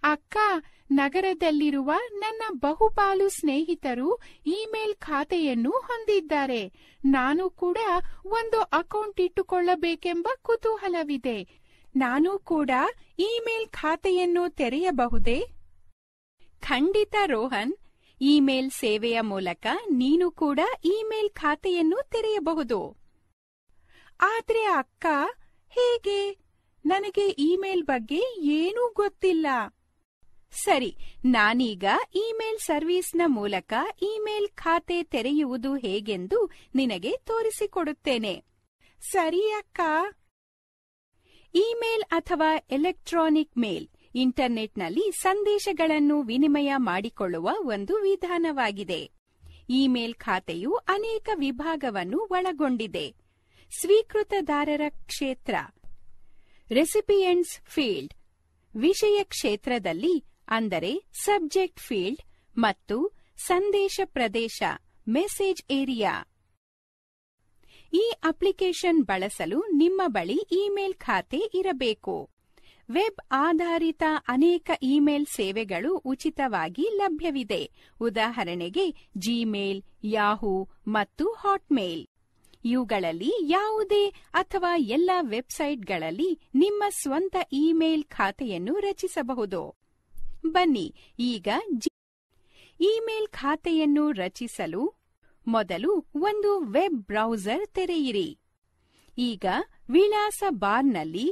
ಅಕ್ಕ, ನಗರದಲ್ಲಿರುವ ನನ್ನ ಬಹುಪಾಲು ಸ್ನೇಹಿತರು ಇಮೇಲ್ ಖಾತೆಯನ್ನು ಹೊಂದಿದ್ದಾರೆ. ನಾನು ಕೂಡ ಒಂದು ಅಕೌಂಟ್ ಇಟ್ಟುಕೊಳ್ಳಬೇಕೆಂಬ ಕುತೂಹಲವಿದೆ. ನಾನು ಕೂಡ ಇಮೇಲ್ ಖಾತೆಯನ್ನು ತೆರೆಯಬಹುದೇ? ಖಂಡಿತ ರೋಹನ್, ಇಮೇಲ್ ಸೇವೆಯ ಮೂಲಕ ನೀನು ಕೂಡ ಇಮೇಲ್ ಖಾತೆಯನ್ನು ತೆರೆಯಬಹುದು. ಆದ್ರೆ ಅಕ್ಕ, ಹೇಗೆ? ನನಗೆ ಇಮೇಲ್ ಬಗ್ಗೆ ಏನೂ ಗೊತ್ತಿಲ್ಲ. ಸರಿ, ನಾನೀಗ ಇಮೇಲ್ ಸರ್ವಿಸ್ನ ಮೂಲಕ ಇಮೇಲ್ ಖಾತೆ ತೆರೆಯುವುದು ಹೇಗೆಂದು ನಿನಗೆ ತೋರಿಸಿಕೊಡುತ್ತೇನೆ. ಸರಿ ಅಕ್ಕ. ಇಮೇಲ್ ಅಥವಾ ಎಲೆಕ್ಟ್ರಾನಿಕ್ ಮೇಲ್ ಇಂಟರ್ನೆಟ್ನಲ್ಲಿ ಸಂದೇಶಗಳನ್ನು ವಿನಿಮಯ ಮಾಡಿಕೊಳ್ಳುವ ಒಂದು ವಿಧಾನವಾಗಿದೆ. ಇಮೇಲ್ ಖಾತೆಯು ಅನೇಕ ವಿಭಾಗವನ್ನು ಒಳಗೊಂಡಿದೆ. ಸ್ವೀಕೃತದಾರರ ಕ್ಷೇತ್ರ, ರೆಸಿಪಿಯೆಂಟ್ಸ್ ಫೀಲ್ಡ್, ವಿಷಯ ಕ್ಷೇತ್ರದಲ್ಲಿ ಅಂದರೆ ಸಬ್ಜೆಕ್ಟ್ ಫೀಲ್ಡ್, ಮತ್ತು ಸಂದೇಶ ಪ್ರದೇಶ, ಮೆಸೇಜ್ ಏರಿಯಾ. ಈ ಅಪ್ಲಿಕೇಶನ್ ಬಳಸಲು ನಿಮ್ಮ ಬಳಿ ಇಮೇಲ್ ಖಾತೆ ಇರಬೇಕು. ವೆಬ್ ಆಧಾರಿತ ಅನೇಕ ಇಮೇಲ್ ಸೇವೆಗಳು ಉಚಿತವಾಗಿ ಲಭ್ಯವಿದೆ. ಉದಾಹರಣೆಗೆ ಜಿಮೇಲ್, ಯಾಹೂ ಮತ್ತು ಹಾಟ್ಮೇಲ್. ಇವುಗಳಲ್ಲಿ ಯಾವುದೇ ಅಥವಾ ಎಲ್ಲ ವೆಬ್ಸೈಟ್ಗಳಲ್ಲಿ ನಿಮ್ಮ ಸ್ವಂತ ಇಮೇಲ್ ಖಾತೆಯನ್ನು ರಚಿಸಬಹುದು. ಬನ್ನಿ ಈಗ ಇಮೇಲ್ ಖಾತೆಯನ್ನು ರಚಿಸಲು ಮೊದಲು ಒಂದು ವೆಬ್ ಬ್ರೌಸರ್ ತೆರೆಯಿರಿ. ಈಗ ವಿಳಾಸ ಬಾರ್ನಲ್ಲಿ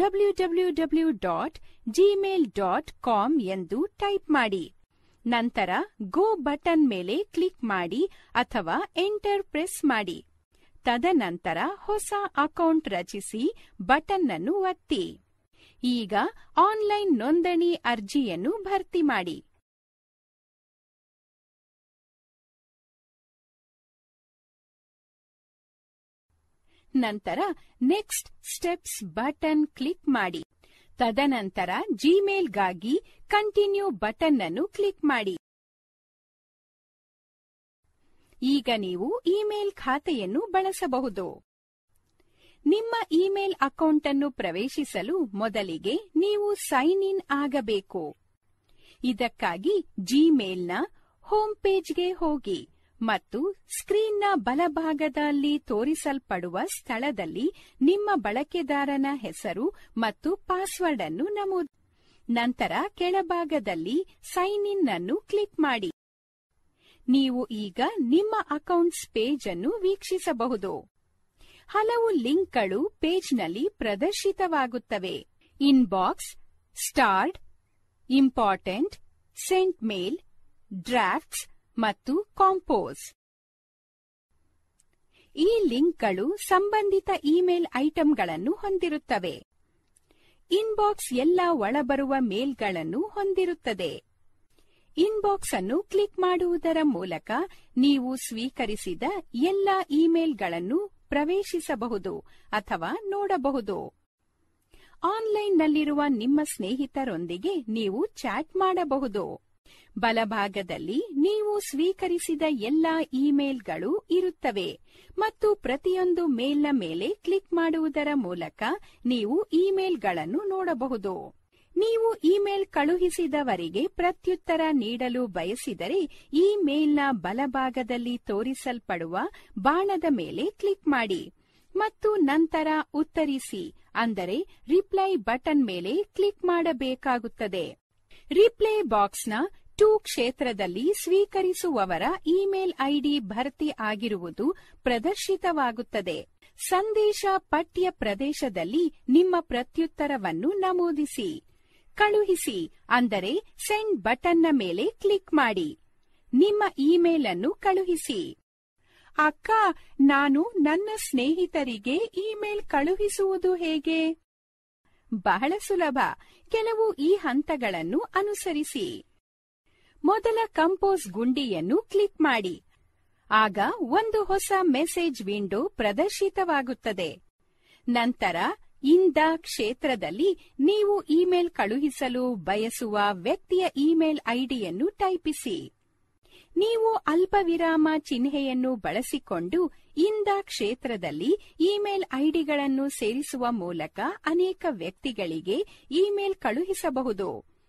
www.gmail.com ಎಂದು ಟೈಪ್ ಮಾಡಿ. ನಂತರ ಗೋ ಬಟನ್ ಮೇಲೆ ಕ್ಲಿಕ್ ಮಾಡಿ ಅಥವಾ ಎಂಟರ್ ಪ್ರೆಸ್ ಮಾಡಿ. ತದನಂತರ ಹೊಸ ಅಕೌಂಟ್ ರಚಿಸಿ ಬಟನ್ ಅನ್ನು ಒತ್ತಿ. ಈಗ ಆನ್ಲೈನ್ ನೋಂದಣಿ ಅರ್ಜಿಯನ್ನು ಭರ್ತಿ ಮಾಡಿ. ನಂತರ ನೆಕ್ಸ್ಟ್ ಸ್ಟೆಪ್ಸ್ ಬಟನ್ ಕ್ಲಿಕ್ ಮಾಡಿ. ತದನಂತರ ಜಿಮೇಲ್ಗಾಗಿ ಕಂಟಿನ್ಯೂ ಬಟನ್ ಅನ್ನು ಕ್ಲಿಕ್ ಮಾಡಿ. ಈಗ ನೀವು ಇಮೇಲ್ ಖಾತೆಯನ್ನು ಬಳಸಬಹುದು. ನಿಮ್ಮ ಇಮೇಲ್ ಅಕೌಂಟ್ ಅನ್ನು ಪ್ರವೇಶಿಸಲು ಮೊದಲಿಗೆ ನೀವು ಸೈನ್ ಇನ್ ಆಗಬೇಕು. ಇದಕ್ಕಾಗಿ ಜಿಮೇಲ್ನ ಹೋಮ್ ಪೇಜ್ಗೆ ಹೋಗಿ ಮತ್ತು ಸ್ಕ್ರೀನ್ನ ಬಲಭಾಗದಲ್ಲಿ ತೋರಿಸಲ್ಪಡುವ ಸ್ಥಳದಲ್ಲಿ ನಿಮ್ಮ ಬಳಕೆದಾರನ ಹೆಸರು ಮತ್ತು ಪಾಸ್ವರ್ಡ್ ಅನ್ನು ನಮೂದಿಸಿ. ನಂತರ ಕೆಳಭಾಗದಲ್ಲಿ ಸೈನ್ ಇನ್ ಅನ್ನು ಕ್ಲಿಕ್ ಮಾಡಿ. ನೀವು ಈಗ ನಿಮ್ಮ ಅಕೌಂಟ್ಸ್ ಪೇಜ್ ಅನ್ನು ವೀಕ್ಷಿಸಬಹುದು. ಹಲವು ಲಿಂಕ್ಗಳು ಪೇಜ್ನಲ್ಲಿ ಪ್ರದರ್ಶಿತವಾಗುತ್ತವೆ. Inbox, starred, important, sent mail, drafts ಮತ್ತು ಕಾಂಪೋಸ್. ಈ ಲಿಂಕ್ಗಳು ಸಂಬಂಧಿತ ಇಮೇಲ್ ಐಟಂಗಳನ್ನು ಹೊಂದಿರುತ್ತವೆ. ಇನ್ಬಾಕ್ಸ್ ಎಲ್ಲ ಒಳಬರುವ ಮೇಲ್ಗಳನ್ನು ಹೊಂದಿರುತ್ತದೆ. ಇನ್ಬಾಕ್ಸ್ ಅನ್ನು ಕ್ಲಿಕ್ ಮಾಡುವುದರ ಮೂಲಕ ನೀವು ಸ್ವೀಕರಿಸಿದ ಎಲ್ಲ ಇಮೇಲ್ಗಳನ್ನು ಪ್ರವೇಶಿಸಬಹುದು ಅಥವಾ ನೋಡಬಹುದು. ಆನ್ಲೈನ್ನಲ್ಲಿರುವ ನಿಮ್ಮ ಸ್ನೇಹಿತರೊಂದಿಗೆ ನೀವು ಚಾಟ್ ಮಾಡಬಹುದು. ಬಲಭಾಗದಲ್ಲಿ ನೀವು ಸ್ವೀಕರಿಸಿದ ಎಲ್ಲಾ ಇಮೇಲ್ಗಳು ಇರುತ್ತವೆ ಮತ್ತು ಪ್ರತಿಯೊಂದು ಮೇಲ್ನ ಮೇಲೆ ಕ್ಲಿಕ್ ಮಾಡುವುದರ ಮೂಲಕ ನೀವು ಇಮೇಲ್ಗಳನ್ನು ನೋಡಬಹುದು. ನೀವು ಇಮೇಲ್ ಕಳುಹಿಸಿದವರಿಗೆ ಪ್ರತ್ಯುತ್ತರ ನೀಡಲು ಬಯಸಿದರೆ ಈ ಮೇಲ್ನ ಬಲಭಾಗದಲ್ಲಿ ತೋರಿಸಲ್ಪಡುವ ಬಾಣದ ಮೇಲೆ ಕ್ಲಿಕ್ ಮಾಡಿ ಮತ್ತು ನಂತರ ಉತ್ತರಿಸಿ ಅಂದರೆ ರಿಪ್ಲೈ ಬಟನ್ ಮೇಲೆ ಕ್ಲಿಕ್ ಮಾಡಬೇಕಾಗುತ್ತದೆ. ರಿಪ್ಲೈ ಬಾಕ್ಸ್ನ ಟು ಕ್ಷೇತ್ರದಲ್ಲಿ ಸ್ವೀಕರಿಸುವವರ ಇಮೇಲ್ ಐಡಿ ಭರ್ತಿ ಆಗಿರುವುದು ಪ್ರದರ್ಶಿತವಾಗುತ್ತದೆ. ಸಂದೇಶ ಪಠ್ಯ ಪ್ರದೇಶದಲ್ಲಿ ನಿಮ್ಮ ಪ್ರತ್ಯುತ್ತರವನ್ನು ನಮೂದಿಸಿ. ಕಳುಹಿಸಿ ಅಂದರೆ ಸೆಂಡ್ ಬಟನ್ನ ಮೇಲೆ ಕ್ಲಿಕ್ ಮಾಡಿ. ನಿಮ್ಮ ಇಮೇಲ್ ಅನ್ನು ಕಳುಹಿಸಿ. ಅಕ್ಕ, ನಾನು ನನ್ನ ಸ್ನೇಹಿತರಿಗೆ ಇಮೇಲ್ ಕಳುಹಿಸುವುದು ಹೇಗೆ? ಬಹಳ ಸುಲಭ. ಕೆಲವು ಈ ಹಂತಗಳನ್ನು ಅನುಸರಿಸಿ. ಮೊದಲ ಕಂಪೋಸ್ ಗುಂಡಿಯನ್ನು ಕ್ಲಿಕ್ ಮಾಡಿ. ಆಗ ಒಂದು ಹೊಸ ಮೆಸೇಜ್ ವಿಂಡೋ ಪ್ರದರ್ಶಿತವಾಗುತ್ತದೆ. ನಂತರ ಇನ್ ದ ಕ್ಷೇತ್ರದಲ್ಲಿ ನೀವು ಇಮೇಲ್ ಕಳುಹಿಸಲು ಬಯಸುವ ವ್ಯಕ್ತಿಯ ಇಮೇಲ್ ಐಡಿಯನ್ನು ಟೈಪಿಸಿ. ನೀವು ಅಲ್ಪವಿರಾಮ ಚಿಹ್ನೆಯನ್ನು ಬಳಸಿಕೊಂಡು ಇನ್ ದ ಕ್ಷೇತ್ರದಲ್ಲಿ ಇಮೇಲ್ ಐಡಿಗಳನ್ನು ಸೇರಿಸುವ ಮೂಲಕ ಅನೇಕ ವ್ಯಕ್ತಿಗಳಿಗೆ ಇಮೇಲ್ ಕಳುಹಿಸಬಹುದು.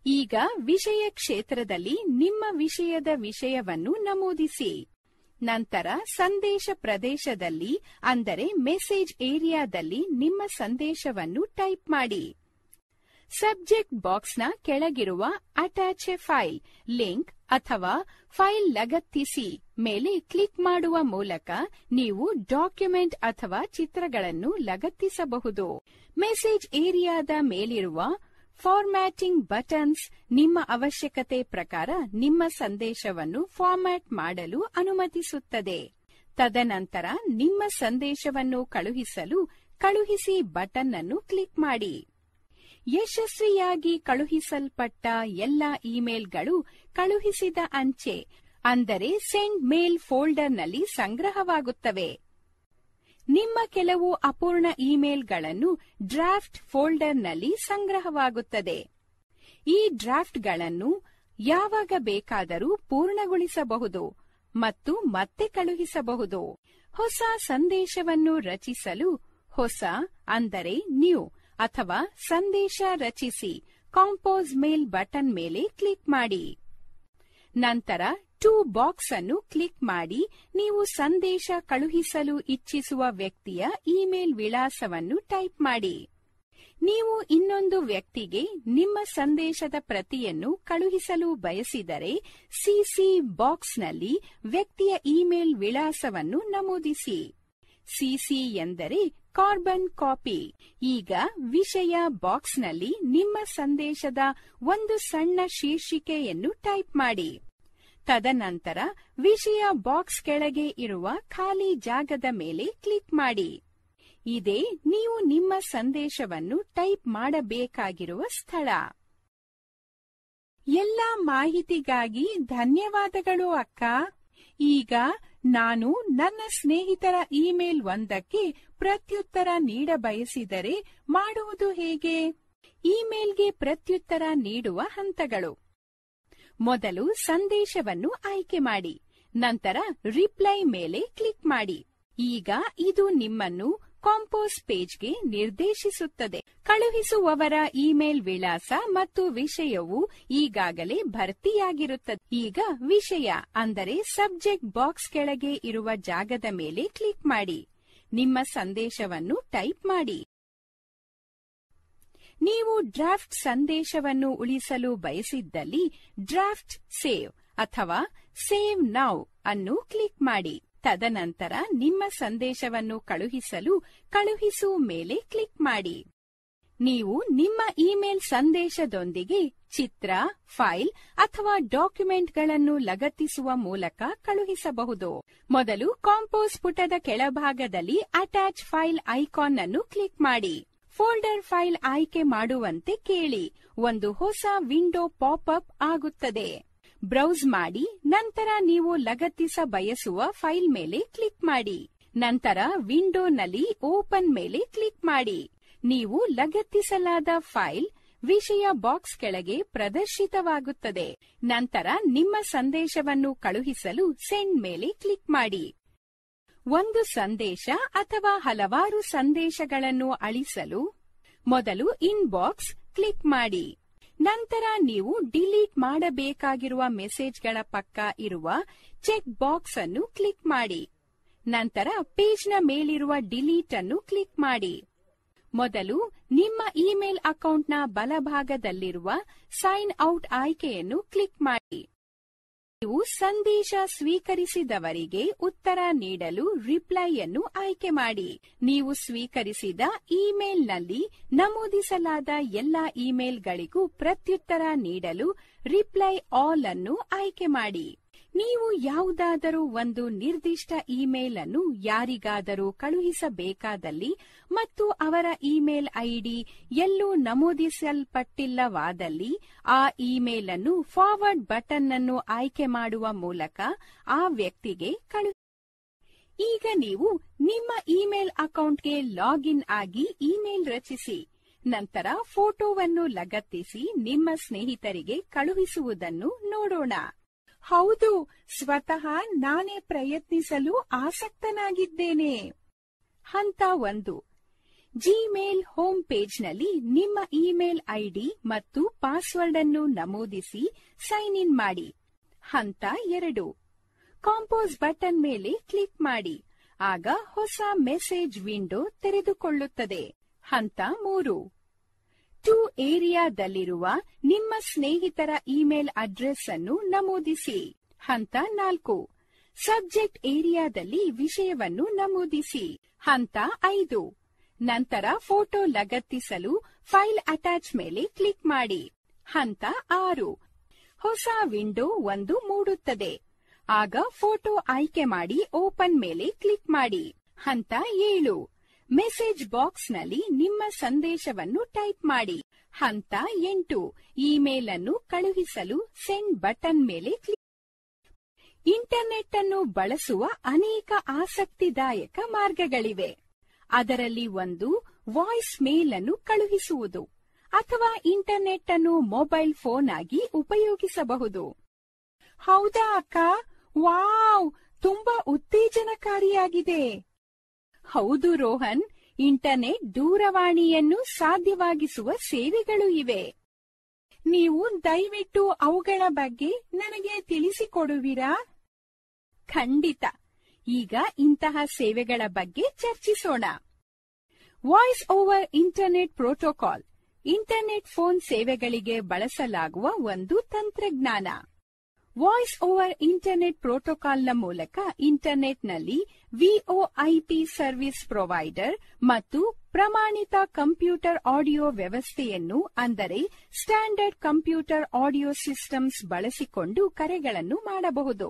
ಈಗ ವಿಷಯ ಕ್ಷೇತ್ರದಲ್ಲಿ ನಿಮ್ಮ ವಿಷಯದ ವಿಷಯವನ್ನು ನಮೂದಿಸಿ. ನಂತರ ಸಂದೇಶ ಪ್ರದೇಶದಲ್ಲಿ ಅಂದರೆ ಮೆಸೇಜ್ ಏರಿಯಾದಲ್ಲಿ ನಿಮ್ಮ ಸಂದೇಶವನ್ನು ಟೈಪ್ ಮಾಡಿ. ಸಬ್ಜೆಕ್ಟ್ ಬಾಕ್ಸ್ನ ಕೆಳಗಿರುವ ಅಟ್ಯಾಚ್ ಎ ಫೈಲ್ ಲಿಂಕ್ ಅಥವಾ ಫೈಲ್ ಲಗತ್ತಿಸಿ ಮೇಲೆ ಕ್ಲಿಕ್ ಮಾಡುವ ಮೂಲಕ ನೀವು ಡಾಕ್ಯುಮೆಂಟ್ ಅಥವಾ ಚಿತ್ರಗಳನ್ನು ಲಗತ್ತಿಸಬಹುದು. ಮೆಸೇಜ್ ಏರಿಯಾದ ಮೇಲಿರುವ ಫಾರ್ಮ್ಯಾಟಿಂಗ್ ಬಟನ್ಸ್ ನಿಮ್ಮ ಅವಶ್ಯಕತೆ ಪ್ರಕಾರ ನಿಮ್ಮ ಸಂದೇಶವನ್ನು ಫಾರ್ಮ್ಯಾಟ್ ಮಾಡಲು ಅನುಮತಿಸುತ್ತದೆ. ತದನಂತರ ನಿಮ್ಮ ಸಂದೇಶವನ್ನು ಕಳುಹಿಸಲು ಕಳುಹಿಸಿ ಬಟನ್ ಅನ್ನು ಕ್ಲಿಕ್ ಮಾಡಿ. ಯಶಸ್ವಿಯಾಗಿ ಕಳುಹಿಸಲ್ಪಟ್ಟ ಎಲ್ಲ ಇಮೇಲ್ಗಳು ಕಳುಹಿಸಿದ ಅಂಚೆ ಅಂದರೆ ಸೆಂಡ್ ಮೇಲ್ ಫೋಲ್ಡರ್ನಲ್ಲಿ ಸಂಗ್ರಹವಾಗುತ್ತವೆ. ನಿಮ್ಮ ಕೆಲವು ಅಪೂರ್ಣ ಇಮೇಲ್ಗಳನ್ನು ಡ್ರಾಫ್ಟ್ ಫೋಲ್ಡರ್ನಲ್ಲಿ ಸಂಗ್ರಹವಾಗುತ್ತದೆ. ಈ ಡ್ರಾಫ್ಟ್ಗಳನ್ನು ಯಾವಾಗ ಬೇಕಾದರೂ ಪೂರ್ಣಗೊಳಿಸಬಹುದು ಮತ್ತು ಮತ್ತೆ ಕಳುಹಿಸಬಹುದು. ಹೊಸ ಸಂದೇಶವನ್ನು ರಚಿಸಲು ಹೊಸ ಅಂದರೆ ನ್ಯೂ ಅಥವಾ ಸಂದೇಶ ರಚಿಸಿ ಕಾಂಪೋಸ್ ಮೇಲ್ ಬಟನ್ ಮೇಲೆ ಕ್ಲಿಕ್ ಮಾಡಿ. ನಂತರ ಟು ಬಾಕ್ಸ್ ಅನ್ನು ಕ್ಲಿಕ್ ಮಾಡಿ ನೀವು ಸಂದೇಶ ಕಳುಹಿಸಲು ಇಚ್ಛಿಸುವ ವ್ಯಕ್ತಿಯ ಇಮೇಲ್ ವಿಳಾಸವನ್ನು ಟೈಪ್ ಮಾಡಿ. ನೀವು ಇನ್ನೊಂದು ವ್ಯಕ್ತಿಗೆ ನಿಮ್ಮ ಸಂದೇಶದ ಪ್ರತಿಯನ್ನು ಕಳುಹಿಸಲು ಬಯಸಿದರೆ ಸಿಸಿ ಬಾಕ್ಸ್ನಲ್ಲಿ ವ್ಯಕ್ತಿಯ ಇಮೇಲ್ ವಿಳಾಸವನ್ನು ನಮೂದಿಸಿ. ಸಿಸಿ ಎಂದರೆ ಕಾರ್ಬನ್ ಕಾಪಿ. ಈಗ ವಿಷಯ ಬಾಕ್ಸ್ನಲ್ಲಿ ನಿಮ್ಮ ಸಂದೇಶದ ಒಂದು ಸಣ್ಣ ಶೀರ್ಷಿಕೆಯನ್ನು ಟೈಪ್ ಮಾಡಿ. ತದನಂತರ ವಿಷಯ ಬಾಕ್ಸ್ ಕೆಳಗೆ ಇರುವ ಖಾಲಿ ಜಾಗದ ಮೇಲೆ ಕ್ಲಿಕ್ ಮಾಡಿ. ಇದೇ ನೀವು ನಿಮ್ಮ ಸಂದೇಶವನ್ನು ಟೈಪ್ ಮಾಡಬೇಕಾಗಿರುವ ಸ್ಥಳ. ಎಲ್ಲ ಮಾಹಿತಿಗಾಗಿ ಧನ್ಯವಾದಗಳು ಅಕ್ಕ. ಈಗ ನಾನು ನನ್ನ ಸ್ನೇಹಿತರ ಇಮೇಲ್ ಒಂದಕ್ಕೆ ಪ್ರತ್ಯುತ್ತರ ನೀಡಬಯಸಿದರೆ ಮಾಡುವುದು ಹೇಗೆ? ಇಮೇಲ್ಗೆ ಪ್ರತ್ಯುತ್ತರ ನೀಡುವ ಹಂತಗಳು: ಮೊದಲು ಸಂದೇಶವನ್ನು ಆಯ್ಕೆ ಮಾಡಿ, ನಂತರ ರಿಪ್ಲೈ ಮೇಲೆ ಕ್ಲಿಕ್ ಮಾಡಿ. ಈಗ ಇದು ನಿಮ್ಮನ್ನು ಕಾಂಪೋಸ್ ಪೇಜ್ಗೆ ನಿರ್ದೇಶಿಸುತ್ತದೆ. ಕಳುಹಿಸುವವರ ಇಮೇಲ್ ವಿಳಾಸ ಮತ್ತು ವಿಷಯವು ಈಗಾಗಲೇ ಭರ್ತಿಯಾಗಿರುತ್ತದೆ. ಈಗ ವಿಷಯ ಅಂದರೆ ಸಬ್ಜೆಕ್ಟ್ ಬಾಕ್ಸ್ ಕೆಳಗೆ ಇರುವ ಜಾಗದ ಮೇಲೆ ಕ್ಲಿಕ್ ಮಾಡಿ. ನಿಮ್ಮ ಸಂದೇಶವನ್ನು ಟೈಪ್ ಮಾಡಿ. ನೀವು ಡ್ರಾಫ್ಟ್ ಸಂದೇಶವನ್ನು ಉಳಿಸಲು ಬಯಸಿದ್ದಲ್ಲಿ ಡ್ರಾಫ್ಟ್ ಸೇವ್ ಅಥವಾ ಸೇವ್ ನೌ ಅನ್ನು ಕ್ಲಿಕ್ ಮಾಡಿ. ತದನಂತರ ನಿಮ್ಮ ಸಂದೇಶವನ್ನು ಕಳುಹಿಸಲು ಕಳುಹಿಸು ಮೇಲೆ ಕ್ಲಿಕ್ ಮಾಡಿ. ನೀವು ನಿಮ್ಮ ಇಮೇಲ್ ಸಂದೇಶದೊಂದಿಗೆ ಚಿತ್ರ, ಫೈಲ್ ಅಥವಾ ಡಾಕ್ಯುಮೆಂಟ್ಗಳನ್ನು ಲಗತ್ತಿಸುವ ಮೂಲಕ ಕಳುಹಿಸಬಹುದು. ಮೊದಲು ಕಾಂಪೋಸ್ ಪುಟದ ಕೆಳಭಾಗದಲ್ಲಿ ಅಟ್ಯಾಚ್ ಫೈಲ್ ಐಕಾನ್ ಅನ್ನು ಕ್ಲಿಕ್ ಮಾಡಿ. ಫೋಲ್ಡರ್ ಫೈಲ್ ಆಯ್ಕೆ ಮಾಡುವಂತೆ ಕೇಳಿ. ಒಂದು ಹೊಸ ವಿಂಡೋ ಪಾಪ್ ಅಪ್ ಆಗುತ್ತದೆ. ಬ್ರೌಸ್ ಮಾಡಿ, ನಂತರ ನೀವು ಲಗತ್ತಿಸ ಬಯಸುವ ಫೈಲ್ ಮೇಲೆ ಕ್ಲಿಕ್ ಮಾಡಿ. ನಂತರ ವಿಂಡೋನಲ್ಲಿ ಓಪನ್ ಮೇಲೆ ಕ್ಲಿಕ್ ಮಾಡಿ. ನೀವು ಲಗತ್ತಿಸಲಾದ ಫೈಲ್ ವಿಷಯ ಬಾಕ್ಸ್ ಕೆಳಗೆ ಪ್ರದರ್ಶಿತವಾಗುತ್ತದೆ. ನಂತರ ನಿಮ್ಮ ಸಂದೇಶವನ್ನು ಕಳುಹಿಸಲು ಸೆಂಡ್ ಮೇಲೆ ಕ್ಲಿಕ್ ಮಾಡಿ. ಒಂದು ಸಂದೇಶ ಅಥವಾ ಹಲವಾರು ಸಂದೇಶಗಳನ್ನು ಅಳಿಸಲು ಮೊದಲು ಇನ್ಬಾಕ್ಸ್ ಕ್ಲಿಕ್ ಮಾಡಿ. ನಂತರ ನೀವು ಡಿಲೀಟ್ ಮಾಡಬೇಕಾಗಿರುವ ಮೆಸೇಜ್ಗಳ ಪಕ್ಕ ಇರುವ ಚೆಕ್ ಬಾಕ್ಸ್ ಅನ್ನು ಕ್ಲಿಕ್ ಮಾಡಿ. ನಂತರ ಪೇಜ್ನ ಮೇಲಿರುವ ಡಿಲೀಟ್ ಅನ್ನು ಕ್ಲಿಕ್ ಮಾಡಿ. ಮೊದಲು ನಿಮ್ಮ ಇಮೇಲ್ ಅಕೌಂಟ್ನ ಬಲಭಾಗದಲ್ಲಿರುವ ಸೈನ್ ಔಟ್ ಆಯ್ಕೆಯನ್ನು ಕ್ಲಿಕ್ ಮಾಡಿ. ನೀವು ಸಂದೇಶ ಸ್ವೀಕರಿಸಿದವರಿಗೆ ಉತ್ತರ ನೀಡಲು ರಿಪ್ಲೈ ಅನ್ನು ಆಯ್ಕೆ ಮಾಡಿ. ನೀವು ಸ್ವೀಕರಿಸಿದ ಇಮೇಲ್ನಲ್ಲಿ ನಮೂದಿಸಲಾದ ಎಲ್ಲಾ ಇಮೇಲ್ಗಳಿಗೂ ಪ್ರತ್ಯುತ್ತರ ನೀಡಲು ರಿಪ್ಲೈ ಆಲ್ ಅನ್ನು ಆಯ್ಕೆ ಮಾಡಿ. ನೀವು ಯಾವುದಾದರೂ ಒಂದು ನಿರ್ದಿಷ್ಟ ಇಮೇಲ್ ಅನ್ನು ಯಾರಿಗಾದರೂ ಕಳುಹಿಸಬೇಕಾದಲ್ಲಿ ಮತ್ತು ಅವರ ಇಮೇಲ್ ಐಡಿ ಎಲ್ಲೂ ನಮೂದಿಸಲ್ಪಟ್ಟಿಲ್ಲವಾದಲ್ಲಿ ಆ ಇಮೇಲ್ ಅನ್ನು ಫಾರ್ವರ್ಡ್ ಬಟನ್ ಅನ್ನು ಆಯ್ಕೆ ಮಾಡುವ ಮೂಲಕ ಆ ವ್ಯಕ್ತಿಗೆ ಈಗ ನೀವು ನಿಮ್ಮ ಇಮೇಲ್ ಅಕೌಂಟ್ಗೆ ಲಾಗಿನ್ ಆಗಿ ಇಮೇಲ್ ರಚಿಸಿ. ನಂತರ ಫೋಟೋವನ್ನು ಲಗತ್ತಿಸಿ ನಿಮ್ಮ ಸ್ನೇಹಿತರಿಗೆ ಕಳುಹಿಸುವುದನ್ನು ನೋಡೋಣ. ಹೌದು, ಸ್ವತಃ ನಾನೇ ಪ್ರಯತ್ನಿಸಲು ಆಸಕ್ತನಾಗಿದ್ದೇನೆ. ಹಂತ 1. ಜಿಮೇಲ್ ಹೋಮ್ ಪೇಜ್ನಲ್ಲಿ ನಿಮ್ಮ ಇಮೇಲ್ ಐಡಿ ಮತ್ತು ಪಾಸ್ವರ್ಡ್ ಅನ್ನು ನಮೂದಿಸಿ ಸೈನ್ ಇನ್ ಮಾಡಿ. ಹಂತ 2, ಕಂಪೋಸ್ ಬಟನ್ ಮೇಲೆ ಕ್ಲಿಕ್ ಮಾಡಿ. ಆಗ ಹೊಸ ಮೆಸೇಜ್ ವಿಂಡೋ ತೆರೆದುಕೊಳ್ಳುತ್ತದೆ. ಹಂತ 3, ಟು ಏರಿಯಾದಲ್ಲಿರುವ ನಿಮ್ಮ ಸ್ನೇಹಿತರ ಇಮೇಲ್ ಅಡ್ರೆಸ್ ಅನ್ನು ನಮೂದಿಸಿ. ಹಂತ 4, ಸಬ್ಜೆಕ್ಟ್ ಏರಿಯಾದಲ್ಲಿ ವಿಷಯವನ್ನು ನಮೂದಿಸಿ. ಹಂತ 5, ನಂತರ ಫೋಟೋ ಲಗತ್ತಿಸಲು ಫೈಲ್ ಅಟ್ಯಾಚ್ ಮೇಲೆ ಕ್ಲಿಕ್ ಮಾಡಿ. ಹಂತ 6, ಹೊಸ ವಿಂಡೋ ಒಂದು ಮೂಡುತ್ತದೆ. ಆಗ ಫೋಟೋ ಆಯ್ಕೆ ಮಾಡಿ ಓಪನ್ ಮೇಲೆ ಕ್ಲಿಕ್ ಮಾಡಿ. ಹಂತ 7, ಮೆಸೇಜ್ ಬಾಕ್ಸ್ನಲ್ಲಿ ನಿಮ್ಮ ಸಂದೇಶವನ್ನು ಟೈಪ್ ಮಾಡಿ. ಹಂತ 8, ಇಮೇಲ್ ಅನ್ನು ಕಳುಹಿಸಲು ಸೆಂಡ್ ಬಟನ್ ಮೇಲೆ ಕ್ಲಿಕ್. ಇಂಟರ್ನೆಟ್ ಅನ್ನು ಬಳಸುವ ಅನೇಕ ಆಸಕ್ತಿದಾಯಕ ಮಾರ್ಗಗಳಿವೆ. ಅದರಲ್ಲಿ ಒಂದು ವಾಯ್ಸ್ ಮೇಲ್ ಅನ್ನು ಕಳುಹಿಸುವುದು ಅಥವಾ ಇಂಟರ್ನೆಟ್ ಅನ್ನು ಮೊಬೈಲ್ ಫೋನ್ ಆಗಿ ಉಪಯೋಗಿಸಬಹುದು. ಹೌದಾ ಅಕ್ಕ? ವಾವ್, ತುಂಬಾ ಉತ್ತೇಜನಕಾರಿಯಾಗಿದೆ. ಹೌದು ರೋಹನ್, ಇಂಟರ್ನೆಟ್ ದೂರವಾಣಿಯನ್ನು ಸಾಧ್ಯವಾಗಿಸುವ ಸೇವೆಗಳು ಇವೆ. ನೀವು ದಯವಿಟ್ಟು ಅವುಗಳ ಬಗ್ಗೆ ನನಗೆ ತಿಳಿಸಿಕೊಡುವಿರಾ? ಖಂಡಿತ. ಈಗ ಇಂತಹ ಸೇವೆಗಳ ಬಗ್ಗೆ ಚರ್ಚಿಸೋಣ. Voice over internet protocol internet phone ಸೇವೆಗಳಿಗೆ ಬಳಸಲಾಗುವ ಒಂದು ತಂತ್ರಜ್ಞಾನ. ವಾಯ್ಸ್ ಓವರ್ ಇಂಟರ್ನೆಟ್ ಪ್ರೋಟೋಕಾಲ್ನ ಮೂಲಕ ಇಂಟರ್ನೆಟ್ನಲ್ಲಿ ವಿಒಐಪಿ ಸರ್ವಿಸ್ ಪ್ರೊವೈಡರ್ ಮತ್ತು ಪ್ರಮಾಣಿತ ಕಂಪ್ಯೂಟರ್ ಆಡಿಯೋ ವ್ಯವಸ್ಥೆಯನ್ನು ಅಂದರೆ ಸ್ಟ್ಯಾಂಡರ್ಡ್ ಕಂಪ್ಯೂಟರ್ ಆಡಿಯೋ ಸಿಸ್ಟಮ್ಸ್ ಬಳಸಿಕೊಂಡು ಕರೆಗಳನ್ನು ಮಾಡಬಹುದು.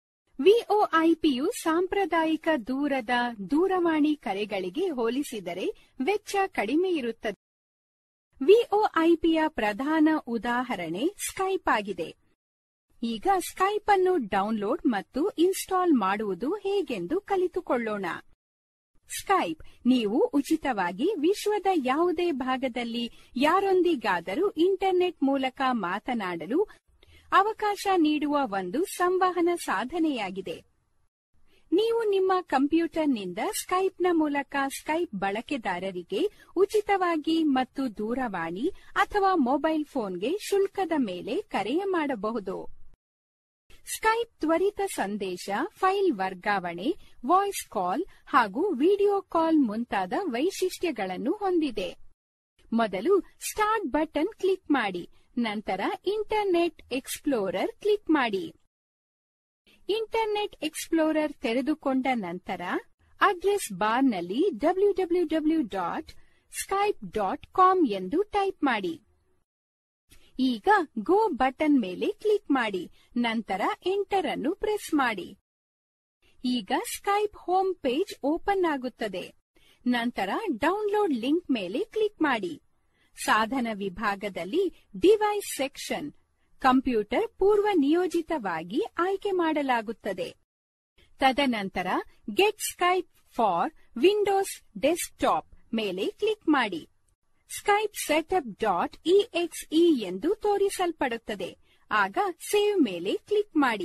ವಿಒಐಪಿಯು ಸಾಂಪ್ರದಾಯಿಕ ದೂರದ ದೂರವಾಣಿ ಕರೆಗಳಿಗೆ ಹೋಲಿಸಿದರೆ ವೆಚ್ಚ ಕಡಿಮೆ ಇರುತ್ತದೆ. ವಿಒಐಪಿಯ ಪ್ರಧಾನ ಉದಾಹರಣೆ ಸ್ಕೈಪ್ ಆಗಿದೆ. ಈಗ ಸ್ಕೈಪ್ ಅನ್ನು ಡೌನ್ಲೋಡ್ ಮತ್ತು ಇನ್ಸ್ಟಾಲ್ ಮಾಡುವುದು ಹೇಗೆಂದು ಕಲಿತುಕೊಳ್ಳೋಣ. ಸ್ಕೈಪ್ ನೀವು ಉಚಿತವಾಗಿ ವಿಶ್ವದ ಯಾವುದೇ ಭಾಗದಲ್ಲಿ ಯಾರೊಂದಿಗಾದರೂ ಇಂಟರ್ನೆಟ್ ಮೂಲಕ ಮಾತನಾಡಲು ಅವಕಾಶ ನೀಡುವ ಒಂದು ಸಂವಹನ ಸಾಧನೆಯಾಗಿದೆ. ನೀವು ನಿಮ್ಮ ಕಂಪ್ಯೂಟರ್ನಿಂದ ಸ್ಕೈಪ್ನ ಮೂಲಕ ಸ್ಕೈಪ್ ಬಳಕೆದಾರರಿಗೆ ಉಚಿತವಾಗಿ ಮತ್ತು ದೂರವಾಣಿ ಅಥವಾ ಮೊಬೈಲ್ ಫೋನ್ಗೆ ಶುಲ್ಕದ ಮೇಲೆ ಕರೆ ಮಾಡಬಹುದು. ಸ್ಕೈಪ್ ತ್ವರಿತ ಸಂದೇಶ, ಫೈಲ್ ವರ್ಗಾವಣೆ, ವಾಯ್ಸ್ ಕಾಲ್ ಹಾಗೂ ವಿಡಿಯೋ ಕಾಲ್ ಮುಂತಾದ ವೈಶಿಷ್ಟ್ಯಗಳನ್ನು ಹೊಂದಿದೆ. ಮೊದಲು ಸ್ಟಾರ್ಟ್ ಬಟನ್ ಕ್ಲಿಕ್ ಮಾಡಿ, ನಂತರ ಇಂಟರ್ನೆಟ್ ಎಕ್ಸ್ಪ್ಲೋರರ್ ಕ್ಲಿಕ್ ಮಾಡಿ. ಇಂಟರ್ನೆಟ್ ಎಕ್ಸ್ಪ್ಲೋರರ್ ತೆರೆದುಕೊಂಡ ನಂತರ ಅಡ್ರೆಸ್ ಬಾರ್ನಲ್ಲಿ www.skype.com ಎಂದು ಟೈಪ್ ಮಾಡಿ. ಈಗ ಗೋ ಬಟನ್ ಮೇಲೆ ಕ್ಲಿಕ್ ಮಾಡಿ, ನಂತರ ಎಂಟರ್ ಅನ್ನು ಪ್ರೆಸ್ ಮಾಡಿ. ಈಗ ಸ್ಕೈಪ್ ಹೋಮ್ ಪೇಜ್ ಓಪನ್ ಆಗುತ್ತದೆ. ನಂತರ ಡೌನ್ಲೋಡ್ ಲಿಂಕ್ ಮೇಲೆ ಕ್ಲಿಕ್ ಮಾಡಿ. ಸಾಧನ ವಿಭಾಗದಲ್ಲಿ ಡಿವೈಸ್ ಸೆಕ್ಷನ್ ಕಂಪ್ಯೂಟರ್ ಪೂರ್ವ ನಿಯೋಜಿತವಾಗಿ ಆಯ್ಕೆ ಮಾಡಲಾಗುತ್ತದೆ. ತದನಂತರ get Skype for Windows desktop ಮೇಲೆ ಕ್ಲಿಕ್ ಮಾಡಿ. ಸ್ಕೈಪ್ ಸೆಟಪ್ ಡಾಟ್ ಇಎಕ್ಸ್ಇ ಎಂದು ತೋರಿಸಲ್ಪಡುತ್ತದೆ. ಆಗ ಸೇವ್ ಮೇಲೆ ಕ್ಲಿಕ್ ಮಾಡಿ.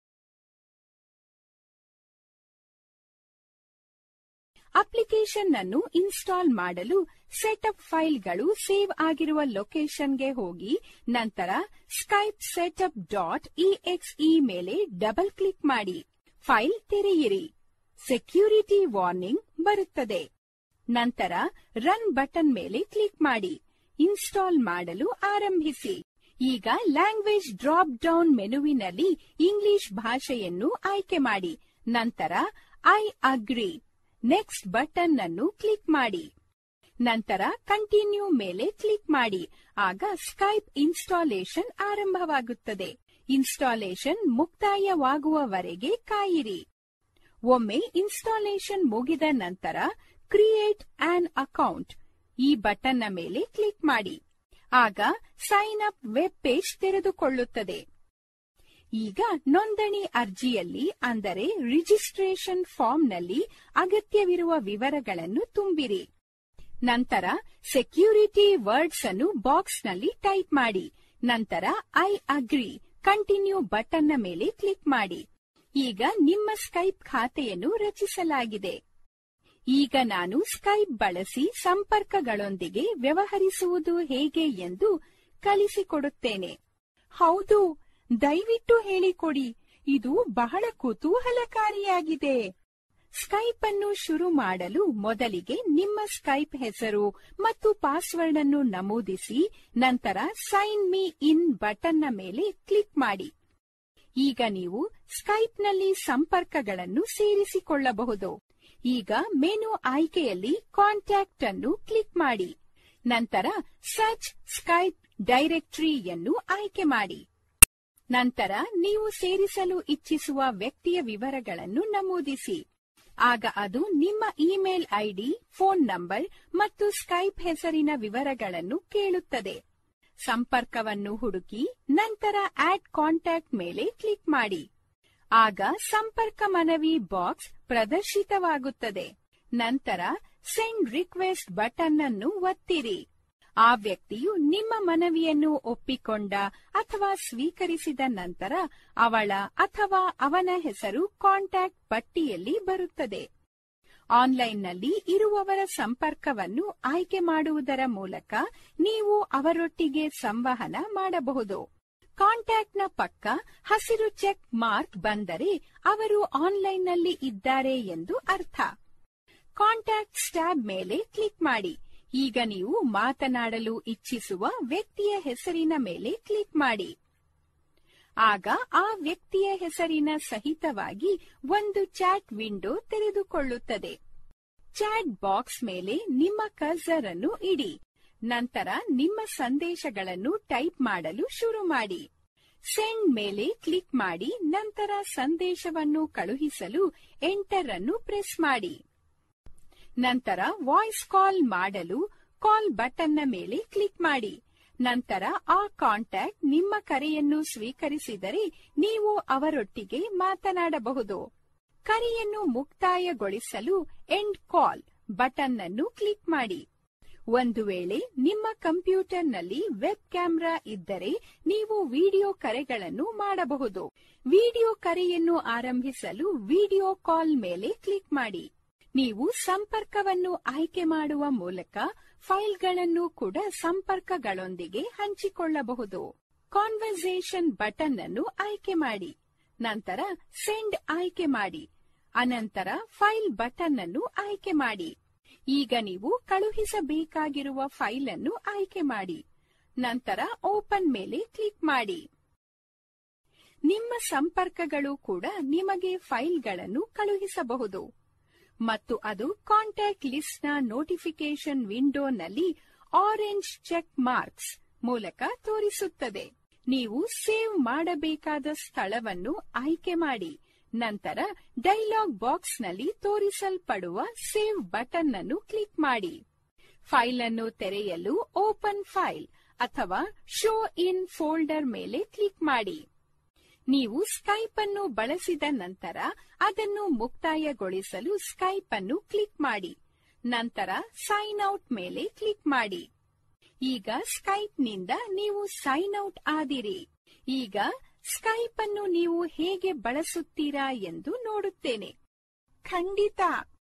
ಅಪ್ಲಿಕೇಶನ್ ಅನ್ನು ಇನ್ಸ್ಟಾಲ್ ಮಾಡಲು ಸೆಟಪ್ ಫೈಲ್ಗಳು ಸೇವ್ ಆಗಿರುವ ಲೊಕೇಶನ್ಗೆ ಹೋಗಿ ನಂತರ ಸ್ಕೈಪ್ ಸೆಟಪ್ ಡಾಟ್ ಇಎಕ್ಸ್ಇ ಮೇಲೆ ಡಬಲ್ ಕ್ಲಿಕ್ ಮಾಡಿ. ಫೈಲ್ ತೆರೆಯಿರಿ. ಸೆಕ್ಯೂರಿಟಿ ವಾರ್ನಿಂಗ್ ಬರುತ್ತದೆ. ನಂತರ ರನ್ ಬಟನ್ ಮೇಲೆ ಕ್ಲಿಕ್ ಮಾಡಿ. ಇನ್ಸ್ಟಾಲ್ ಮಾಡಲು ಆರಂಭಿಸಿ. ಈಗ ಲ್ಯಾಂಗ್ವೇಜ್ ಡ್ರಾಪ್ ಡೌನ್ ಮೆನುವಿನಲ್ಲಿ ಇಂಗ್ಲಿಷ್ ಭಾಷೆಯನ್ನು ಆಯ್ಕೆ ಮಾಡಿ. ನಂತರ ಐ ಅಗ್ರಿ ನೆಕ್ಸ್ಟ್ ಬಟನ್ ಅನ್ನು ಕ್ಲಿಕ್ ಮಾಡಿ. ನಂತರ ಕಂಟಿನ್ಯೂ ಮೇಲೆ ಕ್ಲಿಕ್ ಮಾಡಿ. ಆಗ ಸ್ಕೈಪ್ ಇನ್ಸ್ಟಾಲೇಷನ್ ಆರಂಭವಾಗುತ್ತದೆ. ಇನ್ಸ್ಟಾಲೇಷನ್ ಮುಕ್ತಾಯವಾಗುವವರೆಗೆ ಕಾಯಿರಿ. ಒಮ್ಮೆ ಇನ್ಸ್ಟಾಲೇಷನ್ ಮುಗಿದ ನಂತರ ಕ್ರಿಯೇಟ್ ಆನ್ ಅಕೌಂಟ್ ಈ ಬಟನ್ನ ಮೇಲೆ ಕ್ಲಿಕ್ ಮಾಡಿ. ಆಗ ಸೈನ್ ಅಪ್ ವೆಬ್ ಪೇಜ್ ತೆರೆದುಕೊಳ್ಳುತ್ತದೆ. ಈಗ ನೋಂದಣಿ ಅರ್ಜಿಯಲ್ಲಿ ಅಂದರೆ ರಿಜಿಸ್ಟ್ರೇಷನ್ ಫಾರ್ಮ್ನಲ್ಲಿ ಅಗತ್ಯವಿರುವ ವಿವರಗಳನ್ನು ತುಂಬಿರಿ. ನಂತರ ಸೆಕ್ಯೂರಿಟಿ ವರ್ಡ್ಸ್ ಅನ್ನು ಬಾಕ್ಸ್ನಲ್ಲಿ ಟೈಪ್ ಮಾಡಿ. ನಂತರ ಐ ಅಗ್ರಿ ಕಂಟಿನ್ಯೂ ಬಟನ್ನ ಮೇಲೆ ಕ್ಲಿಕ್ ಮಾಡಿ. ಈಗ ನಿಮ್ಮ ಸ್ಕೈಪ್ ಖಾತೆಯನ್ನು ರಚಿಸಲಾಗಿದೆ. ಈಗ ನಾನು ಸ್ಕೈಪ್ ಬಳಸಿ ಸಂಪರ್ಕಗಳೊಂದಿಗೆ ವ್ಯವಹರಿಸುವುದು ಹೇಗೆ ಎಂದು ಕಲಿಸಿಕೊಡುತ್ತೇನೆ. ಹೌದು, ದಯವಿಟ್ಟು ಹೇಳಿಕೊಡಿ. ಇದು ಬಹಳ ಕುತೂಹಲಕಾರಿಯಾಗಿದೆ. ಸ್ಕೈಪ್ ಅನ್ನು ಶುರು ಮಾಡಲು ಮೊದಲಿಗೆ ನಿಮ್ಮ ಸ್ಕೈಪ್ ಹೆಸರು ಮತ್ತು ಪಾಸ್ವರ್ಡ್ ಅನ್ನು ನಮೂದಿಸಿ, ನಂತರ ಸೈನ್ ಮೀ ಇನ್ ಬಟನ್ನ ಮೇಲೆ ಕ್ಲಿಕ್ ಮಾಡಿ. ಈಗ ನೀವು ಸ್ಕೈಪ್ನಲ್ಲಿ ಸಂಪರ್ಕಗಳನ್ನು ಸೇರಿಸಿಕೊಳ್ಳಬಹುದು. ಈಗ ಮೆನು ಆಯ್ಕೆಯಲ್ಲಿ ಕಾಂಟ್ಯಾಕ್ಟ್ ಅನ್ನು ಕ್ಲಿಕ್ ಮಾಡಿ. ನಂತರ ಸರ್ಚ್ ಸ್ಕೈಪ್ ಡೈರೆಕ್ಟರಿಯನ್ನು ಆಯ್ಕೆ ಮಾಡಿ. ನಂತರ ನೀವು ಸೇರಿಸಲು ಇಚ್ಛಿಸುವ ವ್ಯಕ್ತಿಯ ವಿವರಗಳನ್ನು ನಮೂದಿಸಿ. ಆಗ ಅದು ನಿಮ್ಮ ಇಮೇಲ್ ಐಡಿ, ಫೋನ್ ನಂಬರ್ ಮತ್ತು ಸ್ಕೈಪ್ ಹೆಸರಿನ ವಿವರಗಳನ್ನು ಕೇಳುತ್ತದೆ. ಸಂಪರ್ಕವನ್ನು ಹುಡುಕಿ ನಂತರ ಆಡ್ ಕಾಂಟ್ಯಾಕ್ಟ್ ಮೇಲೆ ಕ್ಲಿಕ್ ಮಾಡಿ. ಆಗ ಸಂಪರ್ಕ ಮನವಿ ಬಾಕ್ಸ್ ಪ್ರದರ್ಶಿತವಾಗುತ್ತದೆ. ನಂತರ ಸೆಂಡ್ ರಿಕ್ವೆಸ್ಟ್ ಬಟನ್ ಅನ್ನು ಒತ್ತಿರಿ. ಆ ವ್ಯಕ್ತಿಯು ನಿಮ್ಮ ಮನವಿಯನ್ನು ಒಪ್ಪಿಕೊಂಡ ಅಥವಾ ಸ್ವೀಕರಿಸಿದ ನಂತರ ಅವಳ ಅಥವಾ ಅವನ ಹೆಸರು ಕಾಂಟ್ಯಾಕ್ಟ್ ಪಟ್ಟಿಯಲ್ಲಿ ಬರುತ್ತದೆ. ಆನ್ಲೈನ್ನಲ್ಲಿ ಇರುವವರ ಸಂಪರ್ಕವನ್ನು ಆಯ್ಕೆ ಮಾಡುವುದರ ಮೂಲಕ ನೀವು ಅವರೊಟ್ಟಿಗೆ ಸಂವಹನ ಮಾಡಬಹುದು. ಕಾಂಟ್ಯಾಕ್ಟ್ನ ಪಕ್ಕ ಹಸಿರು ಚೆಕ್ ಮಾರ್ಕ್ ಬಂದರೆ ಅವರು ಆನ್ಲೈನ್ನಲ್ಲಿ ಇದ್ದಾರೆ ಎಂದು ಅರ್ಥ. ಕಾಂಟ್ಯಾಕ್ಟ್ಸ್ ಟ್ಯಾಬ್ ಮೇಲೆ ಕ್ಲಿಕ್ ಮಾಡಿ. ಈಗ ನೀವು ಮಾತನಾಡಲು ಇಚ್ಛಿಸುವ ವ್ಯಕ್ತಿಯ ಹೆಸರಿನ ಮೇಲೆ ಕ್ಲಿಕ್ ಮಾಡಿ. ಆಗ ಆ ವ್ಯಕ್ತಿಯ ಹೆಸರಿನ ಸಹಿತವಾಗಿ ಒಂದು ಚಾಟ್ ವಿಂಡೋ ತೆರೆದುಕೊಳ್ಳುತ್ತದೆ. ಚಾಟ್ ಬಾಕ್ಸ್ ಮೇಲೆ ನಿಮ್ಮ ಕರ್ಸರ್ ಅನ್ನು ಇಡಿ. ನಂತರ ನಿಮ್ಮ ಸಂದೇಶಗಳನ್ನು ಟೈಪ್ ಮಾಡಲು ಶುರು ಮಾಡಿ. ಸೆಂಡ್ ಮೇಲೆ ಕ್ಲಿಕ್ ಮಾಡಿ. ನಂತರ ಸಂದೇಶವನ್ನು ಕಳುಹಿಸಲು ಎಂಟರ್ ಅನ್ನು ಪ್ರೆಸ್ ಮಾಡಿ. ನಂತರ ವಾಯ್ಸ್ ಕಾಲ್ ಮಾಡಲು ಕಾಲ್ ಬಟನ್ನ ಮೇಲೆ ಕ್ಲಿಕ್ ಮಾಡಿ. ನಂತರ ಆ ಕಾಂಟ್ಯಾಕ್ಟ್ ನಿಮ್ಮ ಕರೆಯನ್ನು ಸ್ವೀಕರಿಸಿದರೆ ನೀವು ಅವರೊಟ್ಟಿಗೆ ಮಾತನಾಡಬಹುದು. ಕರೆಯನ್ನು ಮುಕ್ತಾಯಗೊಳಿಸಲು ಎಂಡ್ ಕಾಲ್ ಬಟನ್ ಅನ್ನು ಕ್ಲಿಕ್ ಮಾಡಿ. ಒಂದು ವೇಳೆ ನಿಮ್ಮ ಕಂಪ್ಯೂಟರ್ನಲ್ಲಿ ವೆಬ್ ಕ್ಯಾಮೆರಾ ಇದ್ದರೆ ನೀವು ವಿಡಿಯೋ ಕರೆಗಳನ್ನು ಮಾಡಬಹುದು. ವಿಡಿಯೋ ಕರೆಯನ್ನು ಆರಂಭಿಸಲು ವಿಡಿಯೋ ಕಾಲ್ ಮೇಲೆ ಕ್ಲಿಕ್ ಮಾಡಿ. ನೀವು ಸಂಪರ್ಕವನ್ನು ಆಯ್ಕೆ ಮಾಡುವ ಮೂಲಕ ಫೈಲ್ಗಳನ್ನು ಕೂಡ ಸಂಪರ್ಕಗಳೊಂದಿಗೆ ಹಂಚಿಕೊಳ್ಳಬಹುದು. ಕಾನ್ವರ್ಸೇಷನ್ ಬಟನ್ ಅನ್ನು ಆಯ್ಕೆ ಮಾಡಿ. ನಂತರ ಸೆಂಡ್ ಆಯ್ಕೆ ಮಾಡಿ. ಅನಂತರ ಫೈಲ್ ಬಟನ್ ಅನ್ನು ಆಯ್ಕೆ ಮಾಡಿ. ಈಗ ನೀವು ಕಳುಹಿಸಬೇಕಾಗಿರುವ ಫೈಲ್ ಅನ್ನು ಆಯ್ಕೆ ಮಾಡಿ. ನಂತರ ಓಪನ್ ಮೇಲೆ ಕ್ಲಿಕ್ ಮಾಡಿ. ನಿಮ್ಮ ಸಂಪರ್ಕಗಳು ಕೂಡ ನಿಮಗೆ ಫೈಲ್ಗಳನ್ನು ಕಳುಹಿಸಬಹುದು ಮತ್ತು ಅದು ಕಾಂಟ್ಯಾಕ್ಟ್ ಲಿಸ್ಟ್ ನ ನೋಟಿಫಿಕೇಶನ್ ವಿಂಡೋನಲ್ಲಿ ಆರೆಂಜ್ ಚೆಕ್ ಮಾರ್ಕ್ಸ್ ಮೂಲಕ ತೋರಿಸುತ್ತದೆ. ನೀವು ಸೇವ್ ಮಾಡಬೇಕಾದ ಸ್ಥಳವನ್ನು ಆಯ್ಕೆ ಮಾಡಿ. ನಂತರ ಡೈಲಾಗ್ ಬಾಕ್ಸ್ನಲ್ಲಿ ತೋರಿಸಲ್ಪಡುವ ಸೇವ್ ಬಟನ್ ಅನ್ನು ಕ್ಲಿಕ್ ಮಾಡಿ. ಫೈಲ್ ಅನ್ನು ತೆರೆಯಲು ಓಪನ್ ಫೈಲ್ ಅಥವಾ ಶೋ ಇನ್ ಫೋಲ್ಡರ್ ಮೇಲೆ ಕ್ಲಿಕ್ ಮಾಡಿ. ನೀವು ಸ್ಕೈಪ್ ಅನ್ನು ಬಳಸಿದ ನಂತರ ಅದನ್ನು ಮುಕ್ತಾಯಗೊಳಿಸಲು ಸ್ಕೈಪ್ ಅನ್ನು ಕ್ಲಿಕ್ ಮಾಡಿ. ನಂತರ ಸೈನ್ ಔಟ್ ಮೇಲೆ ಕ್ಲಿಕ್ ಮಾಡಿ. ಈಗ ಸ್ಕೈಪ್ನಿಂದ ನೀವು ಸೈನ್ ಔಟ್ ಆದಿರಿ. ಈಗ ಸ್ಕೈಪ್ ಅನ್ನು ನೀವು ಹೇಗೆ ಬಳಸುತ್ತೀರಾ ಎಂದು ನೋಡುತ್ತೇನೆ. ಖಂಡಿತ.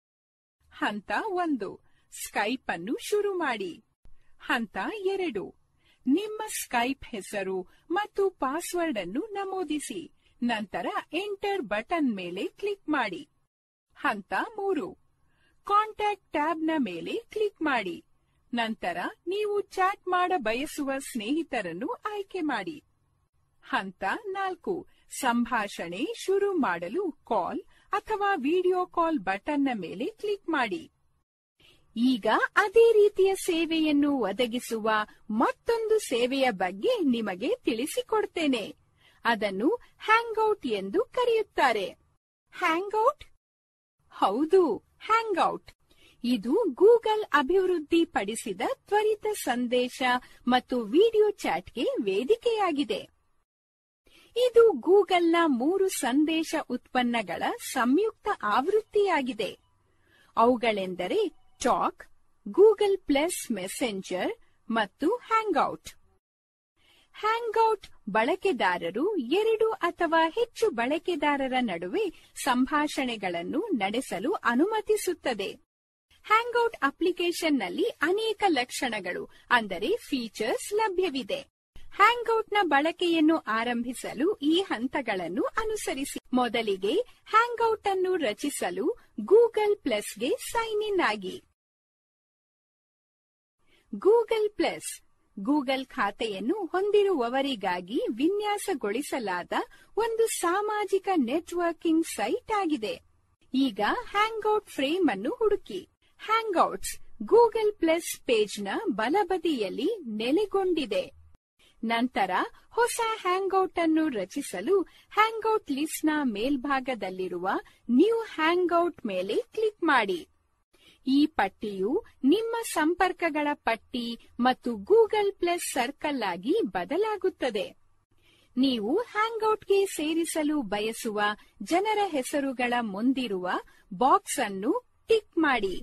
ಹಂತ 1, ಸ್ಕೈಪ್ ಅನ್ನು ಶುರು ಮಾಡಿ. ಹಂತ 2, ನಿಮ್ಮ ಸ್ಕೈಪ್ ಹೆಸರು ಮತ್ತು ಪಾಸ್ವರ್ಡ್ ಅನ್ನು ನಮೂದಿಸಿ. ನಂತರ ಎಂಟರ್ ಬಟನ್ ಮೇಲೆ ಕ್ಲಿಕ್ ಮಾಡಿ. ಹಂತ 3, ಕಾಂಟ್ಯಾಕ್ಟ್ ಟ್ಯಾಬ್ನ ಮೇಲೆ ಕ್ಲಿಕ್ ಮಾಡಿ. ನಂತರ ನೀವು ಚಾಟ್ ಮಾಡ ಬಯಸುವ ಸ್ನೇಹಿತರನ್ನು ಆಯ್ಕೆ ಮಾಡಿ. ಹಂತ 4, ಸಂಭಾಷಣೆ ಶುರು ಮಾಡಲು ಕಾಲ್ ಅಥವಾ ವಿಡಿಯೋ ಕಾಲ್ ಬಟನ್ನ ಮೇಲೆ ಕ್ಲಿಕ್ ಮಾಡಿ. ಈಗ ಅದೇ ರೀತಿಯ ಸೇವೆಯನ್ನು ಒದಗಿಸುವ ಮತ್ತೊಂದು ಸೇವೆಯ ಬಗ್ಗೆ ನಿಮಗೆ ತಿಳಿಸಿಕೊಡ್ತೇನೆ. ಅದನ್ನು ಹ್ಯಾಂಗ್ಔಟ್ ಎಂದು ಕರೆಯುತ್ತಾರೆ. ಹ್ಯಾಂಗ್ಔಟ್? ಹೌದು, ಹ್ಯಾಂಗ್ಔಟ್. ಇದು ಗೂಗಲ್ ಅಭಿವೃದ್ಧಿಪಡಿಸಿದ ತ್ವರಿತ ಸಂದೇಶ ಮತ್ತು ವಿಡಿಯೋ ಚಾಟ್ಗೆ ವೇದಿಕೆಯಾಗಿದೆ. ಇದು ಗೂಗಲ್ನ 3 ಸಂದೇಶ ಉತ್ಪನ್ನಗಳ ಸಂಯುಕ್ತ ಆವೃತ್ತಿಯಾಗಿದೆ. ಅವುಗಳೆಂದರೆ ಟಾಕ್, ಗೂಗಲ್ ಪ್ಲಸ್ ಮೆಸೆಂಜರ್ ಮತ್ತು ಹ್ಯಾಂಗ್ಔಟ್. ಹ್ಯಾಂಗ್ಔಟ್ ಬಳಕೆದಾರರು 2 ಅಥವಾ ಹೆಚ್ಚು ಬಳಕೆದಾರರ ನಡುವೆ ಸಂಭಾಷಣೆಗಳನ್ನು ನಡೆಸಲು ಅನುಮತಿಸುತ್ತದೆ. ಹ್ಯಾಂಗ್ಔಟ್ ಅಪ್ಲಿಕೇಶನ್ನಲ್ಲಿ ಅನೇಕ ಲಕ್ಷಣಗಳು ಅಂದರೆ ಫೀಚರ್ಸ್ ಲಭ್ಯವಿದೆ. ಹ್ಯಾಂಗ್ಔಟ್ನ ಬಳಕೆಯನ್ನು ಆರಂಭಿಸಲು ಈ ಹಂತಗಳನ್ನು ಅನುಸರಿಸಿ. ಮೊದಲಿಗೆ ಹ್ಯಾಂಗ್ಔಟ್ ಅನ್ನು ರಚಿಸಲು ಗೂಗಲ್ ಪ್ಲಸ್ಗೆ ಸೈನ್ ಇನ್ ಆಗಿ. ಗೂಗಲ್ ಪ್ಲಸ್ ಗೂಗಲ್ ಖಾತೆಯನ್ನು ಹೊಂದಿರುವವರಿಗಾಗಿ ವಿನ್ಯಾಸಗೊಳಿಸಲಾದ ಒಂದು ಸಾಮಾಜಿಕ ನೆಟ್ವರ್ಕಿಂಗ್ ಸೈಟ್ ಆಗಿದೆ. ಈಗ ಹ್ಯಾಂಗ್ಔಟ್ ಫ್ರೇಮ್ ಅನ್ನು ಹುಡುಕಿ. ಹ್ಯಾಂಗ್ಔಟ್ಸ್ ಗೂಗಲ್ ಪ್ಲಸ್ ಪೇಜ್ನ ಬಲಬದಿಯಲ್ಲಿ ನೆಲೆಗೊಂಡಿದೆ. ನಂತರ ಹೊಸ ಹ್ಯಾಂಗ್ಔಟ್ ಅನ್ನು ರಚಿಸಲು ಹ್ಯಾಂಗ್ಔಟ್ ಲಿಸ್ಟ್ನ ಮೇಲ್ಭಾಗದಲ್ಲಿರುವ ನ್ಯೂ ಹ್ಯಾಂಗ್ಔಟ್ ಮೇಲೆ ಕ್ಲಿಕ್ ಮಾಡಿ. ಈ ಪಟ್ಟಿಯು ನಿಮ್ಮ ಸಂಪರ್ಕಗಳ ಪಟ್ಟಿ ಮತ್ತು ಗೂಗಲ್ ಪ್ಲಸ್ ಸರ್ಕಲ್ ಆಗಿ ಬದಲಾಗುತ್ತದೆ. ನೀವು ಹ್ಯಾಂಗ್ಔಟ್ಗೆ ಸೇರಿಸಲು ಬಯಸುವ ಜನರ ಹೆಸರುಗಳ ಮುಂದಿರುವ ಬಾಕ್ಸ್ ಅನ್ನು ಟಿಕ್ ಮಾಡಿ.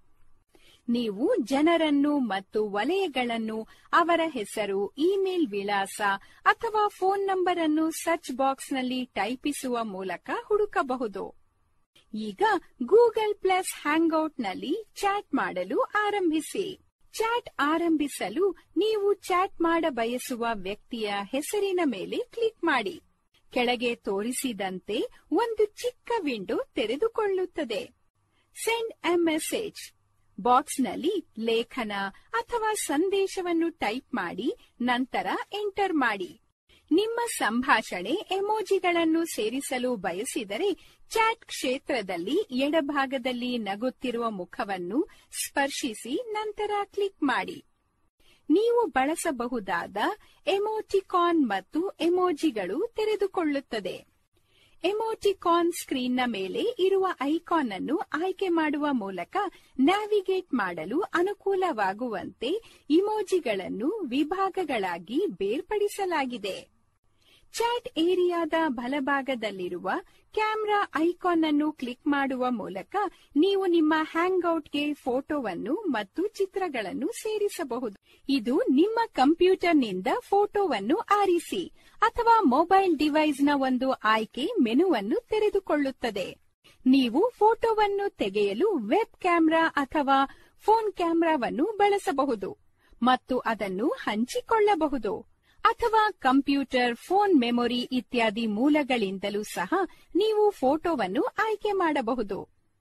ನೀವು ಜನರನ್ನು ಮತ್ತು ವಲಯಗಳನ್ನು ಅವರ ಹೆಸರು, ಇಮೇಲ್ ವಿಳಾಸ ಅಥವಾ ಫೋನ್ ನಂಬರ್ ಅನ್ನು ಸರ್ಚ್ ಬಾಕ್ಸ್ನಲ್ಲಿ ಟೈಪಿಸುವ ಮೂಲಕ ಹುಡುಕಬಹುದು. ಈಗ ಗೂಗಲ್ ಪ್ಲಸ್ ಹ್ಯಾಂಗ್ಔಟ್ನಲ್ಲಿ ಚಾಟ್ ಮಾಡಲು ಆರಂಭಿಸಿ. ಚಾಟ್ ಆರಂಭಿಸಲು ನೀವು ಚಾಟ್ ಮಾಡಬಯಸುವ ವ್ಯಕ್ತಿಯ ಹೆಸರಿನ ಮೇಲೆ ಕ್ಲಿಕ್ ಮಾಡಿ. ಕೆಳಗೆ ತೋರಿಸಿದಂತೆ ಒಂದು ಚಿಕ್ಕ ವಿಂಡೋ ತೆರೆದುಕೊಳ್ಳುತ್ತದೆ. ಸೆಂಡ್ ಎ ಮೆಸೇಜ್ ಬಾಕ್ಸ್ನಲ್ಲಿ ಲೇಖನ ಅಥವಾ ಸಂದೇಶವನ್ನು ಟೈಪ್ ಮಾಡಿ ನಂತರ ಎಂಟರ್ ಮಾಡಿ. ನಿಮ್ಮ ಸಂಭಾಷಣೆ ಎಮೋಜಿಗಳನ್ನು ಸೇರಿಸಲು ಬಯಸಿದರೆ ಚಾಟ್ ಕ್ಷೇತ್ರದಲ್ಲಿ ಎಡಭಾಗದಲ್ಲಿ ನಗುತ್ತಿರುವ ಮುಖವನ್ನು ಸ್ಪರ್ಶಿಸಿ ನಂತರ ಕ್ಲಿಕ್ ಮಾಡಿ. ನೀವು ಬಳಸಬಹುದಾದ ಎಮೋಟಿಕಾನ್ ಮತ್ತು ಎಮೋಜಿಗಳು ತೆರೆದುಕೊಳ್ಳುತ್ತದೆ. ಎಮೋಟಿಕಾನ್ ಸ್ಕ್ರೀನ್ನ ಮೇಲೆ ಇರುವ ಐಕಾನ್ ಅನ್ನು ಆಯ್ಕೆ ಮಾಡುವ ಮೂಲಕ ನ್ಯಾವಿಗೇಟ್ ಮಾಡಲು ಅನುಕೂಲವಾಗುವಂತೆ ಇಮೋಜಿಗಳನ್ನು ವಿಭಾಗಗಳಾಗಿ ಬೇರ್ಪಡಿಸಲಾಗಿದೆ. ಚಾಟ್ ಏರಿಯಾದ ಬಲಭಾಗದಲ್ಲಿರುವ ಕ್ಯಾಮೆರಾ ಐಕಾನ್ ಅನ್ನು ಕ್ಲಿಕ್ ಮಾಡುವ ಮೂಲಕ ನೀವು ನಿಮ್ಮ ಹ್ಯಾಂಗ್ಔಟ್ಗೆ ಫೋಟೋವನ್ನು ಮತ್ತು ಚಿತ್ರಗಳನ್ನು ಸೇರಿಸಬಹುದು. ಇದು ನಿಮ್ಮ ಕಂಪ್ಯೂಟರ್ನಿಂದ ಫೋಟೋವನ್ನು ಆರಿಸಿ ಅಥವಾ ಮೊಬೈಲ್ ಡಿವೈಸ್ನ ಒಂದು ಆಯ್ಕೆ ಮೆನುವನ್ನು ತೆರೆದುಕೊಳ್ಳುತ್ತದೆ. ನೀವು ಫೋಟೋವನ್ನು ತೆಗೆಯಲು ವೆಬ್ ಕ್ಯಾಮೆರಾ ಅಥವಾ ಫೋನ್ ಕ್ಯಾಮೆರಾವನ್ನು ಬಳಸಬಹುದು ಮತ್ತು ಅದನ್ನು ಹಂಚಿಕೊಳ್ಳಬಹುದು. ಅಥವಾ ಕಂಪ್ಯೂಟರ್, ಫೋನ್ ಮೆಮೊರಿ ಇತ್ಯಾದಿ ಮೂಲಗಳಿಂದಲೂ ಸಹ ನೀವು ಫೋಟೋವನ್ನು ಆಯ್ಕೆ ಮಾಡಬಹುದು.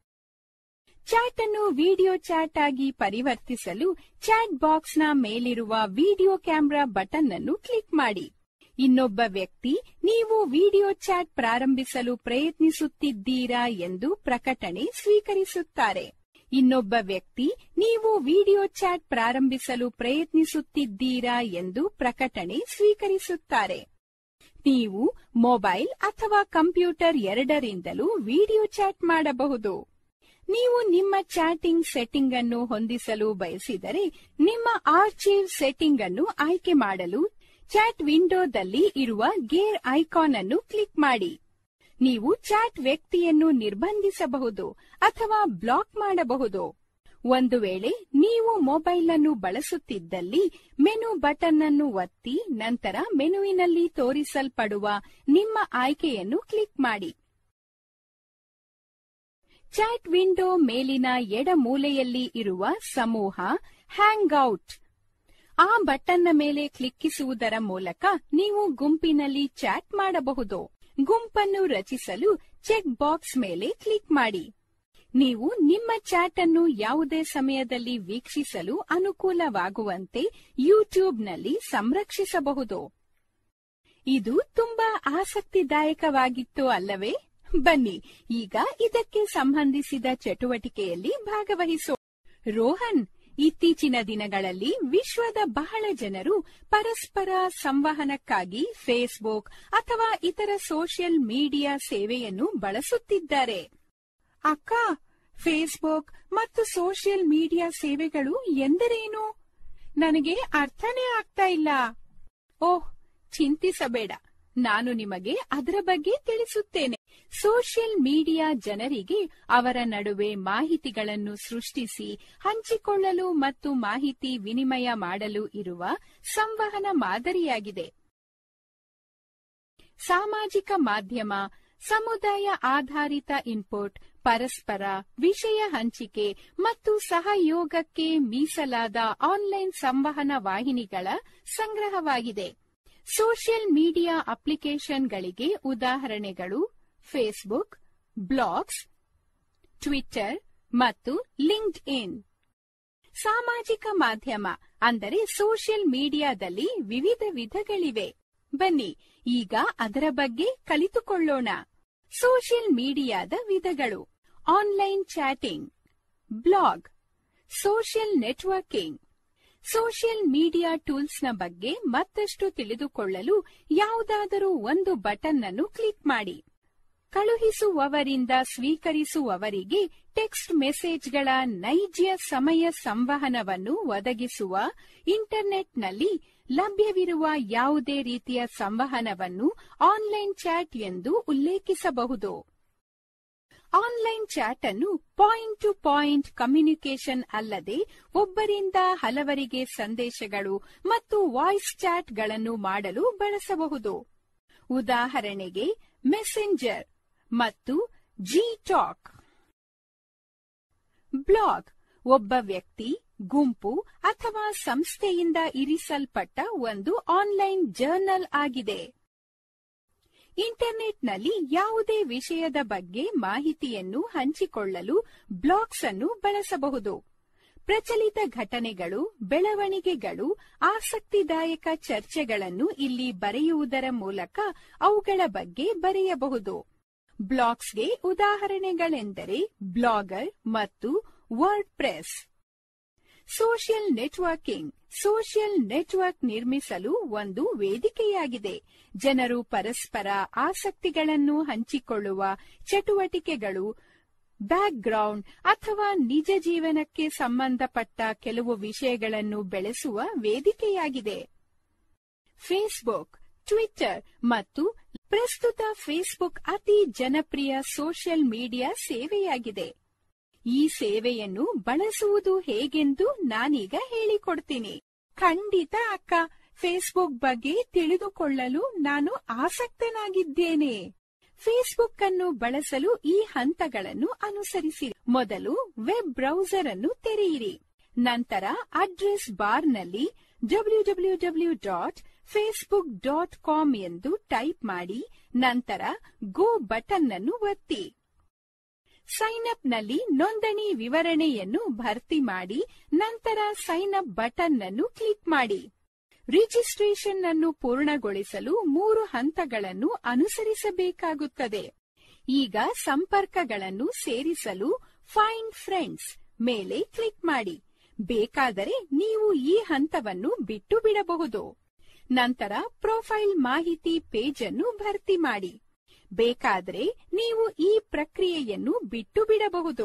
ಚಾಟ್ ಅನ್ನು ವಿಡಿಯೋ ಚಾಟ್ ಆಗಿ ಪರಿವರ್ತಿಸಲು ಚಾಟ್ ಬಾಕ್ಸ್ನ ಮೇಲಿರುವ ವಿಡಿಯೋ ಕ್ಯಾಮೆರಾ ಬಟನ್ ಅನ್ನು ಕ್ಲಿಕ್ ಮಾಡಿ. ಇನ್ನೊಬ್ಬ ವ್ಯಕ್ತಿ ನೀವು ವಿಡಿಯೋ ಚಾಟ್ ಪ್ರಾರಂಭಿಸಲು ಪ್ರಯತ್ನಿಸುತ್ತಿದ್ದೀರಾ ಎಂದು ಪ್ರಕಟಣೆ ಸ್ವೀಕರಿಸುತ್ತಾರೆ. ಇನ್ನೊಬ್ಬ ವ್ಯಕ್ತಿ ನೀವು ವಿಡಿಯೋ ಚಾಟ್ ಪ್ರಾರಂಭಿಸಲು ಪ್ರಯತ್ನಿಸುತ್ತಿದ್ದೀರಾ ಎಂದು ಪ್ರಕಟಣೆ ಸ್ವೀಕರಿಸುತ್ತಾರೆ. ನೀವು ಮೊಬೈಲ್ ಅಥವಾ ಕಂಪ್ಯೂಟರ್ ಎರಡರಿಂದಲೂ ವಿಡಿಯೋ ಚಾಟ್ ಮಾಡಬಹುದು. ನೀವು ನಿಮ್ಮ ಚಾಟಿಂಗ್ ಸೆಟ್ಟಿಂಗ್ ಅನ್ನು ಹೊಂದಿಸಲು ಬಯಸಿದರೆ ನಿಮ್ಮ ಆರ್ಚೈವ್ ಸೆಟ್ಟಿಂಗ್ ಅನ್ನು ಆಯ್ಕೆ ಮಾಡಲು ಚಾಟ್ ವಿಂಡೋದಲ್ಲಿ ಇರುವ ಗೇರ್ ಐಕಾನ್ ಅನ್ನು ಕ್ಲಿಕ್ ಮಾಡಿ. ನೀವು ಚಾಟ್ ವ್ಯಕ್ತಿಯನ್ನು ನಿರ್ಬಂಧಿಸಬಹುದು ಅಥವಾ ಬ್ಲಾಕ್ ಮಾಡಬಹುದು. ಒಂದು ವೇಳೆ ನೀವು ಮೊಬೈಲ್ ಅನ್ನು ಬಳಸುತ್ತಿದ್ದಲ್ಲಿ ಮೆನು ಬಟನ್ ಅನ್ನು ಒತ್ತಿ ನಂತರ ಮೆನುವಿನಲ್ಲಿ ತೋರಿಸಲ್ಪಡುವ ನಿಮ್ಮ ಆಯ್ಕೆಯನ್ನು ಕ್ಲಿಕ್ ಮಾಡಿ. ಚಾಟ್ ವಿಂಡೋ ಮೇಲಿನ ಎಡ ಮೂಲೆಯಲ್ಲಿ ಇರುವ ಸಮೂಹ ಹ್ಯಾಂಗ್ಔಟ್ ಆ ಬಟನ್ನ ಮೇಲೆ ಕ್ಲಿಕ್ಕಿಸುವುದರ ಮೂಲಕ ನೀವು ಗುಂಪಿನಲ್ಲಿ ಚಾಟ್ ಮಾಡಬಹುದು. ಗುಂಪನ್ನು ರಚಿಸಲು ಚೆಕ್ ಬಾಕ್ಸ್ ಮೇಲೆ ಕ್ಲಿಕ್ ಮಾಡಿ. ನೀವು ನಿಮ್ಮ ಚಾಟ್ ಅನ್ನು ಯಾವುದೇ ಸಮಯದಲ್ಲಿ ವೀಕ್ಷಿಸಲು ಅನುಕೂಲವಾಗುವಂತೆ ಯೂಟ್ಯೂಬ್ನಲ್ಲಿ ಸಂರಕ್ಷಿಸಬಹುದು. ಇದು ತುಂಬಾ ಆಸಕ್ತಿದಾಯಕವಾಗಿತ್ತು ಅಲ್ಲವೇ? ಬನ್ನಿ ಈಗ ಇದಕ್ಕೆ ಸಂಬಂಧಿಸಿದ ಚಟುವಟಿಕೆಯಲ್ಲಿ ಭಾಗವಹಿಸೋಣ. ರೋಹನ್, ಇತ್ತೀಚಿನ ದಿನಗಳಲ್ಲಿ ವಿಶ್ವದ ಬಹಳ ಜನರು ಪರಸ್ಪರ ಸಂವಹನಕ್ಕಾಗಿ ಫೇಸ್ಬುಕ್ ಅಥವಾ ಇತರ ಸೋಷಿಯಲ್ ಮೀಡಿಯಾ ಸೇವೆಯನ್ನು ಬಳಸುತ್ತಿದ್ದಾರೆ. ಅಕ್ಕ, ಫೇಸ್ಬುಕ್ ಮತ್ತು ಸೋಷಿಯಲ್ ಮೀಡಿಯಾ ಸೇವೆಗಳು ಎಂದರೇನು? ನನಗೆ ಅರ್ಥನೇ ಆಗ್ತಾ ಇಲ್ಲ. ಓಹ್, ಚಿಂತಿಸಬೇಡ, ನಾನು ನಿಮಗೆ ಅದರ ಬಗ್ಗೆ ತಿಳಿಸುತ್ತೇನೆ. ಸೋಷಿಯಲ್ ಮೀಡಿಯಾ ಜನರಿಗೆ ಅವರ ನಡುವೆ ಮಾಹಿತಿಗಳನ್ನು ಸೃಷ್ಟಿಸಿ ಹಂಚಿಕೊಳ್ಳಲು ಮತ್ತು ಮಾಹಿತಿ ವಿನಿಮಯ ಮಾಡಲು ಇರುವ ಸಂವಹನ ಮಾದರಿಯಾಗಿದೆ. ಸಾಮಾಜಿಕ ಮಾಧ್ಯಮ ಸಮುದಾಯ ಆಧಾರಿತ ಇನ್ಪುಟ್, ಪರಸ್ಪರ ವಿಷಯ ಹಂಚಿಕೆ ಮತ್ತು ಸಹಯೋಗಕ್ಕೆ ಮೀಸಲಾದ ಆನ್ಲೈನ್ ಸಂವಹನ ವಾಹಿನಿಗಳ ಸಂಗ್ರಹವಾಗಿದೆ. ಸೋಷಿಯಲ್ ಮೀಡಿಯಾ ಅಪ್ಲಿಕೇಶನ್ಗಳಿಗೆ ಉದಾಹರಣೆಗಳು ಫೇಸ್ಬುಕ್, ಬ್ಲಾಗ್ಸ್, ಟ್ವಿಟರ್ ಮತ್ತು ಲಿಂಕ್ಡ್ ಇನ್. ಸಾಮಾಜಿಕ ಮಾಧ್ಯಮ ಅಂದರೆ ಸೋಷಿಯಲ್ ಮೀಡಿಯಾದಲ್ಲಿ ವಿವಿಧ ವಿಧಗಳಿವೆ. ಬನ್ನಿ ಈಗ ಅದರ ಬಗ್ಗೆ ಕಲಿತುಕೊಳ್ಳೋಣ. ಸೋಷಿಯಲ್ ಮೀಡಿಯಾದ ವಿಧಗಳು: online chatting, blog, social networking. Social media ಟೂಲ್ಸ್ನ ಬಗ್ಗೆ ಮತ್ತಷ್ಟು ತಿಳಿದುಕೊಳ್ಳಲು ಯಾವುದಾದರೂ ಒಂದು ಬಟನ್ ಅನ್ನು ಕ್ಲಿಕ್ ಮಾಡಿ. ಕಳುಹಿಸುವವರಿಂದ ಸ್ವೀಕರಿಸುವವರಿಗೆ ಟೆಕ್ಸ್ಟ್ ಮೆಸೇಜ್ಗಳ ನೈಜ ಸಮಯ ಸಂವಹನವನ್ನು ಒದಗಿಸುವ ಇಂಟರ್ನೆಟ್ನಲ್ಲಿ ಲಭ್ಯವಿರುವ ಯಾವುದೇ ರೀತಿಯ ಸಂವಹನವನ್ನು ಆನ್ಲೈನ್ ಚಾಟ್ ಎಂದು ಉಲ್ಲೇಖಿಸಬಹುದು. ಆನ್ಲೈನ್ ಚಾಟ್ ಅನ್ನು ಪಾಯಿಂಟ್ ಟು ಪಾಯಿಂಟ್ ಕಮ್ಯುನಿಕೇಷನ್ ಅಲ್ಲದೆ ಒಬ್ಬರಿಂದ ಹಲವರಿಗೆ ಸಂದೇಶಗಳು ಮತ್ತು ವಾಯ್ಸ್ ಚಾಟ್ಗಳನ್ನು ಮಾಡಲು ಬಳಸಬಹುದು. ಉದಾಹರಣೆಗೆ ಮೆಸೆಂಜರ್ ಮತ್ತು ಟಾಕ್. ಬ್ಲಾಗ್ ಒಬ್ಬ ವ್ಯಕ್ತಿ, ಗುಂಪು ಅಥವಾ ಸಂಸ್ಥೆಯಿಂದ ಇರಿಸಲ್ಪಟ್ಟ ಒಂದು ಆನ್ಲೈನ್ ಜರ್ನಲ್ ಆಗಿದೆ. ಇಂಟರ್ನೆಟ್ನಲ್ಲಿ ಯಾವುದೇ ವಿಷಯದ ಬಗ್ಗೆ ಮಾಹಿತಿಯನ್ನು ಹಂಚಿಕೊಳ್ಳಲು ಬ್ಲಾಗ್ಸ್ ಅನ್ನು ಬಳಸಬಹುದು. ಪ್ರಚಲಿತ ಘಟನೆಗಳು, ಬೆಳವಣಿಗೆಗಳು, ಆಸಕ್ತಿದಾಯಕ ಚರ್ಚೆಗಳನ್ನು ಇಲ್ಲಿ ಬರೆಯುವುದರ ಮೂಲಕ ಅವುಗಳ ಬಗ್ಗೆ ಬರೆಯಬಹುದು. ಬ್ಲಾಗ್ಸ್ಗೆ ಉದಾಹರಣೆಗಳೆಂದರೆ ಬ್ಲಾಗರ್ ಮತ್ತು WordPress. Social networking social network ನಿರ್ಮಿಸಲು ಒಂದು ವೇದಿಕೆಯಾಗಿದೆ. ಜನರು ಪರಸ್ಪರ ಆಸಕ್ತಿಗಳನ್ನು ಹಂಚಿಕೊಳ್ಳುವ ಚಟುವಟಿಕೆಗಳು, ಬ್ಯಾಕ್ಗ್ರೌಂಡ್ ಅಥವಾ ನಿಜ ಜೀವನಕ್ಕೆ ಸಂಬಂಧಪಟ್ಟ ಕೆಲವು ವಿಷಯಗಳನ್ನು ಬೆಳೆಸುವ ವೇದಿಕೆಯಾಗಿದೆ. ಫೇಸ್ಬುಕ್, ಟ್ವಿಟರ್ ಮತ್ತು ಪ್ರಸ್ತುತ ಫೇಸ್ಬುಕ್ ಅತಿ ಜನಪ್ರಿಯ ಸೋಷಿಯಲ್ ಮೀಡಿಯಾ ಸೇವೆಯಾಗಿದೆ. ಈ ಸೇವೆಯನ್ನು ಬಳಸುವುದು ಹೇಗೆಂದು ನಾನೀಗ ಹೇಳಿಕೊಡ್ತೀನಿ. ಖಂಡಿತ ಅಕ್ಕ, ಫೇಸ್ಬುಕ್ ಬಗ್ಗೆ ತಿಳಿದುಕೊಳ್ಳಲು ನಾನು ಆಸಕ್ತನಾಗಿದ್ದೇನೆ. ಫೇಸ್ಬುಕ್ ಅನ್ನು ಬಳಸಲು ಈ ಹಂತಗಳನ್ನು ಅನುಸರಿಸಿರಿ. ಮೊದಲು ವೆಬ್ ಬ್ರೌಸರ್ ಅನ್ನು ತೆರೆಯಿರಿ. ನಂತರ ಅಡ್ರೆಸ್ ಬಾರ್ನಲ್ಲಿ www.facebook.com ಎಂದು ಟೈಪ್ ಮಾಡಿ ನಂತರ ಗೋ ಬಟನ್ ಅನ್ನು ಒತ್ತಿ. ಸೈನ್ ಅಪ್ ನಲ್ಲಿ ನೋಂದಣಿ ವಿವರಣೆಯನ್ನು ಭರ್ತಿ ಮಾಡಿ ನಂತರ ಸೈನ್ ಅಪ್ ಬಟನ್ ಅನ್ನು ಕ್ಲಿಕ್ ಮಾಡಿ. ರಿಜಿಸ್ಟ್ರೇಷನ್ ಅನ್ನು ಪೂರ್ಣಗೊಳಿಸಲು 3 ಹಂತಗಳನ್ನು ಅನುಸರಿಸಬೇಕಾಗುತ್ತದೆ. ಈಗ ಸಂಪರ್ಕಗಳನ್ನು ಸೇರಿಸಲು ಫೈಂಡ್ ಫ್ರೆಂಡ್ಸ್ ಮೇಲೆ ಕ್ಲಿಕ್ ಮಾಡಿ. ಬೇಕಾದರೆ ನೀವು ಈ ಹಂತವನ್ನು ಬಿಟ್ಟು ಬಿಡಬಹುದು. ನಂತರ ಪ್ರೊಫೈಲ್ ಮಾಹಿತಿ ಪೇಜ್ ಅನ್ನು ಭರ್ತಿ ಮಾಡಿ. ಬೇಕಾದರೆ ನೀವು ಈ ಪ್ರಕ್ರಿಯೆಯನ್ನು ಬಿಟ್ಟು ಬಿಡಬಹುದು.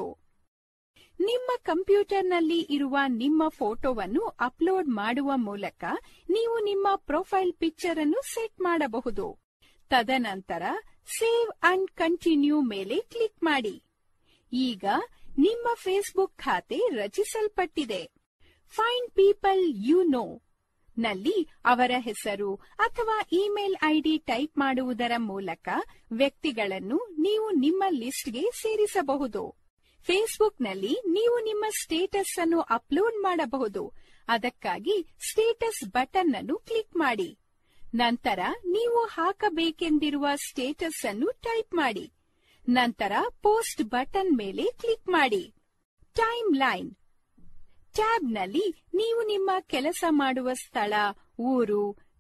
ನಿಮ್ಮ ಕಂಪ್ಯೂಟರ್ನಲ್ಲಿ ಇರುವ ನಿಮ್ಮ ಫೋಟೋವನ್ನು ಅಪ್ಲೋಡ್ ಮಾಡುವ ಮೂಲಕ ನೀವು ನಿಮ್ಮ ಪ್ರೊಫೈಲ್ ಪಿಕ್ಚರ್ ಅನ್ನು ಸೆಟ್ ಮಾಡಬಹುದು. ತದನಂತರ ಸೇವ್ ಅಂಡ್ ಕಂಟಿನ್ಯೂ ಮೇಲೆ ಕ್ಲಿಕ್ ಮಾಡಿ. ಈಗ ನಿಮ್ಮ ಫೇಸ್ಬುಕ್ ಖಾತೆ ರಚಿಸಲ್ಪಟ್ಟಿದೆ. ಫೈಂಡ್ ಪೀಪಲ್ ಯು ನೋ ನಲ್ಲಿ ಅವರ ಹೆಸರು ಅಥವಾ ಇಮೇಲ್ ಐಡಿ ಟೈಪ್ ಮಾಡುವುದರ ಮೂಲಕ ವ್ಯಕ್ತಿಗಳನ್ನು ನೀವು ನಿಮ್ಮ ಲಿಸ್ಟ್ಗೆ ಸೇರಿಸಬಹುದು. ಫೇಸ್ಬುಕ್ನಲ್ಲಿ ನೀವು ನಿಮ್ಮ ಸ್ಟೇಟಸ್ ಅನ್ನು ಅಪ್ಲೋಡ್ ಮಾಡಬಹುದು. ಅದಕ್ಕಾಗಿ ಸ್ಟೇಟಸ್ ಬಟನ್ ಅನ್ನು ಕ್ಲಿಕ್ ಮಾಡಿ. ನಂತರ ನೀವು ಹಾಕಬೇಕೆಂದಿರುವ ಸ್ಟೇಟಸ್ ಅನ್ನು ಟೈಪ್ ಮಾಡಿ. ನಂತರ ಪೋಸ್ಟ್ ಬಟನ್ ಮೇಲೆ ಕ್ಲಿಕ್ ಮಾಡಿ. ಟೈಮ್ ಲೈನ್ ಟ್ಯಾಬ್ನಲ್ಲಿ ನೀವು ನಿಮ್ಮ ಕೆಲಸ ಮಾಡುವ ಸ್ಥಳ, ಊರು,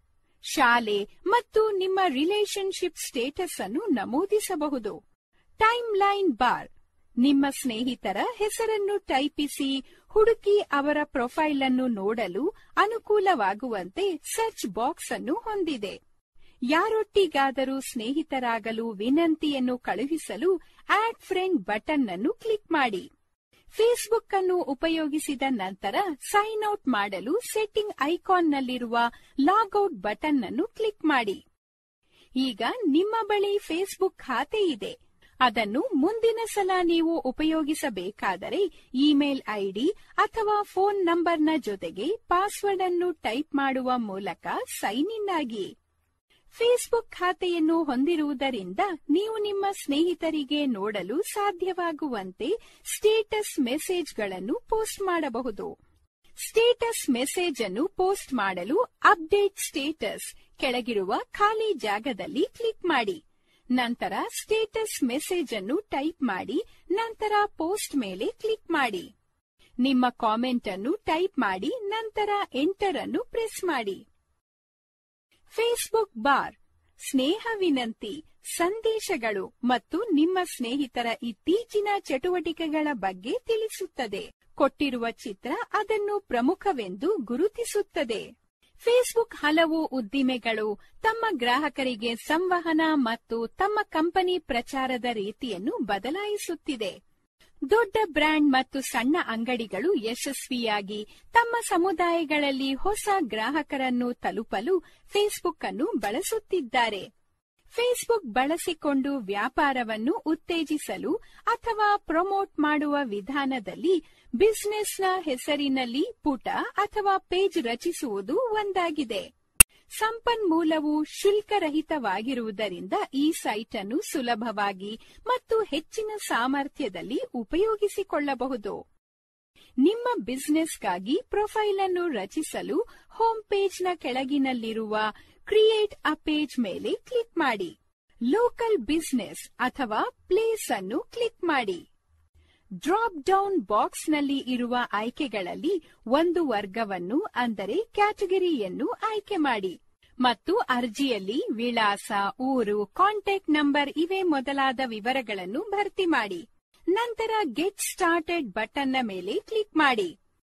ಶಾಲೆ ಮತ್ತು ನಿಮ್ಮ ರಿಲೇಶನ್ಶಿಪ್ ಸ್ಟೇಟಸ್ ಅನ್ನು ನಮೂದಿಸಬಹುದು. ಟೈಮ್ ಲೈನ್ ಬಾರ್ ನಿಮ್ಮ ಸ್ನೇಹಿತರ ಹೆಸರನ್ನು ಟೈಪಿಸಿ ಹುಡುಕಿ ಅವರ ಪ್ರೊಫೈಲ್ ಅನ್ನು ನೋಡಲು ಅನುಕೂಲವಾಗುವಂತೆ ಸರ್ಚ್ ಬಾಕ್ಸ್ ಅನ್ನು ಹೊಂದಿದೆ. ಯಾರೊಟ್ಟಿಗಾದರೂ ಸ್ನೇಹಿತರಾಗಲು ವಿನಂತಿಯನ್ನು ಕಳುಹಿಸಲು ಆಡ್ ಫ್ರೆಂಡ್ ಬಟನ್ ಅನ್ನು ಕ್ಲಿಕ್ ಮಾಡಿ. ಫೇಸ್ಬುಕ್ ಅನ್ನು ಉಪಯೋಗಿಸಿದ ನಂತರ ಸೈನ್ ಔಟ್ ಮಾಡಲು ಸೆಟ್ಟಿಂಗ್ ಐಕಾನ್ನಲ್ಲಿರುವ ಲಾಗ್ಔಟ್ ಬಟನ್ ಅನ್ನು ಕ್ಲಿಕ್ ಮಾಡಿ. ಈಗ ನಿಮ್ಮ ಬಳಿ ಫೇಸ್ಬುಕ್ ಖಾತೆ ಇದೆ. ಅದನ್ನು ಮುಂದಿನ ಸಲ ನೀವು ಉಪಯೋಗಿಸಬೇಕಾದರೆ ಇಮೇಲ್ ಐಡಿ ಅಥವಾ ಫೋನ್ ನಂಬರ್ನ ಜೊತೆಗೆ ಪಾಸ್ವರ್ಡ್ ಅನ್ನು ಟೈಪ್ ಮಾಡುವ ಮೂಲಕ ಸೈನ್ ಇನ್ ಆಗಿ. ಫೇಸ್ಬುಕ್ ಖಾತೆಯನ್ನು ಹೊಂದಿರುವುದರಿಂದ ನೀವು ನಿಮ್ಮ ಸ್ನೇಹಿತರಿಗೆ ನೋಡಲು ಸಾಧ್ಯವಾಗುವಂತೆ ಸ್ಟೇಟಸ್ ಮೆಸೇಜ್ಗಳನ್ನು ಪೋಸ್ಟ್ ಮಾಡಬಹುದು. ಸ್ಟೇಟಸ್ ಮೆಸೇಜ್ ಅನ್ನು ಪೋಸ್ಟ್ ಮಾಡಲು ಅಪ್ಡೇಟ್ ಸ್ಟೇಟಸ್ ಕೆಳಗಿರುವ ಖಾಲಿ ಜಾಗದಲ್ಲಿ ಕ್ಲಿಕ್ ಮಾಡಿ. ನಂತರ ಸ್ಟೇಟಸ್ ಮೆಸೇಜ್ ಅನ್ನು ಟೈಪ್ ಮಾಡಿ ನಂತರ ಪೋಸ್ಟ್ ಮೇಲೆ ಕ್ಲಿಕ್ ಮಾಡಿ. ನಿಮ್ಮ ಕಾಮೆಂಟ್ ಅನ್ನು ಟೈಪ್ ಮಾಡಿ ನಂತರ ಎಂಟರ್ ಅನ್ನು ಪ್ರೆಸ್ ಮಾಡಿ. ಫೇಸ್ಬುಕ್ ಬಾರ್ ಸ್ನೇಹ ವಿನಂತಿ, ಸಂದೇಶಗಳು ಮತ್ತು ನಿಮ್ಮ ಸ್ನೇಹಿತರ ಇತ್ತೀಚಿನ ಚಟುವಟಿಕೆಗಳ ಬಗ್ಗೆ ತಿಳಿಸುತ್ತದೆ. ಕೊಟ್ಟಿರುವ ಚಿತ್ರ ಅದನ್ನು ಪ್ರಮುಖವೆಂದು ಗುರುತಿಸುತ್ತದೆ. ಫೇಸ್ಬುಕ್ ಹಲವು ಉದ್ದಿಮೆಗಳು ತಮ್ಮ ಗ್ರಾಹಕರಿಗೆ ಸಂವಹನ ಮತ್ತು ತಮ್ಮ ಕಂಪನಿ ಪ್ರಚಾರದ ರೀತಿಯನ್ನು ಬದಲಾಯಿಸುತ್ತಿದೆ. ದೊಡ್ಡ ಬ್ರ್ಯಾಂಡ್ ಮತ್ತು ಸಣ್ಣ ಅಂಗಡಿಗಳು ಯಶಸ್ವಿಯಾಗಿ ತಮ್ಮ ಸಮುದಾಯಗಳಲ್ಲಿ ಹೊಸ ಗ್ರಾಹಕರನ್ನು ತಲುಪಲು ಫೇಸ್ಬುಕ್ ಅನ್ನು ಬಳಸುತ್ತಿದ್ದಾರೆ. ಫೇಸ್ಬುಕ್ ಬಳಸಿಕೊಂಡು ವ್ಯಾಪಾರವನ್ನು ಉತ್ತೇಜಿಸಲು ಅಥವಾ ಪ್ರಮೋಟ್ ಮಾಡುವ ವಿಧಾನದಲ್ಲಿ ಬಿಸಿನೆಸ್ನ ಹೆಸರಿನಲ್ಲಿ ಪುಟ ಅಥವಾ ಪೇಜ್ ರಚಿಸುವುದು ಒಂದಾಗಿದೆ. ಸಂಪನ್ಮೂಲವು ಶುಲ್ಕರಹಿತವಾಗಿರುವುದರಿಂದ ಈ ಸೈಟ್ ಅನ್ನು ಸುಲಭವಾಗಿ ಮತ್ತು ಹೆಚ್ಚಿನ ಸಾಮರ್ಥ್ಯದಲ್ಲಿ ಉಪಯೋಗಿಸಿಕೊಳ್ಳಬಹುದು. ನಿಮ್ಮ ಬಿಸಿನೆಸ್ಗಾಗಿ ಪ್ರೊಫೈಲ್ ಅನ್ನು ರಚಿಸಲು ಹೋಮ್ ಪೇಜ್ನ ಕೆಳಗಿನಲ್ಲಿರುವ ಕ್ರಿಯೇಟ್ ಅ ಪೇಜ್ ಮೇಲೆ ಕ್ಲಿಕ್ ಮಾಡಿ. ಲೋಕಲ್ ಬಿಸಿನೆಸ್ ಅಥವಾ ಪ್ಲೇಸ್ ಅನ್ನು ಕ್ಲಿಕ್ ಮಾಡಿ. ಡ್ರಾಪ್ ಡೌನ್ ಬಾಕ್ಸ್ನಲ್ಲಿ ಇರುವ ಆಯ್ಕೆಗಳಲ್ಲಿ ಒಂದು ವರ್ಗವನ್ನು ಅಂದರೆ ಕ್ಯಾಟಗರಿಯನ್ನು ಆಯ್ಕೆ ಮಾಡಿ ಮತ್ತು ಅರ್ಜಿಯಲ್ಲಿ ವಿಳಾಸ, ಊರು, ಕಾಂಟ್ಯಾಕ್ಟ್ ನಂಬರ್ ಇವೇ ಮೊದಲಾದ ವಿವರಗಳನ್ನು ಭರ್ತಿ ಮಾಡಿ. ನಂತರ ಗೆಟ್ ಸ್ಟಾರ್ಟೆಡ್ ಬಟನ್ನ ಮೇಲೆ ಕ್ಲಿಕ್ ಮಾಡಿ.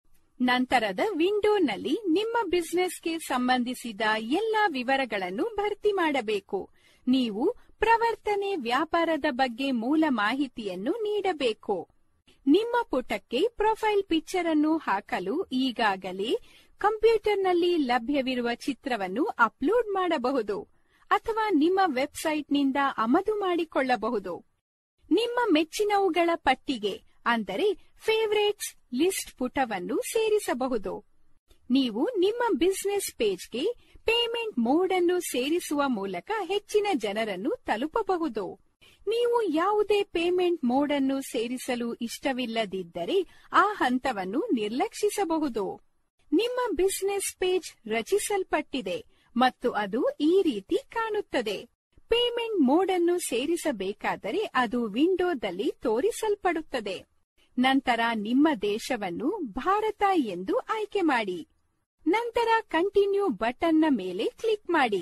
ನಂತರದ ವಿಂಡೋನಲ್ಲಿ ನಿಮ್ಮ ಬಿಸಿನೆಸ್ಗೆ ಸಂಬಂಧಿಸಿದ ಎಲ್ಲಾ ವಿವರಗಳನ್ನು ಭರ್ತಿ ಮಾಡಬೇಕು. ನೀವು ಪ್ರವರ್ತನೆ, ವ್ಯಾಪಾರದ ಬಗ್ಗೆ ಮೂಲ ಮಾಹಿತಿಯನ್ನು ನೀಡಬೇಕು. ನಿಮ್ಮ ಪುಟಕ್ಕೆ ಪ್ರೊಫೈಲ್ ಪಿಕ್ಚರ್ ಅನ್ನು ಹಾಕಲು ಈಗಾಗಲೇ ಕಂಪ್ಯೂಟರ್ನಲ್ಲಿ ಲಭ್ಯವಿರುವ ಚಿತ್ರವನ್ನು ಅಪ್ಲೋಡ್ ಮಾಡಬಹುದು ಅಥವಾ ನಿಮ್ಮ ವೆಬ್ಸೈಟ್ನಿಂದ ಆಮದು ಮಾಡಿಕೊಳ್ಳಬಹುದು. ನಿಮ್ಮ ಮೆಚ್ಚಿನವುಗಳ ಪಟ್ಟಿಗೆ ಅಂದರೆ ಫೇವರೇಟ್ಸ್ ಲಿಸ್ಟ್ ಪುಟವನ್ನು ಸೇರಿಸಬಹುದು. ನೀವು ನಿಮ್ಮ ಬಿಸಿನೆಸ್ ಪೇಜ್ಗೆ ಪೇಮೆಂಟ್ ಮೋಡ್ ಅನ್ನು ಸೇರಿಸುವ ಮೂಲಕ ಹೆಚ್ಚಿನ ಜನರನ್ನು ತಲುಪಬಹುದು. ನೀವು ಯಾವುದೇ ಪೇಮೆಂಟ್ ಮೋಡ್ ಅನ್ನು ಸೇರಿಸಲು ಇಷ್ಟವಿಲ್ಲದಿದ್ದರೆ ಆ ಹಂತವನ್ನು ನಿರ್ಲಕ್ಷಿಸಬಹುದು. ನಿಮ್ಮ ಬಿಸಿನೆಸ್ ಪೇಜ್ ರಚಿಸಲ್ಪಟ್ಟಿದೆ ಮತ್ತು ಅದು ಈ ರೀತಿ ಕಾಣುತ್ತದೆ. ಪೇಮೆಂಟ್ ಮೋಡ್ ಅನ್ನು ಸೇರಿಸಬೇಕಾದರೆ ಅದು ವಿಂಡೋದಲ್ಲಿ ತೋರಿಸಲ್ಪಡುತ್ತದೆ. ನಂತರ ನಿಮ್ಮ ದೇಶವನ್ನು ಭಾರತ ಎಂದು ಆಯ್ಕೆ ಮಾಡಿ. ನಂತರ ಕಂಟಿನ್ಯೂ ಬಟನ್ನ ಮೇಲೆ ಕ್ಲಿಕ್ ಮಾಡಿ.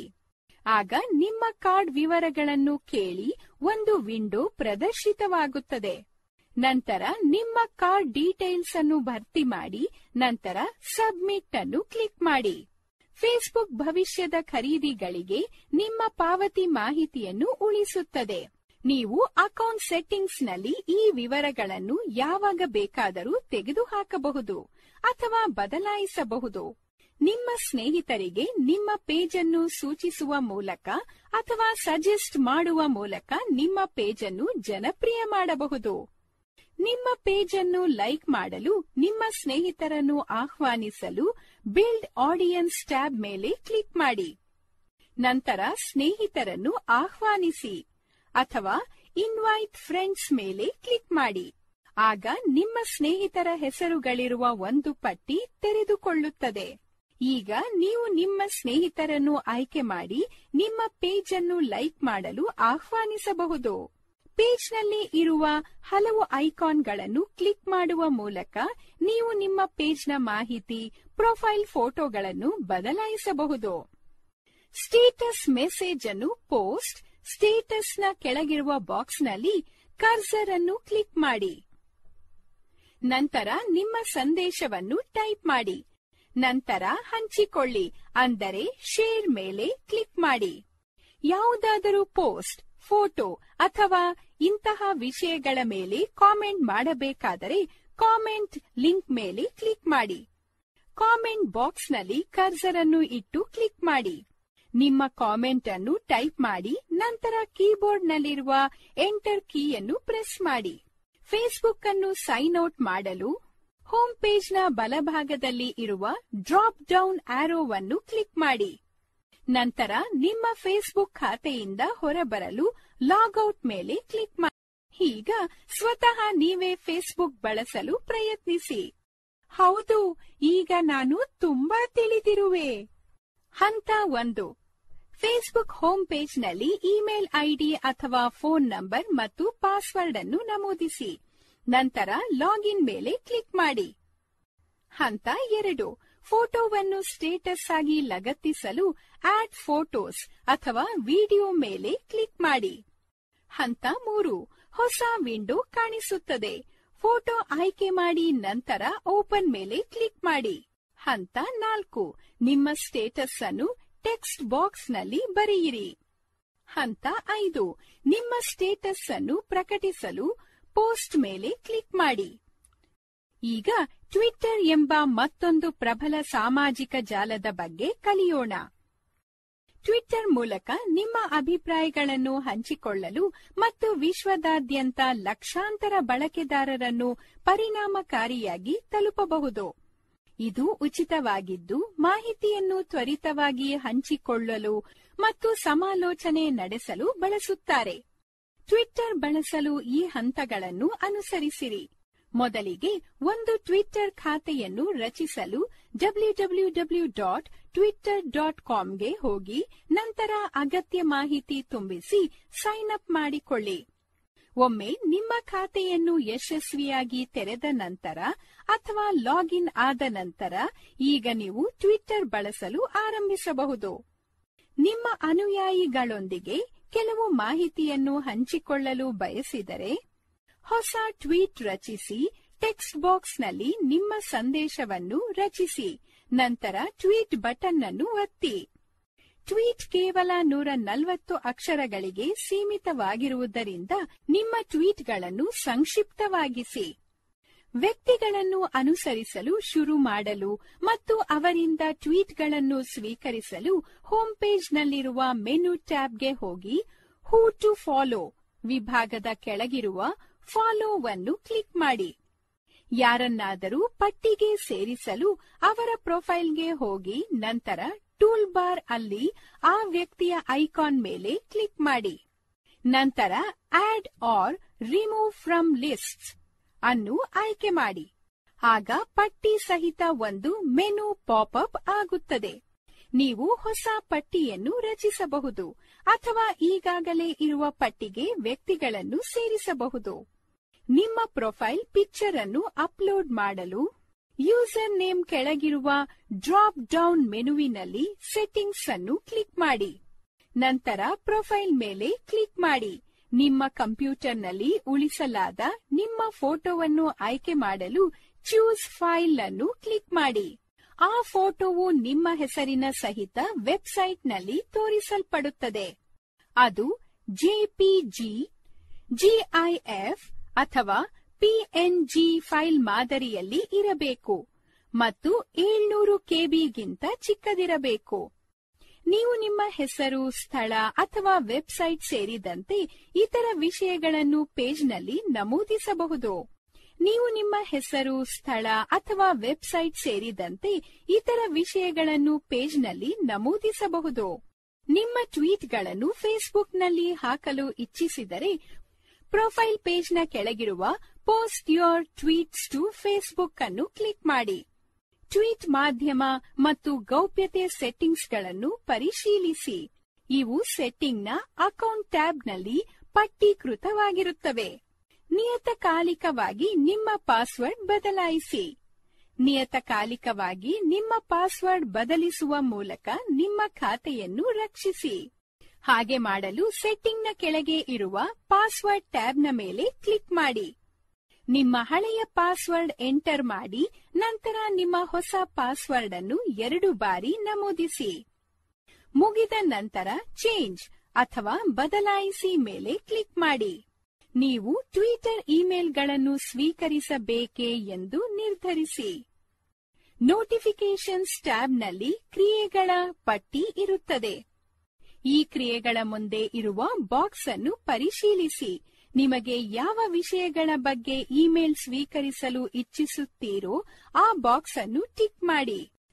ಆಗ ನಿಮ್ಮ ಕಾರ್ಡ್ ವಿವರಗಳನ್ನು ಕೇಳಿ ಒಂದು ವಿಂಡೋ ಪ್ರದರ್ಶಿತವಾಗುತ್ತದೆ. ನಂತರ ನಿಮ್ಮ ಕಾರ್ಡ್ ಡೀಟೇಲ್ಸ್ ಅನ್ನು ಭರ್ತಿ ಮಾಡಿ ನಂತರ ಸಬ್ಮಿಟ್ ಅನ್ನು ಕ್ಲಿಕ್ ಮಾಡಿ. ಫೇಸ್ಬುಕ್ ಭವಿಷ್ಯದ ಖರೀದಿಗಳಿಗೆ ನಿಮ್ಮ ಪಾವತಿ ಮಾಹಿತಿಯನ್ನು ಉಳಿಸುತ್ತದೆ. ನೀವು ಅಕೌಂಟ್ ಸೆಟ್ಟಿಂಗ್ಸ್ನಲ್ಲಿ ಈ ವಿವರಗಳನ್ನು ಯಾವಾಗ ಬೇಕಾದರೂ ತೆಗೆದುಹಾಕಬಹುದು ಅಥವಾ ಬದಲಾಯಿಸಬಹುದು. ನಿಮ್ಮ ಸ್ನೇಹಿತರಿಗೆ ನಿಮ್ಮ ಪೇಜ್ ಅನ್ನು ಸೂಚಿಸುವ ಮೂಲಕ ಅಥವಾ ಸಜೆಸ್ಟ್ ಮಾಡುವ ಮೂಲಕ ನಿಮ್ಮ ಪೇಜ್ ಅನ್ನು ಜನಪ್ರಿಯ ಮಾಡಬಹುದು. ನಿಮ್ಮ ಪೇಜ್ ಅನ್ನು ಲೈಕ್ ಮಾಡಲು ನಿಮ್ಮ ಸ್ನೇಹಿತರನ್ನು ಆಹ್ವಾನಿಸಲು ಬಿಲ್ಡ್ ಆಡಿಯನ್ಸ್ ಟ್ಯಾಬ್ ಮೇಲೆ ಕ್ಲಿಕ್ ಮಾಡಿ. ನಂತರ ಸ್ನೇಹಿತರನ್ನು ಆಹ್ವಾನಿಸಿ ಅಥವಾ ಇನ್ವೈಟ್ ಫ್ರೆಂಡ್ಸ್ ಮೇಲೆ ಕ್ಲಿಕ್ ಮಾಡಿ. ಆಗ ನಿಮ್ಮ ಸ್ನೇಹಿತರ ಹೆಸರುಗಳಿರುವ ಒಂದು ಪಟ್ಟಿ ತೆರೆದುಕೊಳ್ಳುತ್ತದೆ. ಈಗ ನೀವು ನಿಮ್ಮ ಸ್ನೇಹಿತರನ್ನು ಆಯ್ಕೆ ಮಾಡಿ ನಿಮ್ಮ ಪೇಜ್ ಅನ್ನು ಲೈಕ್ ಮಾಡಲು ಆಹ್ವಾನಿಸಬಹುದು. ಪೇಜ್ನಲ್ಲಿ ಇರುವ ಹಲವು ಐಕಾನ್ಗಳನ್ನು ಕ್ಲಿಕ್ ಮಾಡುವ ಮೂಲಕ ನೀವು ನಿಮ್ಮ ಪೇಜ್ನ ಮಾಹಿತಿ, ಪ್ರೊಫೈಲ್ ಫೋಟೋಗಳನ್ನು ಬದಲಾಯಿಸಬಹುದು. ಸ್ಟೇಟಸ್ ಮೆಸೇಜ್ ಅನ್ನು ಪೋಸ್ಟ್ ಸ್ಟೇಟಸ್ನ ಕೆಳಗಿರುವ ಬಾಕ್ಸ್ನಲ್ಲಿ ಕರ್ಸರ್ ಅನ್ನು ಕ್ಲಿಕ್ ಮಾಡಿ. ನಂತರ ನಿಮ್ಮ ಸಂದೇಶವನ್ನು ಟೈಪ್ ಮಾಡಿ. ನಂತರ ಹಂಚಿಕೊಳ್ಳಿ ಅಂದರೆ ಶೇರ್ ಮೇಲೆ ಕ್ಲಿಕ್ ಮಾಡಿ. ಯಾವುದಾದರೂ ಪೋಸ್ಟ್, ಫೋಟೋ ಅಥವಾ ಇಂತಹ ವಿಷಯಗಳ ಮೇಲೆ ಕಾಮೆಂಟ್ ಮಾಡಬೇಕಾದರೆ ಕಾಮೆಂಟ್ ಲಿಂಕ್ ಮೇಲೆ ಕ್ಲಿಕ್ ಮಾಡಿ. ಕಾಮೆಂಟ್ ಬಾಕ್ಸ್ನಲ್ಲಿ ಕರ್ಸರ್ ಅನ್ನು ಇಟ್ಟು ಕ್ಲಿಕ್ ಮಾಡಿ. ನಿಮ್ಮ ಕಾಮೆಂಟ್ ಅನ್ನು ಟೈಪ್ ಮಾಡಿ ನಂತರ ಕೀಬೋರ್ಡ್ನಲ್ಲಿರುವ ಎಂಟರ್ ಕೀಯನ್ನು ಪ್ರೆಸ್ ಮಾಡಿ. ಫೇಸ್ಬುಕ್ ಅನ್ನು ಸೈನ್ ಔಟ್ ಮಾಡಲು ಹೋಮ್ ಪೇಜ್ನ ಬಲಭಾಗದಲ್ಲಿ ಇರುವ ಡ್ರಾಪ್ ಡೌನ್ ಆರೋವನ್ನು ಕ್ಲಿಕ್ ಮಾಡಿ. ನಂತರ ನಿಮ್ಮ ಫೇಸ್ಬುಕ್ ಖಾತೆಯಿಂದ ಹೊರಬರಲು ಲಾಗ್ಔಟ್ ಮೇಲೆ ಕ್ಲಿಕ್ ಮಾಡಿ. ಈಗ ಸ್ವತಃ ನೀವೇ ಫೇಸ್ಬುಕ್ ಬಳಸಲು ಪ್ರಯತ್ನಿಸಿ. ಹೌದು, ಈಗ ನಾನು ತುಂಬಾ ತಿಳಿದಿರುವೆ. ಹಂತ 1. ಫೇಸ್ಬುಕ್ ಹೋಮ್ ಪೇಜ್ನಲ್ಲಿ ಇಮೇಲ್ ಐಡಿ ಅಥವಾ ಫೋನ್ ನಂಬರ್ ಮತ್ತು ಪಾಸ್ವರ್ಡ್ ಅನ್ನು ನಮೂದಿಸಿ. ನಂತರ ಲಾಗಿನ್ ಮೇಲೆ ಕ್ಲಿಕ್ ಮಾಡಿ. ಹಂತ 2. ಫೋಟೋವನ್ನು ಸ್ಟೇಟಸ್ ಆಗಿ ಲಗತ್ತಿಸಲು ಆಡ್ ಫೋಟೋಸ್ ಅಥವಾ ವಿಡಿಯೋ ಮೇಲೆ ಕ್ಲಿಕ್ ಮಾಡಿ. ಹಂತ 3. ಹೊಸ ವಿಂಡೋ ಕಾಣಿಸುತ್ತದೆ. ಫೋಟೋ ಆಯ್ಕೆ ಮಾಡಿ ನಂತರ ಓಪನ್ ಮೇಲೆ ಕ್ಲಿಕ್ ಮಾಡಿ. ಹಂತ 4. ನಿಮ್ಮ ಸ್ಟೇಟಸ್ ಅನ್ನು ಟೆಕ್ಸ್ಟ್ ಬಾಕ್ಸ್ ನಲ್ಲಿ ಬರೆಯಿರಿ. ಹಂತ 5. ನಿಮ್ಮ ಸ್ಟೇಟಸ್ ಅನ್ನು ಪ್ರಕಟಿಸಲು ಪೋಸ್ಟ್ ಮೇಲೆ ಕ್ಲಿಕ್ ಮಾಡಿ. ಈಗ ಟ್ವಿಟ್ಟರ್ ಎಂಬ ಮತ್ತೊಂದು ಪ್ರಬಲ ಸಾಮಾಜಿಕ ಜಾಲದ ಬಗ್ಗೆ ಕಲಿಯೋಣ. ಟ್ವಿಟ್ಟರ್ ಮೂಲಕ ನಿಮ್ಮ ಅಭಿಪ್ರಾಯಗಳನ್ನು ಹಂಚಿಕೊಳ್ಳಲು ಮತ್ತು ವಿಶ್ವದಾದ್ಯಂತ ಲಕ್ಷಾಂತರ ಬಳಕೆದಾರರನ್ನು ಪರಿಣಾಮಕಾರಿಯಾಗಿ ತಲುಪಬಹುದು. ಇದು ಉಚಿತವಾಗಿದ್ದು, ಮಾಹಿತಿಯನ್ನು ತ್ವರಿತವಾಗಿ ಹಂಚಿಕೊಳ್ಳಲು ಮತ್ತು ಸಮಾಲೋಚನೆ ನಡೆಸಲು ಬಳಸುತ್ತಾರೆ. ಟ್ವಿಟ್ಟರ್ ಬಳಸಲು ಈ ಹಂತಗಳನ್ನು ಅನುಸರಿಸಿರಿ. ಮೊದಲಿಗೆ ಒಂದು ಟ್ವಿಟ್ಟರ್ ಖಾತೆಯನ್ನು ರಚಿಸಲು www.twitter.comಗೆ ಹೋಗಿ ನಂತರ ಅಗತ್ಯ ಮಾಹಿತಿ ತುಂಬಿಸಿ ಸೈನ್ ಅಪ್ ಮಾಡಿಕೊಳ್ಳಿ. ಒಮ್ಮೆ ನಿಮ್ಮ ಖಾತೆಯನ್ನು ಯಶಸ್ವಿಯಾಗಿ ತೆರೆದ ನಂತರ ಅಥವಾ ಲಾಗಿನ್ ಆದ ನಂತರ ಈಗ ನೀವು ಟ್ವಿಟ್ಟರ್ ಬಳಸಲು ಆರಂಭಿಸಬಹುದು. ನಿಮ್ಮ ಅನುಯಾಯಿಗಳೊಂದಿಗೆ ಕೆಲವು ಮಾಹಿತಿಯನ್ನು ಹಂಚಿಕೊಳ್ಳಲು ಬಯಸಿದರೆ ಹೊಸ ಟ್ವೀಟ್ ರಚಿಸಿ ಟೆಕ್ಸ್ಟ್ ಬಾಕ್ಸ್ನಲ್ಲಿ ನಿಮ್ಮ ಸಂದೇಶವನ್ನು ರಚಿಸಿ. ನಂತರ ಟ್ವೀಟ್ ಬಟನ್ ಅನ್ನು ಒತ್ತಿ. ಟ್ವೀಟ್ ಕೇವಲ 140 ಅಕ್ಷರಗಳಿಗೆ ಸೀಮಿತವಾಗಿರುವುದರಿಂದ ನಿಮ್ಮ ಟ್ವೀಟ್ಗಳನ್ನು ಸಂಕ್ಷಿಪ್ತವಾಗಿಸಿ. ವ್ಯಕ್ತಿಗಳನ್ನು ಅನುಸರಿಸಲು ಶುರು ಮಾಡಲು ಮತ್ತು ಅವರಿಂದ ಟ್ವೀಟ್ಗಳನ್ನು ಸ್ವೀಕರಿಸಲು ಹೋಮ್ ಪೇಜ್ನಲ್ಲಿರುವ ಮೆನು ಟ್ಯಾಬ್ಗೆ ಹೋಗಿ ಹೂ ಟು ಫಾಲೋ ವಿಭಾಗದ ಕೆಳಗಿರುವ ಫಾಲೋವನ್ನು ಕ್ಲಿಕ್ ಮಾಡಿ. ಯಾರನ್ನಾದರೂ ಪಟ್ಟಿಗೆ ಸೇರಿಸಲು ಅವರ ಪ್ರೊಫೈಲ್ಗೆ ಹೋಗಿ ನಂತರ ಟೂಲ್ ಬಾರ್ ಅಲ್ಲಿ ಆ ವ್ಯಕ್ತಿಯ ಐಕಾನ್ ಮೇಲೆ ಕ್ಲಿಕ್ ಮಾಡಿ. ನಂತರ add or remove from lists ಅನ್ನು ಆಯ್ಕೆ ಮಾಡಿ. ಆಗ ಪಟ್ಟಿ ಸಹಿತ ಒಂದು ಮೆನು ಪಾಪ್ಅಪ್ ಆಗುತ್ತದೆ. ನೀವು ಹೊಸ ಪಟ್ಟಿಯನ್ನು ರಚಿಸಬಹುದು ಅಥವಾ ಈಗಾಗಲೇ ಇರುವ ಪಟ್ಟಿಗೆ ವ್ಯಕ್ತಿಗಳನ್ನು ಸೇರಿಸಬಹುದು. ನಿಮ್ಮ ಪ್ರೊಫೈಲ್ ಪಿಕ್ಚರ್ ಅನ್ನು ಅಪ್ಲೋಡ್ ಮಾಡಲು ಯೂಸರ್ ನೇಮ್ ಕೆಳಗಿರುವ ಡ್ರಾಪ್ ಡೌನ್ ಮೆನುವಿನಲ್ಲಿ ಸೆಟ್ಟಿಂಗ್ಸ್ ಅನ್ನು ಕ್ಲಿಕ್ ಮಾಡಿ. ನಂತರ ಪ್ರೊಫೈಲ್ ಮೇಲೆ ಕ್ಲಿಕ್ ಮಾಡಿ. ನಿಮ್ಮ ಕಂಪ್ಯೂಟರ್ನಲ್ಲಿ ಉಳಿಸಲಾದ ನಿಮ್ಮ ಫೋಟೋವನ್ನು ಆಯ್ಕೆ ಮಾಡಲು ಚೂಸ್ ಫೈಲ್ ಅನ್ನು ಕ್ಲಿಕ್ ಮಾಡಿ. ಆ ಫೋಟೋವು ನಿಮ್ಮ ಹೆಸರಿನ ಸಹಿತ ವೆಬ್ಸೈಟ್ನಲ್ಲಿ ತೋರಿಸಲ್ಪಡುತ್ತದೆ. ಅದು ಜೆಪಿಜಿ, ಜಿಐಎಫ್ ಅಥವಾ ಪಿಎನ್ಜಿ ಫೈಲ್ ಮಾದರಿಯಲ್ಲಿ ಇರಬೇಕು ಮತ್ತು 700 ಕೆಬಿಗಿಂತ ಚಿಕ್ಕದಿರಬೇಕು. ನೀವು ನಿಮ್ಮ ಹೆಸರು, ಸ್ಥಳ ಅಥವಾ ವೆಬ್ಸೈಟ್ ಸೇರಿದಂತೆ ಇತರ ವಿಷಯಗಳನ್ನು ಪೇಜ್ನಲ್ಲಿ ನಮೂದಿಸಬಹುದು. ನೀವು ನಿಮ್ಮ ಹೆಸರು, ಸ್ಥಳ ಅಥವಾ ವೆಬ್ಸೈಟ್ ಸೇರಿದಂತೆ ಇತರ ವಿಷಯಗಳನ್ನು ಪೇಜ್ನಲ್ಲಿ ನಮೂದಿಸಬಹುದು. ನಿಮ್ಮ ಟ್ವೀಟ್ಗಳನ್ನು ಫೇಸ್ಬುಕ್ನಲ್ಲಿ ಹಾಕಲು ಇಚ್ಛಿಸಿದರೆ ಪ್ರೊಫೈಲ್ ಪೇಜ್ನ ಕೆಳಗಿರುವ post your tweets to Facebook ಅನ್ನು ಕ್ಲಿಕ್ ಮಾಡಿ. ಟ್ವೀಟ್ ಮಾಧ್ಯಮ ಮತ್ತು ಗೌಪ್ಯತೆ ಸೆಟ್ಟಿಂಗ್ಸ್ಗಳನ್ನು ಪರಿಶೀಲಿಸಿ. ಇವು ಸೆಟ್ಟಿಂಗ್ನ ಅಕೌಂಟ್ ಟ್ಯಾಬ್ನಲ್ಲಿ ಪಟ್ಟೀಕೃತವಾಗಿರುತ್ತವೆ. ನಿಯತಕಾಲಿಕವಾಗಿ ನಿಮ್ಮ ಪಾಸ್ವರ್ಡ್ ಬದಲಾಯಿಸಿ. ನಿಯತಕಾಲಿಕವಾಗಿ ನಿಮ್ಮ ಪಾಸ್ವರ್ಡ್ ಬದಲಿಸುವ ಮೂಲಕ ನಿಮ್ಮ ಖಾತೆಯನ್ನು ರಕ್ಷಿಸಿ. ಹಾಗೆ ಮಾಡಲು ಸೆಟ್ಟಿಂಗ್ನ ಕೆಳಗೆ ಇರುವ ಪಾಸ್ವರ್ಡ್ ಟ್ಯಾಬ್ನ ಮೇಲೆ ಕ್ಲಿಕ್ ಮಾಡಿ. ನಿಮ್ಮ ಹಳೆಯ ಪಾಸ್ವರ್ಡ್ ಎಂಟರ್ ಮಾಡಿ ನಂತರ ನಿಮ್ಮ ಹೊಸ ಪಾಸ್ವರ್ಡ್ ಅನ್ನು 2 ಬಾರಿ ನಮೂದಿಸಿ. ಮುಗಿದ ನಂತರ ಚೇಂಜ್ ಅಥವಾ ಬದಲಾಯಿಸಿ ಮೇಲೆ ಕ್ಲಿಕ್ ಮಾಡಿ. ನೀವು ಟ್ವಿಟರ್ ಇಮೇಲ್ಗಳನ್ನು ಸ್ವೀಕರಿಸಬೇಕೇ ಎಂದು ನಿರ್ಧರಿಸಿ. ನೋಟಿಫಿಕೇಶನ್ಸ್ ಟ್ಯಾಬ್ನಲ್ಲಿ ಕ್ರಿಯೆಗಳ ಪಟ್ಟಿ ಇರುತ್ತದೆ. ಈ ಕ್ರಿಯೆಗಳ ಮುಂದೆ ಇರುವ ಬಾಕ್ಸ್ ಅನ್ನು ಪರಿಶೀಲಿಸಿ. ನಿಮಗೆ ಯಾವ ವಿಷಯಗಳ ಬಗ್ಗೆ ಇಮೇಲ್ ಸ್ವೀಕರಿಸಲು ಇಚ್ಛಿಸುತ್ತೀರೋ ಆ ಬಾಕ್ಸ್ ಅನ್ನು ಟಿಕ್ ಮಾಡಿ.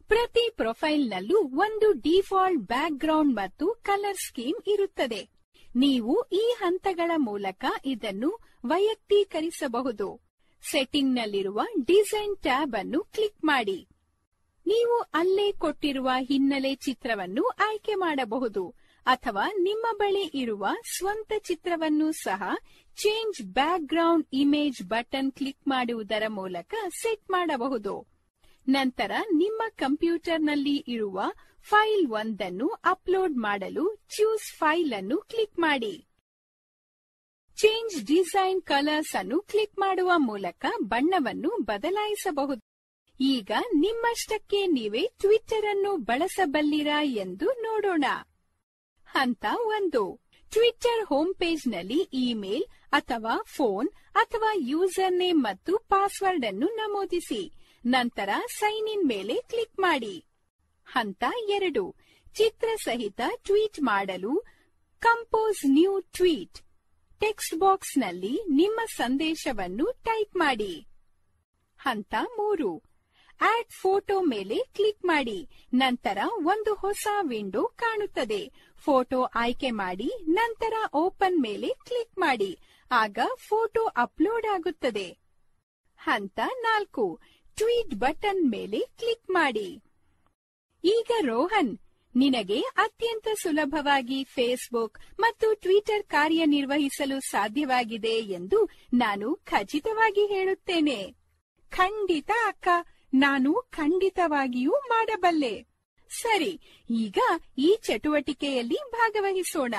ಪ್ರತಿ ಪ್ರೊಫೈಲ್ನಲ್ಲೂ ಒಂದು ಡಿಫಾಲ್ಟ್ ಬ್ಯಾಕ್ಗ್ರೌಂಡ್ ಮತ್ತು ಕಲರ್ ಸ್ಕೀಮ್ ಇರುತ್ತದೆ. ನೀವು ಈ ಹಂತಗಳ ಮೂಲಕ ಇದನ್ನು ವೈಯಕ್ತೀಕರಿಸಬಹುದು. ಸೆಟ್ಟಿಂಗ್ನಲ್ಲಿರುವ ಡಿಸೈನ್ ಟ್ಯಾಬ್ ಅನ್ನು ಕ್ಲಿಕ್ ಮಾಡಿ. ನೀವು ಅಲ್ಲೇ ಕೊಟ್ಟಿರುವ ಹಿನ್ನೆಲೆ ಚಿತ್ರವನ್ನು ಆಯ್ಕೆ ಮಾಡಬಹುದು ಅಥವಾ ನಿಮ್ಮ ಬಳಿ ಇರುವ ಸ್ವಂತ ಚಿತ್ರವನ್ನು ಸಹ change background image button click ಮಾಡುವುದರ ಮೂಲಕ ಸೆಟ್ ಮಾಡಬಹುದು. ನಂತರ ನಿಮ್ಮ ಕಂಪ್ಯೂಟರ್ನಲ್ಲಿ ಇರುವ ಫೈಲ್ ಒಂದನ್ನು ಅಪ್ಲೋಡ್ ಮಾಡಲು ಚೂಸ್ ಫೈಲ್ ಅನ್ನು ಕ್ಲಿಕ್ ಮಾಡಿ. ಚೇಂಜ್ ಡಿಸೈನ್ ಕಲರ್ಸ್ ಅನ್ನು ಕ್ಲಿಕ್ ಮಾಡುವ ಮೂಲಕ ಬಣ್ಣವನ್ನು ಬದಲಾಯಿಸಬಹುದು. ಈಗ ನಿಮ್ಮಷ್ಟಕ್ಕೆ ನೀವೇ ಟ್ವಿಟ್ಟರ್ ಅನ್ನು ಬಳಸಬಲ್ಲಿರಾ ಎಂದು ನೋಡೋಣ. ಹಂತ 1. ಟ್ವಿಟ್ಟರ್ ಹೋಮ್ ಪೇಜ್ನಲ್ಲಿ ಇಮೇಲ್ ಅಥವಾ ಫೋನ್ ಅಥವಾ ಯೂಸರ್ ನೇಮ್ ಮತ್ತು ಪಾಸ್ವರ್ಡ್ ಅನ್ನು ನಮೂದಿಸಿ. ನಂತರ ಸೈನ್ ಇನ್ ಮೇಲೆ ಕ್ಲಿಕ್ ಮಾಡಿ. ಹಂತ 2. ಚಿತ್ರ ಸಹಿತ ಟ್ವೀಟ್ ಮಾಡಲು ಕಂಪೋಸ್ ನ್ಯೂ ಟ್ವೀಟ್ ಟೆಕ್ಸ್ಟ್ ಬಾಕ್ಸ್ನಲ್ಲಿ ನಿಮ್ಮ ಸಂದೇಶವನ್ನು ಟೈಪ್ ಮಾಡಿ. ಹಂತ 3. ಆಡ್ ಫೋಟೋ ಮೇಲೆ ಕ್ಲಿಕ್ ಮಾಡಿ. ನಂತರ ಒಂದು ಹೊಸ ವಿಂಡೋ ಕಾಣುತ್ತದೆ. ಫೋಟೋ ಆಯ್ಕೆ ಮಾಡಿ ನಂತರ ಓಪನ್ ಮೇಲೆ ಕ್ಲಿಕ್ ಮಾಡಿ. ಆಗ ಫೋಟೋ ಅಪ್ಲೋಡ್ ಆಗುತ್ತದೆ. ಹಂತ 4. ಟ್ವೀಟ್ ಬಟನ್ ಮೇಲೆ ಕ್ಲಿಕ್ ಮಾಡಿ. ಈಗ ರೋಹನ್, ನಿನಗೆ ಅತ್ಯಂತ ಸುಲಭವಾಗಿ ಫೇಸ್ಬುಕ್ ಮತ್ತು ಟ್ವಿಟರ್ ಕಾರ್ಯನಿರ್ವಹಿಸಲು ಸಾಧ್ಯವಾಗಿದೆ ಎಂದು ನಾನು ಖಚಿತವಾಗಿ ಹೇಳುತ್ತೇನೆ. ಖಂಡಿತ ಅಕ್ಕ, ನಾನು ಖಂಡಿತವಾಗಿಯೂ ಮಾಡಬಲ್ಲೆ. ಸರಿ, ಈಗ ಈ ಚಟುವಟಿಕೆಯಲ್ಲಿ ಭಾಗವಹಿಸೋಣ.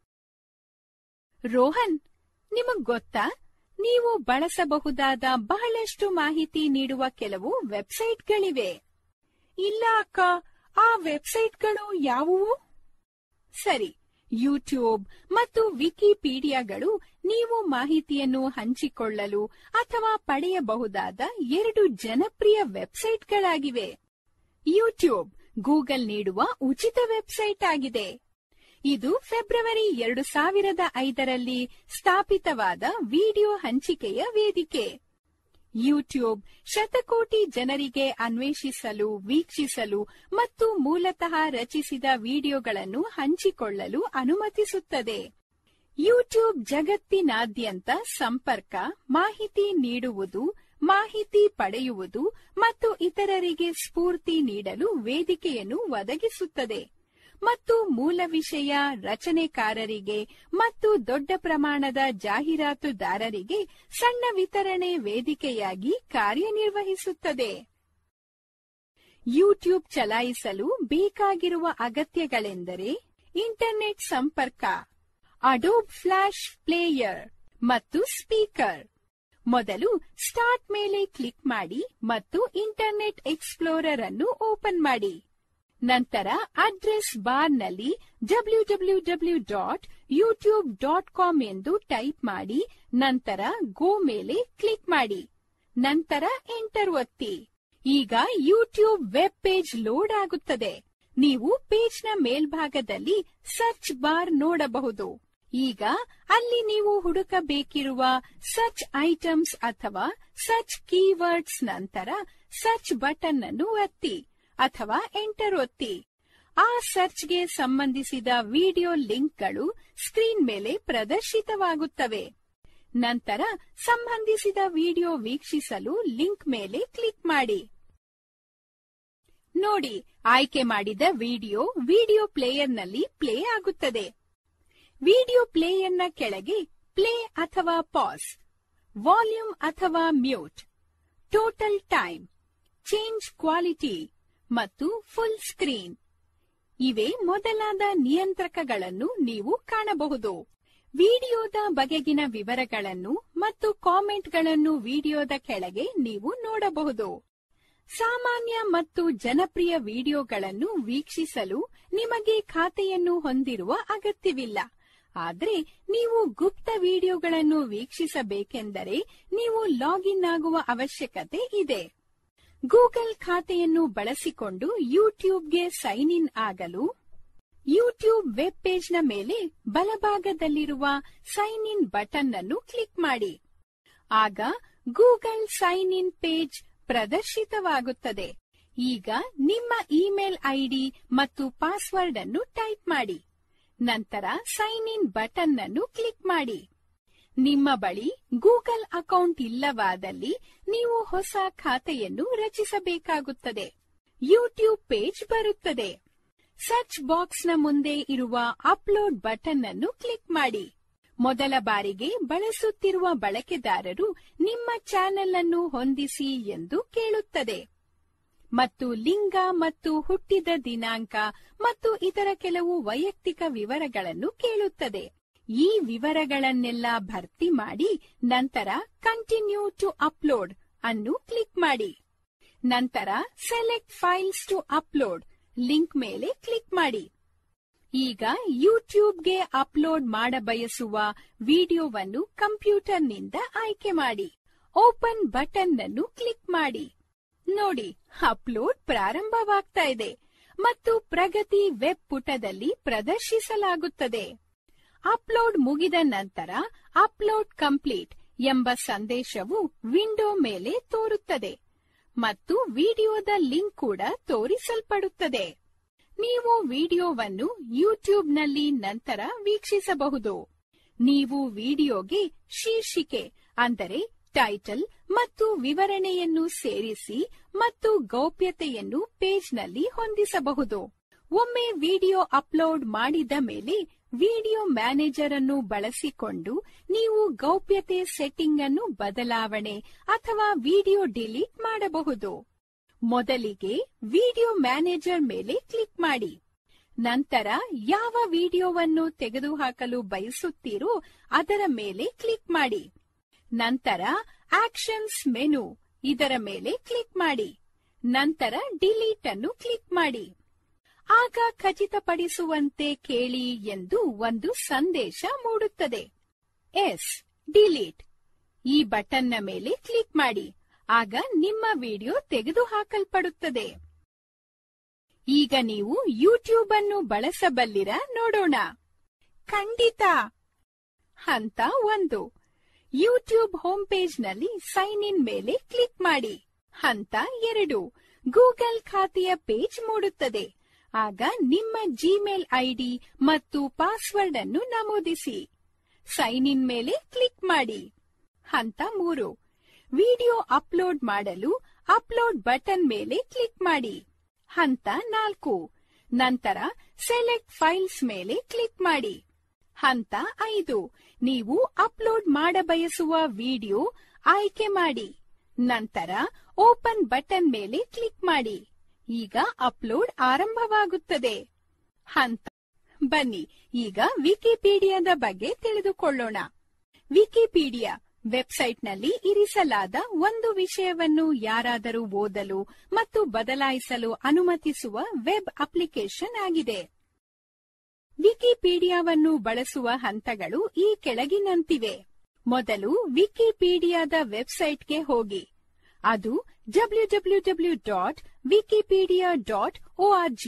ರೋಹನ್, ನಿಮಗ್ ಗೊತ್ತಾ, ನೀವು ಬಳಸಬಹುದಾದ ಬಹಳಷ್ಟು ಮಾಹಿತಿ ನೀಡುವ ಕೆಲವು ವೆಬ್ಸೈಟ್ಗಳಿವೆ. ಇಲ್ಲ ಅಕ್ಕ, ಆ ವೆಬ್ಸೈಟ್ಗಳು ಯಾವುವು? ಸರಿ, ಯೂಟ್ಯೂಬ್ ಮತ್ತು ವಿಕಿಪೀಡಿಯಾಗಳು ನೀವು ಮಾಹಿತಿಯನ್ನು ಹಂಚಿಕೊಳ್ಳಲು ಅಥವಾ ಪಡೆಯಬಹುದಾದ 2 ಜನಪ್ರಿಯ ವೆಬ್ಸೈಟ್ಗಳಾಗಿವೆ. ಯೂಟ್ಯೂಬ್ ಗೂಗಲ್ ನೀಡುವ ಉಚಿತ ವೆಬ್ಸೈಟ್ ಆಗಿದೆ. ಇದು ಫೆಬ್ರವರಿ 2005ರಲ್ಲಿ ಸ್ಥಾಪಿತವಾದ ವಿಡಿಯೋ ಹಂಚಿಕೆಯ ವೇದಿಕೆ. ಯೂಟ್ಯೂಬ್ ಶತಕೋಟಿ ಜನರಿಗೆ ಅನ್ವೇಷಿಸಲು, ವೀಕ್ಷಿಸಲು ಮತ್ತು ಮೂಲತಃ ರಚಿಸಿದ ವಿಡಿಯೋಗಳನ್ನು ಹಂಚಿಕೊಳ್ಳಲು ಅನುಮತಿಸುತ್ತದೆ. ಯೂಟ್ಯೂಬ್ ಜಗತ್ತಿನಾದ್ಯಂತ ಸಂಪರ್ಕ, ಮಾಹಿತಿ ನೀಡುವುದು, ಮಾಹಿತಿ ಪಡೆಯುವುದು ಮತ್ತು ಇತರರಿಗೆ ಸ್ಫೂರ್ತಿ ನೀಡಲು ವೇದಿಕೆಯನ್ನು ಒದಗಿಸುತ್ತದೆ ಮತ್ತು ಮೂಲ ವಿಷಯ ರಚನೆಕಾರರಿಗೆ ಮತ್ತು ದೊಡ್ಡ ಪ್ರಮಾಣದ ಜಾಹೀರಾತುದಾರರಿಗೆ ಸಣ್ಣ ವಿತರಣೆ ವೇದಿಕೆಯಾಗಿ ಕಾರ್ಯನಿರ್ವಹಿಸುತ್ತದೆ. ಯೂಟ್ಯೂಬ್ ಚಲಾಯಿಸಲು ಬೇಕಾಗಿರುವ ಅಗತ್ಯಗಳೆಂದರೆ ಇಂಟರ್ನೆಟ್ ಸಂಪರ್ಕ, ಅಡೋಬ್ ಫ್ಲಾಶ್ ಪ್ಲೇಯರ್ ಮತ್ತು ಸ್ಪೀಕರ್. ಮೊದಲು ಸ್ಟಾರ್ಟ್ ಮೇಲೆ ಕ್ಲಿಕ್ ಮಾಡಿ ಮತ್ತು ಇಂಟರ್ನೆಟ್ ಎಕ್ಸ್ಪ್ಲೋರರ್ ಅನ್ನು ಓಪನ್ ಮಾಡಿ. ನಂತರ ಅಡ್ರೆಸ್ ಬಾರ್ನಲ್ಲಿ www.youtube.com ಎಂದು ಟೈಪ್ ಮಾಡಿ ನಂತರ ಗೋ ಮೇಲೆ ಕ್ಲಿಕ್ ಮಾಡಿ. ನಂತರ ಎಂಟರ್ ಒತ್ತಿ. ಈಗ ಯೂಟ್ಯೂಬ್ ವೆಬ್ ಪೇಜ್ ಲೋಡ್ ಆಗುತ್ತದೆ. ನೀವು ಪೇಜ್ನ ಮೇಲ್ಭಾಗದಲ್ಲಿ ಸರ್ಚ್ ಬಾರ್ ನೋಡಬಹುದು. ಈಗ ಅಲ್ಲಿ ನೀವು ಹುಡುಕಬೇಕಿರುವ ಸರ್ಚ್ ಐಟಮ್ಸ್ ಅಥವಾ ಸರ್ಚ್ ಕೀವರ್ಡ್ಸ್ ನಂತರ ಸರ್ಚ್ ಬಟನ್ ಅನ್ನು ಒತ್ತಿ ಅಥವಾ ಎಂಟರ್ ಒತ್ತಿ. ಆ ಸರ್ಚ್ಗೆ ಸಂಬಂಧಿಸಿದ ವಿಡಿಯೋ ಲಿಂಕ್ಗಳು ಸ್ಕ್ರೀನ್ ಮೇಲೆ ಪ್ರದರ್ಶಿತವಾಗುತ್ತವೆ. ನಂತರ ಸಂಬಂಧಿಸಿದ ವಿಡಿಯೋ ವೀಕ್ಷಿಸಲು ಲಿಂಕ್ ಮೇಲೆ ಕ್ಲಿಕ್ ಮಾಡಿ. ನೋಡಿ, ಆಯ್ಕೆ ಮಾಡಿದ ವಿಡಿಯೋ ಪ್ಲೇಯರ್ನಲ್ಲಿ ಪ್ಲೇ ಆಗುತ್ತದೆ. ವಿಡಿಯೋ ಪ್ಲೇಯರ್ನ ಕೆಳಗೆ ಪ್ಲೇ ಅಥವಾ ಪಾಸ್, ವಾಲ್ಯೂಮ್ ಅಥವಾ mute, total time, change quality ಮತ್ತು ಫುಲ್ ಸ್ಕ್ರೀನ್ ಇವೆ ಮೊದಲಾದ ನಿಯಂತ್ರಕಗಳನ್ನು ನೀವು ಕಾಣಬಹುದು. ವಿಡಿಯೋದ ಬಗೆಗಿನ ವಿವರಗಳನ್ನು ಮತ್ತು ಕಾಮೆಂಟ್ಗಳನ್ನು ವಿಡಿಯೋದ ಕೆಳಗೆ ನೀವು ನೋಡಬಹುದು. ಸಾಮಾನ್ಯ ಮತ್ತು ಜನಪ್ರಿಯ ವಿಡಿಯೋಗಳನ್ನು ವೀಕ್ಷಿಸಲು ನಿಮಗೆ ಖಾತೆಯನ್ನು ಹೊಂದಿರುವ ಅಗತ್ಯವಿಲ್ಲ. ಆದರೆ ನೀವು ಗುಪ್ತ ವಿಡಿಯೋಗಳನ್ನು ವೀಕ್ಷಿಸಬೇಕೆಂದರೆ ನೀವು ಲಾಗಿನ್ ಆಗುವ ಅವಶ್ಯಕತೆ ಇದೆ. ಗೂಗಲ್ ಖಾತೆಯನ್ನು ಬಳಸಿಕೊಂಡು ಯೂಟ್ಯೂಬ್ಗೆ ಸೈನ್ ಇನ್ ಆಗಲು ಯೂಟ್ಯೂಬ್ ವೆಬ್ ಪೇಜ್ನ ಮೇಲೆ ಬಲಭಾಗದಲ್ಲಿರುವ ಸೈನ್ ಇನ್ ಬಟನ್ ಅನ್ನು ಕ್ಲಿಕ್ ಮಾಡಿ. ಆಗ ಗೂಗಲ್ ಸೈನ್ ಇನ್ ಪೇಜ್ ಪ್ರದರ್ಶಿತವಾಗುತ್ತದೆ. ಈಗ ನಿಮ್ಮ ಇಮೇಲ್ ಐಡಿ ಮತ್ತು ಪಾಸ್ವರ್ಡ್ ಅನ್ನು ಟೈಪ್ ಮಾಡಿ. ನಂತರ ಸೈನ್ ಇನ್ ಬಟನ್ ಅನ್ನು ಕ್ಲಿಕ್ ಮಾಡಿ. ನಿಮ್ಮ ಬಳಿ ಗೂಗಲ್ ಅಕೌಂಟ್ ಇಲ್ಲವಾದಲ್ಲಿ ನೀವು ಹೊಸ ಖಾತೆಯನ್ನು ರಚಿಸಬೇಕಾಗುತ್ತದೆ. ಯೂಟ್ಯೂಬ್ ಪೇಜ್ ಬರುತ್ತದೆ. ಸರ್ಚ್ ಬಾಕ್ಸ್ ನ ಮುಂದೆ ಇರುವ ಅಪ್ಲೋಡ್ ಬಟನ್ ಅನ್ನು ಕ್ಲಿಕ್ ಮಾಡಿ. ಮೊದಲ ಬಾರಿಗೆ ಬಳಸುತ್ತಿರುವ ಬಳಕೆದಾರರು ನಿಮ್ಮ ಚಾನೆಲ್ ಅನ್ನು ಹೊಂದಿಸಿ ಎಂದು ಕೇಳುತ್ತದೆ ಮತ್ತು ಲಿಂಗ ಮತ್ತು ಹುಟ್ಟಿದ ದಿನಾಂಕ ಮತ್ತು ಇತರ ಕೆಲವು ವೈಯಕ್ತಿಕ ವಿವರಗಳನ್ನು ಕೇಳುತ್ತದೆ. ಈ ವಿವರಗಳನ್ನೆಲ್ಲ ಭರ್ತಿ ಮಾಡಿ ನಂತರ ಕಂಟಿನ್ಯೂ ಟು ಅಪ್ಲೋಡ್ ಅನ್ನು ಕ್ಲಿಕ್ ಮಾಡಿ. ನಂತರ select files to upload link ಮೇಲೆ ಕ್ಲಿಕ್ ಮಾಡಿ. ಈಗ ಯೂಟ್ಯೂಬ್ಗೆ ಅಪ್ಲೋಡ್ ಮಾಡಬಯಸುವ ವಿಡಿಯೋವನ್ನು ಕಂಪ್ಯೂಟರ್ನಿಂದ ಆಯ್ಕೆ ಮಾಡಿ. ಓಪನ್ ಬಟನ್ ಅನ್ನು ಕ್ಲಿಕ್ ಮಾಡಿ. ನೋಡಿ, ಅಪ್ಲೋಡ್ ಪ್ರಾರಂಭವಾಗ್ತಾ ಇದೆ ಮತ್ತು ಪ್ರಗತಿ ವೆಬ್ ಪುಟದಲ್ಲಿ ಪ್ರದರ್ಶಿಸಲಾಗುತ್ತದೆ. ಅಪ್ಲೋಡ್ ಮುಗಿದ ನಂತರ ಅಪ್ಲೋಡ್ ಕಂಪ್ಲೀಟ್ ಎಂಬ ಸಂದೇಶವು ವಿಂಡೋ ಮೇಲೆ ತೋರುತ್ತದೆ ಮತ್ತು ವಿಡಿಯೋದ ಲಿಂಕ್ ಕೂಡ ತೋರಿಸಲ್ಪಡುತ್ತದೆ. ನೀವು ವಿಡಿಯೋವನ್ನು ಯೂಟ್ಯೂಬ್ನಲ್ಲಿ ನಂತರ ವೀಕ್ಷಿಸಬಹುದು. ನೀವು ವಿಡಿಯೋಗೆ ಶೀರ್ಷಿಕೆ ಅಂದರೆ ಟೈಟಲ್ ಮತ್ತು ವಿವರಣೆಯನ್ನು ಸೇರಿಸಿ ಮತ್ತು ಗೌಪ್ಯತೆಯನ್ನು ಪೇಜ್ನಲ್ಲಿ ಹೊಂದಿಸಬಹುದು. ಒಮ್ಮೆ ವಿಡಿಯೋ ಅಪ್ಲೋಡ್ ಮಾಡಿದ ಮೇಲೆ ವಿಡಿಯೋ ಮ್ಯಾನೇಜರ್ ಅನ್ನು ಬಳಸಿಕೊಂಡು ನೀವು ಗೌಪ್ಯತೆ ಸೆಟ್ಟಿಂಗ್ ಅನ್ನು ಬದಲಾವಣೆ ಅಥವಾ ವಿಡಿಯೋ ಡಿಲೀಟ್ ಮಾಡಬಹುದು. ಮೊದಲಿಗೆ ವಿಡಿಯೋ ಮ್ಯಾನೇಜರ್ ಮೇಲೆ ಕ್ಲಿಕ್ ಮಾಡಿ. ನಂತರ ಯಾವ ವಿಡಿಯೋವನ್ನು ತೆಗೆದುಹಾಕಲು ಬಯಸುತ್ತೀರೋ ಅದರ ಮೇಲೆ ಕ್ಲಿಕ್ ಮಾಡಿ. ನಂತರ ಆಕ್ಷನ್ಸ್ ಮೆನು ಇದರ ಮೇಲೆ ಕ್ಲಿಕ್ ಮಾಡಿ. ನಂತರ ಡಿಲೀಟ್ ಅನ್ನು ಕ್ಲಿಕ್ ಮಾಡಿ. ಆಗ ಖಚಿತಪಡಿಸುವಂತೆ ಕೇಳಿ ಎಂದು ಒಂದು ಸಂದೇಶ ಮೂಡುತ್ತದೆ. ಎಸ್, ಡಿಲೀಟ್ ಈ ಬಟನ್ನ ಮೇಲೆ ಕ್ಲಿಕ್ ಮಾಡಿ. ಆಗ ನಿಮ್ಮ ವಿಡಿಯೋ ತೆಗೆದುಹಾಕಲ್ಪಡುತ್ತದೆ. ಈಗ ನೀವು ಯೂಟ್ಯೂಬ್ ಅನ್ನು ಬಳಸಬಲ್ಲಿರಾ ನೋಡೋಣ. ಖಂಡಿತ. ಹಂತ 1, ಯೂಟ್ಯೂಬ್ ಹೋಮ್ ಪೇಜ್ನಲ್ಲಿ ಸೈನ್ ಇನ್ ಮೇಲೆ ಕ್ಲಿಕ್ ಮಾಡಿ. ಹಂತ 2, ಗೂಗಲ್ ಖಾತೆಯ ಪೇಜ್ ಮೂಡುತ್ತದೆ. ಆಗ ನಿಮ್ಮ ಜಿಮೇಲ್ ಐಡಿ ಮತ್ತು ಪಾಸ್ವರ್ಡ್ ಅನ್ನು ನಮೂದಿಸಿ. ಸೈನ್ ಇನ್ ಮೇಲೆ ಕ್ಲಿಕ್ ಮಾಡಿ. ಹಂತ 3, ವಿಡಿಯೋ ಅಪ್ಲೋಡ್ ಮಾಡಲು ಅಪ್ಲೋಡ್ ಬಟನ್ ಮೇಲೆ ಕ್ಲಿಕ್ ಮಾಡಿ. ಹಂತ 4, ನಂತರ ಸೆಲೆಕ್ಟ್ ಫೈಲ್ಸ್ ಮೇಲೆ ಕ್ಲಿಕ್ ಮಾಡಿ. ಹಂತ 5, ನೀವು ಅಪ್ಲೋಡ್ ಮಾಡಬಯಸುವ ವಿಡಿಯೋ ಆಯ್ಕೆ ಮಾಡಿ. ನಂತರ ಓಪನ್ ಬಟನ್ ಮೇಲೆ ಕ್ಲಿಕ್ ಮಾಡಿ. ಈಗ ಅಪ್ಲೋಡ್ ಆರಂಭವಾಗುತ್ತದೆ. ಬನ್ನಿ ಈಗ ವಿಕಿಪೀಡಿಯಾದ ಬಗ್ಗೆ ತಿಳಿದುಕೊಳ್ಳೋಣ. ವಿಕಿಪೀಡಿಯಾ ವೆಬ್ಸೈಟ್ನಲ್ಲಿ ಇರಿಸಲಾದ ಒಂದು ವಿಷಯವನ್ನು ಯಾರಾದರೂ ಓದಲು ಮತ್ತು ಬದಲಾಯಿಸಲು ಅನುಮತಿಸುವ ವೆಬ್ ಅಪ್ಲಿಕೇಶನ್ ಆಗಿದೆ. ವಿಕಿಪೀಡಿಯಾವನ್ನು ಬಳಸುವ ಹಂತಗಳು ಈ ಕೆಳಗಿನಂತಿವೆ. ಮೊದಲು ವಿಕಿಪೀಡಿಯಾದ ವೆಬ್ಸೈಟ್ಗೆ ಹೋಗಿ. ಅದು www.wikipedia.org.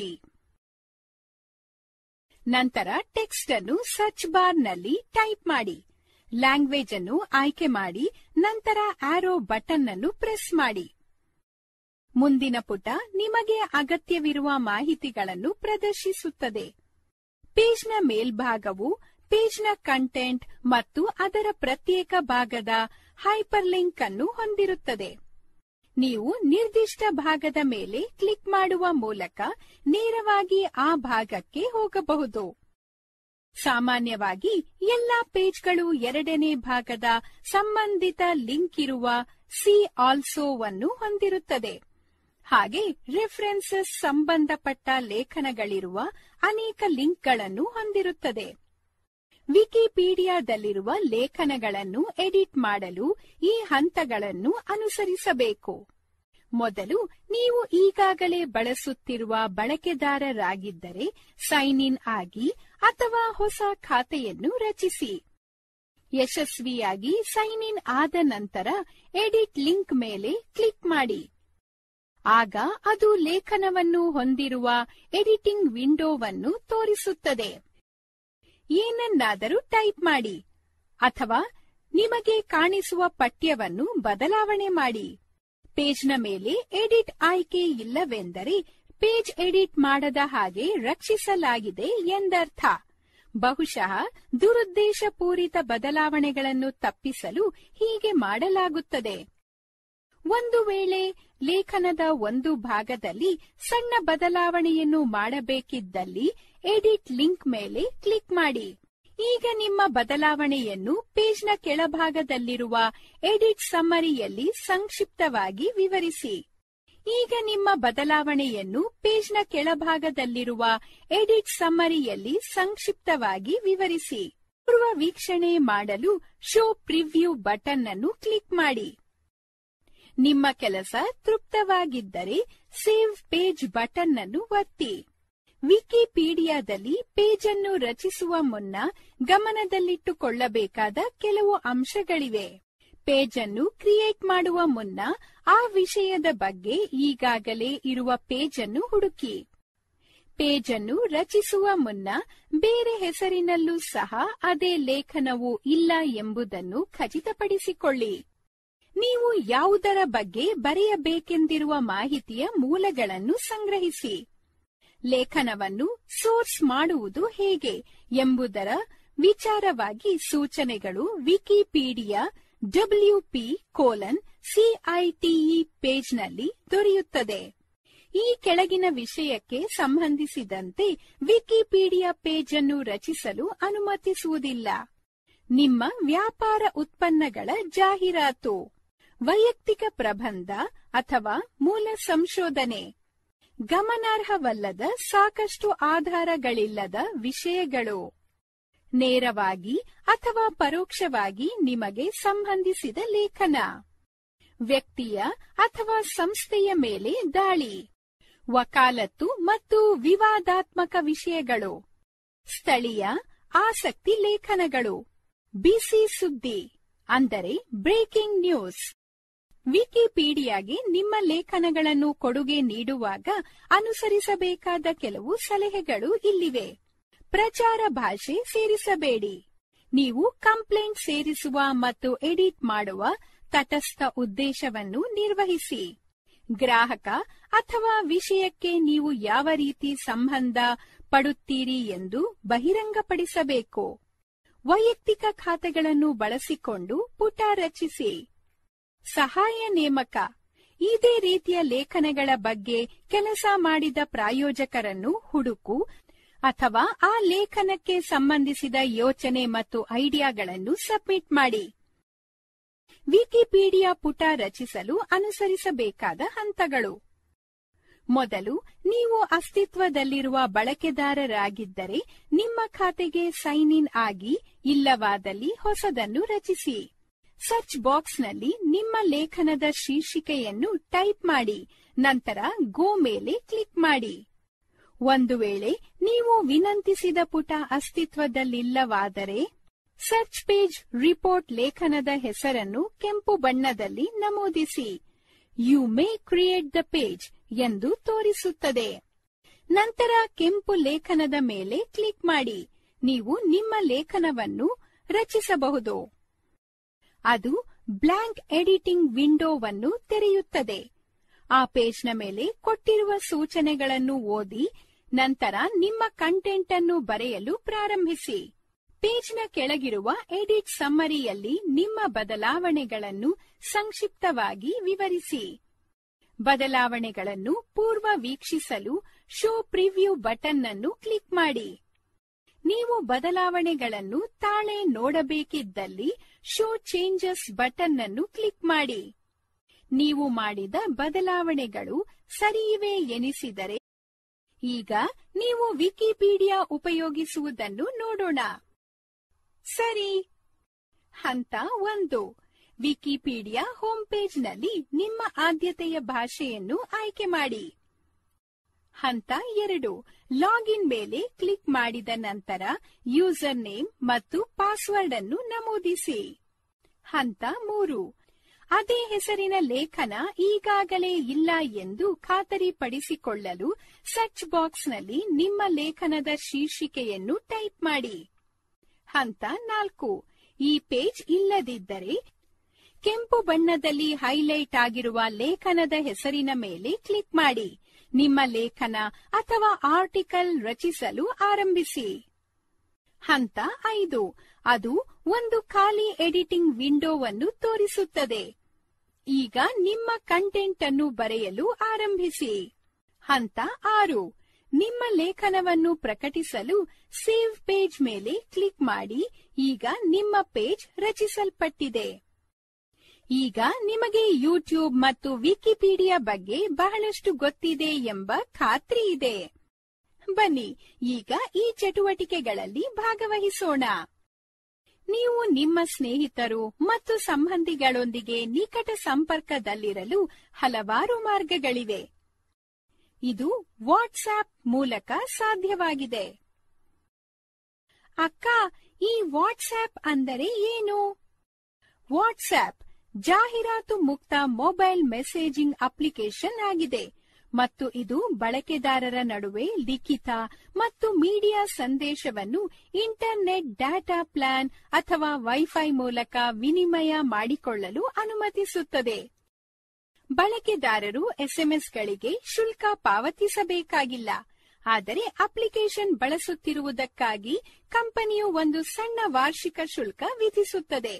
ನಂತರ ಟೆಕ್ಸ್ಟ್ ಅನ್ನು ಸರ್ಚ್ ಬಾರ್ನಲ್ಲಿ ಟೈಪ್ ಮಾಡಿ. ಲ್ಯಾಂಗ್ವೇಜ್ ಅನ್ನು ಆಯ್ಕೆ ಮಾಡಿ. ನಂತರ ಆರೋ ಬಟನ್ ಅನ್ನು ಪ್ರೆಸ್ ಮಾಡಿ. ಮುಂದಿನ ಪುಟ ನಿಮಗೆ ಅಗತ್ಯವಿರುವ ಮಾಹಿತಿಗಳನ್ನು ಪ್ರದರ್ಶಿಸುತ್ತದೆ. ಪೇಜ್ನ ಮೇಲ್ಭಾಗವು ಪೇಜ್ನ ಕಂಟೆಂಟ್ ಮತ್ತು ಅದರ ಪ್ರತ್ಯೇಕ ಭಾಗದ ಹೈಪರ್ಲಿಂಕ್ ಅನ್ನು ಹೊಂದಿರುತ್ತದೆ. ನೀವು ನಿರ್ದಿಷ್ಟ ಭಾಗದ ಮೇಲೆ ಕ್ಲಿಕ್ ಮಾಡುವ ಮೂಲಕ ನೇರವಾಗಿ ಆ ಭಾಗಕ್ಕೆ ಹೋಗಬಹುದು. ಸಾಮಾನ್ಯವಾಗಿ ಎಲ್ಲಾ ಪೇಜ್ಗಳು ಎರಡನೇ ಭಾಗದ ಸಂಬಂಧಿತ ಲಿಂಕ್ ಇರುವ ಸಿ ಆಲ್ಸೋ ವನ್ನು ಹೊಂದಿರುತ್ತದೆ. ಹಾಗೆ ರೆಫರೆನ್ಸಸ್ ಸಂಬಂಧಪಟ್ಟ ಲೇಖನಗಳಿರುವ ಅನೇಕ ಲಿಂಕ್ಗಳನ್ನು ಹೊಂದಿರುತ್ತದೆ. ವಿಕಿಪೀಡಿಯಾದಲ್ಲಿರುವ ಲೇಖನಗಳನ್ನು ಎಡಿಟ್ ಮಾಡಲು ಈ ಹಂತಗಳನ್ನು ಅನುಸರಿಸಬೇಕು. ಮೊದಲು ನೀವು ಈಗಾಗಲೇ ಬಳಸುತ್ತಿರುವ ಬಳಕೆದಾರರಾಗಿದ್ದರೆ ಸೈನ್ ಇನ್ ಆಗಿ ಅಥವಾ ಹೊಸ ಖಾತೆಯನ್ನು ರಚಿಸಿ. ಯಶಸ್ವಿಯಾಗಿ ಸೈನ್ ಇನ್ ಆದ ನಂತರ ಎಡಿಟ್ ಲಿಂಕ್ ಮೇಲೆ ಕ್ಲಿಕ್ ಮಾಡಿ. ಆಗ ಅದು ಲೇಖನವನ್ನು ಹೊಂದಿರುವ ಎಡಿಟಿಂಗ್ ವಿಂಡೋವನ್ನು ತೋರಿಸುತ್ತದೆ. ಏನನ್ನಾದರೂ ಟೈಪ್ ಮಾಡಿ ಅಥವಾ ನಿಮಗೆ ಕಾಣಿಸುವ ಪಠ್ಯವನ್ನು ಬದಲಾವಣೆ ಮಾಡಿ. ಪೇಜ್ನ ಮೇಲೆ ಎಡಿಟ್ ಆಯ್ಕೆ ಇಲ್ಲವೆಂದರೆ ಪೇಜ್ ಎಡಿಟ್ ಮಾಡದ ಹಾಗೆ ರಕ್ಷಿಸಲಾಗಿದೆ ಎಂದರ್ಥ. ಬಹುಶಃ ದುರುದ್ದೇಶಪೂರಿತ ಬದಲಾವಣೆಗಳನ್ನು ತಪ್ಪಿಸಲು ಹೀಗೆ ಮಾಡಲಾಗುತ್ತದೆ. ಒಂದು ವೇಳೆ ಲೇಖನದ ಒಂದು ಭಾಗದಲ್ಲಿ ಸಣ್ಣ ಬದಲಾವಣೆಯನ್ನು ಮಾಡಬೇಕಿದ್ದಲ್ಲಿ ಎಡಿಟ್ ಲಿಂಕ್ ಮೇಲೆ ಕ್ಲಿಕ್ ಮಾಡಿ. ಈಗ ನಿಮ್ಮ ಬದಲಾವಣೆಯನ್ನು ಪೇಜ್ನ ಕೆಳಭಾಗದಲ್ಲಿರುವ ಎಡಿಟ್ ಸಮ್ಮರಿಯಲ್ಲಿ ಸಂಕ್ಷಿಪ್ತವಾಗಿ ವಿವರಿಸಿ. ಈಗ ನಿಮ್ಮ ಬದಲಾವಣೆಯನ್ನು ಪೇಜ್ನ ಕೆಳಭಾಗದಲ್ಲಿರುವ ಎಡಿಟ್ ಸಮ್ಮರಿಯಲ್ಲಿ ಸಂಕ್ಷಿಪ್ತವಾಗಿ ವಿವರಿಸಿ. ಪೂರ್ವ ವೀಕ್ಷಣೆ ಮಾಡಲು ಶೋ ಪ್ರಿವ್ಯೂ ಬಟನ್ ಅನ್ನು ಕ್ಲಿಕ್ ಮಾಡಿ. ನಿಮ್ಮ ಕೆಲಸ ತೃಪ್ತವಾಗಿದ್ದರೆ ಸೇವ್ ಪೇಜ್ ಬಟನ್ ಅನ್ನು ಒತ್ತಿ. ವಿಕಿಪೀಡಿಯಾದಲ್ಲಿ ಪೇಜ್ ಅನ್ನು ರಚಿಸುವ ಮುನ್ನ ಗಮನದಲ್ಲಿಟ್ಟುಕೊಳ್ಳಬೇಕಾದ ಕೆಲವು ಅಂಶಗಳಿವೆ. ಪೇಜ್ ಅನ್ನು ಕ್ರಿಯೇಟ್ ಮಾಡುವ ಮುನ್ನ ಆ ವಿಷಯದ ಬಗ್ಗೆ ಈಗಾಗಲೇ ಇರುವ ಪೇಜ್ ಅನ್ನು ಹುಡುಕಿ. ಪೇಜ್ ಅನ್ನು ರಚಿಸುವ ಮುನ್ನ ಬೇರೆ ಹೆಸರಿನಲ್ಲೂ ಸಹ ಅದೇ ಲೇಖನವು ಇಲ್ಲ ಎಂಬುದನ್ನು ಖಚಿತಪಡಿಸಿಕೊಳ್ಳಿ. ನೀವು ಯಾವುದರ ಬಗ್ಗೆ ಬರೆಯಬೇಕೆಂದಿರುವ ಮಾಹಿತಿಯ ಮೂಲಗಳನ್ನು ಸಂಗ್ರಹಿಸಿ. ಲೇಖನವನ್ನು ಸೋರ್ಸ್ ಮಾಡುವುದು ಹೇಗೆ ಎಂಬುದರ ವಿಚಾರವಾಗಿ ಸೂಚನೆಗಳು ವಿಕಿಪೀಡಿಯಾ WP:CITE ಪೇಜ್ನಲ್ಲಿ ದೊರೆಯುತ್ತದೆ. ಈ ಕೆಳಗಿನ ವಿಷಯಕ್ಕೆ ಸಂಬಂಧಿಸಿದಂತೆ ವಿಕಿಪೀಡಿಯಾ ಪೇಜ್ ಅನ್ನು ರಚಿಸಲು ಅನುಮತಿಸುವುದಿಲ್ಲ. ನಿಮ್ಮ ವ್ಯಾಪಾರ ಉತ್ಪನ್ನಗಳ ಜಾಹೀರಾತು, ವೈಯಕ್ತಿಕ ಪ್ರಬಂಧ ಅಥವಾ ಮೂಲ ಸಂಶೋಧನೆ, ಗಮನಾರ್ಹವಲ್ಲದ ಸಾಕಷ್ಟು ಆಧಾರಗಳಿಲ್ಲದ ವಿಷಯಗಳು, ನೇರವಾಗಿ ಅಥವಾ ಪರೋಕ್ಷವಾಗಿ ನಿಮಗೆ ಸಂಬಂಧಿಸಿದ ಲೇಖನ, ವ್ಯಕ್ತಿಯ ಅಥವಾ ಸಂಸ್ಥೆಯ ಮೇಲೆ ದಾಳಿ, ವಕಾಲತ್ತು ಮತ್ತು ವಿವಾದಾತ್ಮಕ ವಿಷಯಗಳು, ಸ್ಥಳೀಯ ಆಸಕ್ತಿ ಲೇಖನಗಳು, ಬಿಸಿ ಸುದ್ದಿ ಅಂದರೆ ಬ್ರೇಕಿಂಗ್ ನ್ಯೂಸ್. ವಿಕಿಪೀಡಿಯಾಗೆ ನಿಮ್ಮ ಲೇಖನಗಳನ್ನು ಕೊಡುಗೆ ನೀಡುವಾಗ ಅನುಸರಿಸಬೇಕಾದ ಕೆಲವು ಸಲಹೆಗಳು ಇಲ್ಲಿವೆ. ಪ್ರಚಾರ ಭಾಷೆ ಸೇರಿಸಬೇಡಿ. ನೀವು ಕಂಪ್ಲೇಂಟ್ ಸೇರಿಸುವ ಮತ್ತು ಎಡಿಟ್ ಮಾಡುವ ತಟಸ್ಥ ಉದ್ದೇಶವನ್ನು ನಿರ್ವಹಿಸಿ. ಗ್ರಾಹಕ ಅಥವಾ ವಿಷಯಕ್ಕೆ ನೀವು ಯಾವ ರೀತಿ ಸಂಬಂಧ ಪಡುತ್ತೀರಿ ಎಂದು ಬಹಿರಂಗಪಡಿಸಬೇಕು. ವೈಯಕ್ತಿಕ ಖಾತೆಗಳನ್ನು ಬಳಸಿಕೊಂಡು ಪುಟ ರಚಿಸಿ. ಸಹಾಯ ನೇಮಕ. ಇದೇ ರೀತಿಯ ಲೇಖನಗಳ ಬಗ್ಗೆ ಕೆಲಸ ಮಾಡಿದ ಪ್ರಾಯೋಜಕರನ್ನು ಹುಡುಕು ಅಥವಾ ಆ ಲೇಖನಕ್ಕೆ ಸಂಬಂಧಿಸಿದ ಯೋಚನೆ ಮತ್ತು ಐಡಿಯಾಗಳನ್ನು ಸಬ್ಮಿಟ್ ಮಾಡಿ. ವಿಕಿಪೀಡಿಯಾ ಪುಟ ರಚಿಸಲು ಅನುಸರಿಸಬೇಕಾದ ಹಂತಗಳು. ಮೊದಲು, ನೀವು ಅಸ್ತಿತ್ವದಲ್ಲಿರುವ ಬಳಕೆದಾರರಾಗಿದ್ದರೆ ನಿಮ್ಮ ಖಾತೆಗೆ ಸೈನ್ ಇನ್ ಆಗಿ, ಇಲ್ಲವಾದಲ್ಲಿ ಹೊಸದನ್ನು ರಚಿಸಿ. ಸರ್ಚ್ ಬಾಕ್ಸ್ನಲ್ಲಿ ನಿಮ್ಮ ಲೇಖನದ ಶೀರ್ಷಿಕೆಯನ್ನು ಟೈಪ್ ಮಾಡಿ, ನಂತರ ಗೋ ಮೇಲೆ ಕ್ಲಿಕ್ ಮಾಡಿ. ಒಂದು ವೇಳೆ ನೀವು ವಿನಂತಿಸಿದ ಪುಟ ಅಸ್ತಿತ್ವದಲ್ಲಿಲ್ಲವಾದರೆ ಸರ್ಚ್ ಪೇಜ್ ರಿಪೋರ್ಟ್ ಲೇಖನದ ಹೆಸರನ್ನು ಕೆಂಪು ಬಣ್ಣದಲ್ಲಿ ನಮೂದಿಸಿ. You may create the page ಎಂದು ತೋರಿಸುತ್ತದೆ. ನಂತರ ಕೆಂಪು ಲೇಖನದ ಮೇಲೆ ಕ್ಲಿಕ್ ಮಾಡಿ. ನೀವು ನಿಮ್ಮ ಲೇಖನವನ್ನು ರಚಿಸಬಹುದು. ಅದು ಬ್ಲಾಂಕ್ ಎಡಿಟಿಂಗ್ ವಿಂಡೋವನ್ನು ತೆರೆಯುತ್ತದೆ. ಆ ಪೇಜ್ನ ಮೇಲೆ ಕೊಟ್ಟಿರುವ ಸೂಚನೆಗಳನ್ನು ಓದಿ, ನಂತರ ನಿಮ್ಮ ಕಂಟೆಂಟ್ ಅನ್ನು ಬರೆಯಲು ಪ್ರಾರಂಭಿಸಿ. ಪೇಜ್ನ ಕೆಳಗಿರುವ ಎಡಿಟ್ ಸಮ್ಮರಿಯಲ್ಲಿ ನಿಮ್ಮ ಬದಲಾವಣೆಗಳನ್ನು ಸಂಕ್ಷಿಪ್ತವಾಗಿ ವಿವರಿಸಿ. ಬದಲಾವಣೆಗಳನ್ನು ಪೂರ್ವ ವೀಕ್ಷಿಸಲು ಶೋ ಪ್ರಿವ್ಯೂ ಬಟನ್ ಅನ್ನು ಕ್ಲಿಕ್ ಮಾಡಿ. ನೀವು ಬದಲಾವಣೆಗಳನ್ನು ತಾಳೆ ನೋಡಬೇಕಿದ್ದಲ್ಲಿ ಶೋ ಚೇಂಜಸ್ ಬಟನ್ ಅನ್ನು ಕ್ಲಿಕ್ ಮಾಡಿ. ನೀವು ಮಾಡಿದ ಬದಲಾವಣೆಗಳು ಸರಿಯಿವೆ ಎನಿಸಿದರೆ ಈಗ ನೀವು ವಿಕಿಪೀಡಿಯಾ ಉಪಯೋಗಿಸುವುದನ್ನು ನೋಡೋಣ. ಸರಿ. ಹಂತ 1. ವಿಕಿಪೀಡಿಯಾ ಹೋಮ್ ಪೇಜ್ನಲ್ಲಿ ನಿಮ್ಮ ಆದ್ಯತೆಯ ಭಾಷೆಯನ್ನು ಆಯ್ಕೆ ಮಾಡಿ. ಹಂತ 2. ಲಾಗಿನ್ ಮೇಲೆ ಕ್ಲಿಕ್ ಮಾಡಿದ ನಂತರ ಯೂಸರ್ ನೇಮ್ ಮತ್ತು ಪಾಸ್ವರ್ಡ್ ಅನ್ನು ನಮೂದಿಸಿ. ಹಂತ 3. ಅದೇ ಹೆಸರಿನ ಲೇಖನ ಈಗಾಗಲೇ ಇಲ್ಲ ಎಂದು ಖಾತರಿಪಡಿಸಿಕೊಳ್ಳಲು ಸರ್ಚ್ ಬಾಕ್ಸ್ನಲ್ಲಿ ನಿಮ್ಮ ಲೇಖನದ ಶೀರ್ಷಿಕೆಯನ್ನು ಟೈಪ್ ಮಾಡಿ. ಹಂತ 4. ಈ ಪೇಜ್ ಇಲ್ಲದಿದ್ದರೆ ಕೆಂಪು ಬಣ್ಣದಲ್ಲಿ ಹೈಲೈಟ್ ಆಗಿರುವ ಲೇಖನದ ಹೆಸರಿನ ಮೇಲೆ ಕ್ಲಿಕ್ ಮಾಡಿ. ನಿಮ್ಮ ಲೇಖನ ಅಥವಾ ಆರ್ಟಿಕಲ್ ರಚಿಸಲು ಆರಂಭಿಸಿ. ಹಂತ 5. ಅದು ಒಂದು ಖಾಲಿ ಎಡಿಟಿಂಗ್ ವಿಂಡೋವನ್ನು ತೋರಿಸುತ್ತದೆ. ಈಗ ನಿಮ್ಮ ಕಂಟೆಂಟ್ ಅನ್ನು ಬರೆಯಲು ಆರಂಭಿಸಿ. ಹಂತ 6. ನಿಮ್ಮ ಲೇಖನವನ್ನು ಪ್ರಕಟಿಸಲು ಸೇವ್ ಪೇಜ್ ಮೇಲೆ ಕ್ಲಿಕ್ ಮಾಡಿ. ಈಗ ನಿಮ್ಮ ಪೇಜ್ ರಚಿಸಲ್ಪಟ್ಟಿದೆ. ಈಗ ನಿಮಗೆ ಯೂಟ್ಯೂಬ್ ಮತ್ತು ವಿಕಿಪೀಡಿಯಾ ಬಗ್ಗೆ ಬಹಳಷ್ಟು ಗೊತ್ತಿದೆ ಎಂಬ ಖಾತ್ರಿ ಇದೆ. ಬನ್ನಿ ಈಗ ಈ ಚಟುವಟಿಕೆಗಳಲ್ಲಿ ಭಾಗವಹಿಸೋಣ. ನೀವು ನಿಮ್ಮ ಸ್ನೇಹಿತರು ಮತ್ತು ಸಂಬಂಧಿಗಳೊಂದಿಗೆ ನಿಕಟ ಸಂಪರ್ಕದಲ್ಲಿರಲು ಹಲವಾರು ಮಾರ್ಗಗಳಿವೆ. ಇದು ವಾಟ್ಸ್ಆಪ್ ಮೂಲಕ ಸಾಧ್ಯವಾಗಿದೆ. ಅಕ್ಕ, ಈ ವಾಟ್ಸ್ಆಪ್ ಅಂದರೆ ಏನು? ವಾಟ್ಸ್ಆಪ್ ಜಾಹೀರಾತು ಮುಕ್ತ ಮೊಬೈಲ್ ಮೆಸೇಜಿಂಗ್ ಅಪ್ಲಿಕೇಶನ್ ಆಗಿದೆ ಮತ್ತು ಇದು ಬಳಕೆದಾರರ ನಡುವೆ ಲಿಖಿತ ಮತ್ತು ಮೀಡಿಯಾ ಸಂದೇಶವನ್ನು ಇಂಟರ್ನೆಟ್ ಡಾಟಾ ಪ್ಲಾನ್ ಅಥವಾ ವೈಫೈ ಮೂಲಕ ವಿನಿಮಯ ಮಾಡಿಕೊಳ್ಳಲು ಅನುಮತಿಸುತ್ತದೆ. ಬಳಕೆದಾರರು ಎಸ್ಎಂಎಸ್ಗಳಿಗೆ ಶುಲ್ಕ ಪಾವತಿಸಬೇಕಾಗಿಲ್ಲ. ಆದರೆ ಅಪ್ಲಿಕೇಶನ್ ಬಳಸುತ್ತಿರುವುದಕ್ಕಾಗಿ ಕಂಪನಿಯು ಒಂದು ಸಣ್ಣ ವಾರ್ಷಿಕ ಶುಲ್ಕ ವಿಧಿಸುತ್ತದೆ.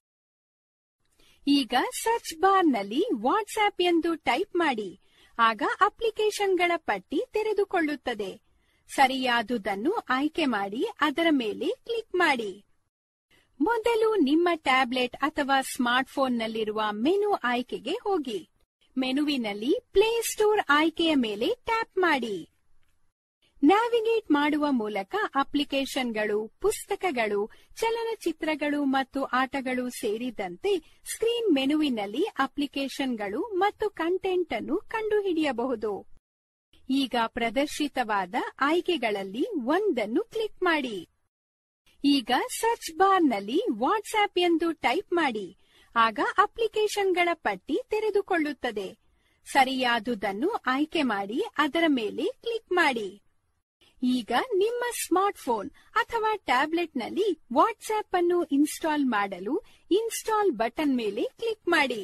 ಈಗ ಸರ್ಚ್ ಬಾರ್ನಲ್ಲಿ ವಾಟ್ಸ್ಆಪ್ ಎಂದು ಟೈಪ್ ಮಾಡಿ. ಆಗ ಅಪ್ಲಿಕೇಶನ್ಗಳ ಪಟ್ಟಿ ತೆರೆದುಕೊಳ್ಳುತ್ತದೆ. ಸರಿಯಾದುದನ್ನು ಆಯ್ಕೆ ಮಾಡಿ ಅದರ ಮೇಲೆ ಕ್ಲಿಕ್ ಮಾಡಿ. ಮೊದಲು ನಿಮ್ಮ ಟ್ಯಾಬ್ಲೆಟ್ ಅಥವಾ ಸ್ಮಾರ್ಟ್ಫೋನ್ನಲ್ಲಿರುವ ಮೆನು ಆಯ್ಕೆಗೆ ಹೋಗಿ. ಮೆನುವಿನಲ್ಲಿ ಪ್ಲೇ ಸ್ಟೋರ್ ಆಯ್ಕೆಯ ಮೇಲೆ ಟ್ಯಾಪ್ ಮಾಡಿ. ನ್ಯಾವಿಗೇಟ್ ಮಾಡುವ ಮೂಲಕ ಅಪ್ಲಿಕೇಶನ್ಗಳು, ಪುಸ್ತಕಗಳು, ಚಲನಚಿತ್ರಗಳು ಮತ್ತು ಆಟಗಳು ಸೇರಿದಂತೆ ಸ್ಕ್ರೀನ್ ಮೆನುವಿನಲ್ಲಿ ಅಪ್ಲಿಕೇಶನ್ಗಳು ಮತ್ತು ಕಂಟೆಂಟ್ ಅನ್ನು ಕಂಡುಹಿಡಿಯಬಹುದು. ಈಗ ಪ್ರದರ್ಶಿತವಾದ ಆಯ್ಕೆಗಳಲ್ಲಿ ಒಂದನ್ನು ಕ್ಲಿಕ್ ಮಾಡಿ. ಈಗ ಸರ್ಚ್ ಬಾರ್ನಲ್ಲಿ ವಾಟ್ಸ್ಆಪ್ ಎಂದು ಟೈಪ್ ಮಾಡಿ. ಆಗ ಅಪ್ಲಿಕೇಶನ್ಗಳ ಪಟ್ಟಿ ತೆರೆದುಕೊಳ್ಳುತ್ತದೆ. ಸರಿಯಾದುದನ್ನು ಆಯ್ಕೆ ಮಾಡಿ ಅದರ ಮೇಲೆ ಕ್ಲಿಕ್ ಮಾಡಿ. ಈಗ ನಿಮ್ಮ ಸ್ಮಾರ್ಟ್ಫೋನ್ ಅಥವಾ ಟ್ಯಾಬ್ಲೆಟ್ನಲ್ಲಿ ವಾಟ್ಸ್ಆಪ್ ಅನ್ನು ಇನ್ಸ್ಟಾಲ್ ಮಾಡಲು ಇನ್ಸ್ಟಾಲ್ ಬಟನ್ ಮೇಲೆ ಕ್ಲಿಕ್ ಮಾಡಿ.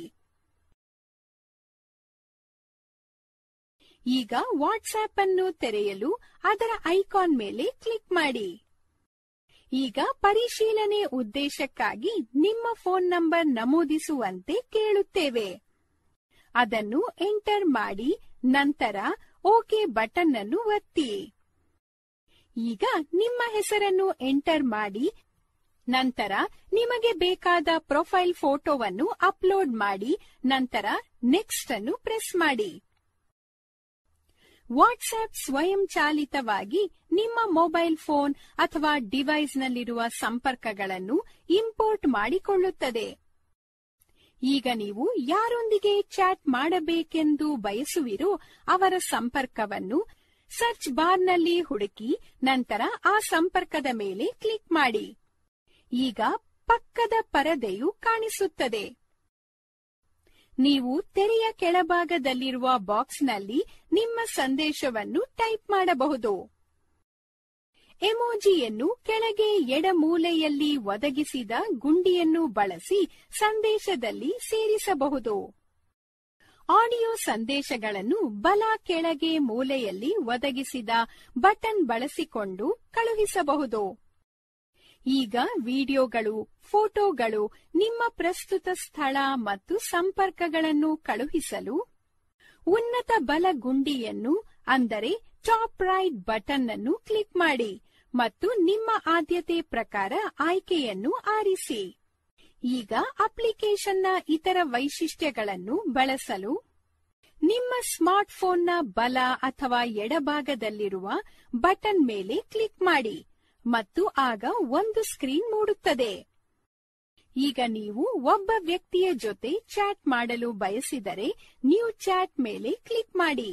ಈಗ ವಾಟ್ಸ್ಆಪ್ ಅನ್ನು ತೆರೆಯಲು ಅದರ ಐಕಾನ್ ಮೇಲೆ ಕ್ಲಿಕ್ ಮಾಡಿ. ಈಗ ಪರಿಶೀಲನೆ ಉದ್ದೇಶಕ್ಕಾಗಿ ನಿಮ್ಮ ಫೋನ್ ನಂಬರ್ ನಮೂದಿಸುವಂತೆ ಕೇಳುತ್ತೇವೆ. ಅದನ್ನು ಎಂಟರ್ ಮಾಡಿ ನಂತರ ಓಕೆ ಬಟನ್ ಅನ್ನು ಒತ್ತಿ. ಈಗ ನಿಮ್ಮ ಹೆಸರನ್ನು ಎಂಟರ್ ಮಾಡಿ ನಂತರ ನಿಮಗೆ ಬೇಕಾದ ಪ್ರೊಫೈಲ್ ಫೋಟೋವನ್ನು ಅಪ್ಲೋಡ್ ಮಾಡಿ ನಂತರ ನೆಕ್ಸ್ಟ್ ಅನ್ನು ಪ್ರೆಸ್ ಮಾಡಿ. ವಾಟ್ಸ್ಆಪ್ ಸ್ವಯಂಚಾಲಿತವಾಗಿ ನಿಮ್ಮ ಮೊಬೈಲ್ ಫೋನ್ ಅಥವಾ ಡಿವೈಸ್ನಲ್ಲಿರುವ ಸಂಪರ್ಕಗಳನ್ನು ಇಂಪೋರ್ಟ್ ಮಾಡಿಕೊಳ್ಳುತ್ತದೆ. ಈಗ ನೀವು ಯಾರೊಂದಿಗೆ ಚಾಟ್ ಮಾಡಬೇಕೆಂದು ಬಯಸುವಿರೋ ಅವರ ಸಂಪರ್ಕವನ್ನು ಸರ್ಚ್ ಬಾರ್ನಲ್ಲಿ ಹುಡುಕಿ ನಂತರ ಆ ಸಂಪರ್ಕದ ಮೇಲೆ ಕ್ಲಿಕ್ ಮಾಡಿ. ಈಗ ಪಕ್ಕದ ಪರದೆಯು ಕಾಣಿಸುತ್ತದೆ. ನೀವು ತೆರೆಯ ಕೆಳಭಾಗದಲ್ಲಿರುವ ಬಾಕ್ಸ್ನಲ್ಲಿ ನಿಮ್ಮ ಸಂದೇಶವನ್ನು ಟೈಪ್ ಮಾಡಬಹುದು. ಎಮೋಜಿಯನ್ನು ಕೆಳಗೆ ಎಡಮೂಲೆಯಲ್ಲಿ ಒದಗಿಸಿದ ಗುಂಡಿಯನ್ನು ಬಳಸಿ ಸಂದೇಶದಲ್ಲಿ ಸೇರಿಸಬಹುದು. ಆಡಿಯೋ ಸಂದೇಶಗಳನ್ನು ಬಲ ಕೆಳಗೆ ಮೂಲೆಯಲ್ಲಿ ಒದಗಿಸಿದ ಬಟನ್ ಬಳಸಿಕೊಂಡು ಕಳುಹಿಸಬಹುದು. ಈಗ ವಿಡಿಯೋಗಳು, ಫೋಟೋಗಳು, ನಿಮ್ಮ ಪ್ರಸ್ತುತ ಸ್ಥಳ ಮತ್ತು ಸಂಪರ್ಕಗಳನ್ನು ಕಳುಹಿಸಲು ಉನ್ನತ ಬಲ ಗುಂಡಿಯನ್ನು ಅಂದರೆ ಟಾಪ್ ರೈಟ್ ಬಟನ್ ಅನ್ನು ಕ್ಲಿಕ್ ಮಾಡಿ ಮತ್ತು ನಿಮ್ಮ ಆದ್ಯತೆ ಪ್ರಕಾರ ಆಯ್ಕೆಯನ್ನು ಆರಿಸಿ. ಈಗ ಅಪ್ಲಿಕೇಶನ್ನ ಇತರ ವೈಶಿಷ್ಟ್ಯಗಳನ್ನು ಬಳಸಲು ನಿಮ್ಮ ಸ್ಮಾರ್ಟ್ಫೋನ್ನ ಬಲ ಅಥವಾ ಎಡಭಾಗದಲ್ಲಿರುವ ಬಟನ್ ಮೇಲೆ ಕ್ಲಿಕ್ ಮಾಡಿ ಮತ್ತು ಆಗ ಒಂದು ಸ್ಕ್ರೀನ್ ಮೂಡುತ್ತದೆ. ಈಗ ನೀವು ಒಬ್ಬ ವ್ಯಕ್ತಿಯ ಜೊತೆ ಚಾಟ್ ಮಾಡಲು ಬಯಸಿದರೆ ನ್ಯೂ ಚಾಟ್ ಮೇಲೆ ಕ್ಲಿಕ್ ಮಾಡಿ.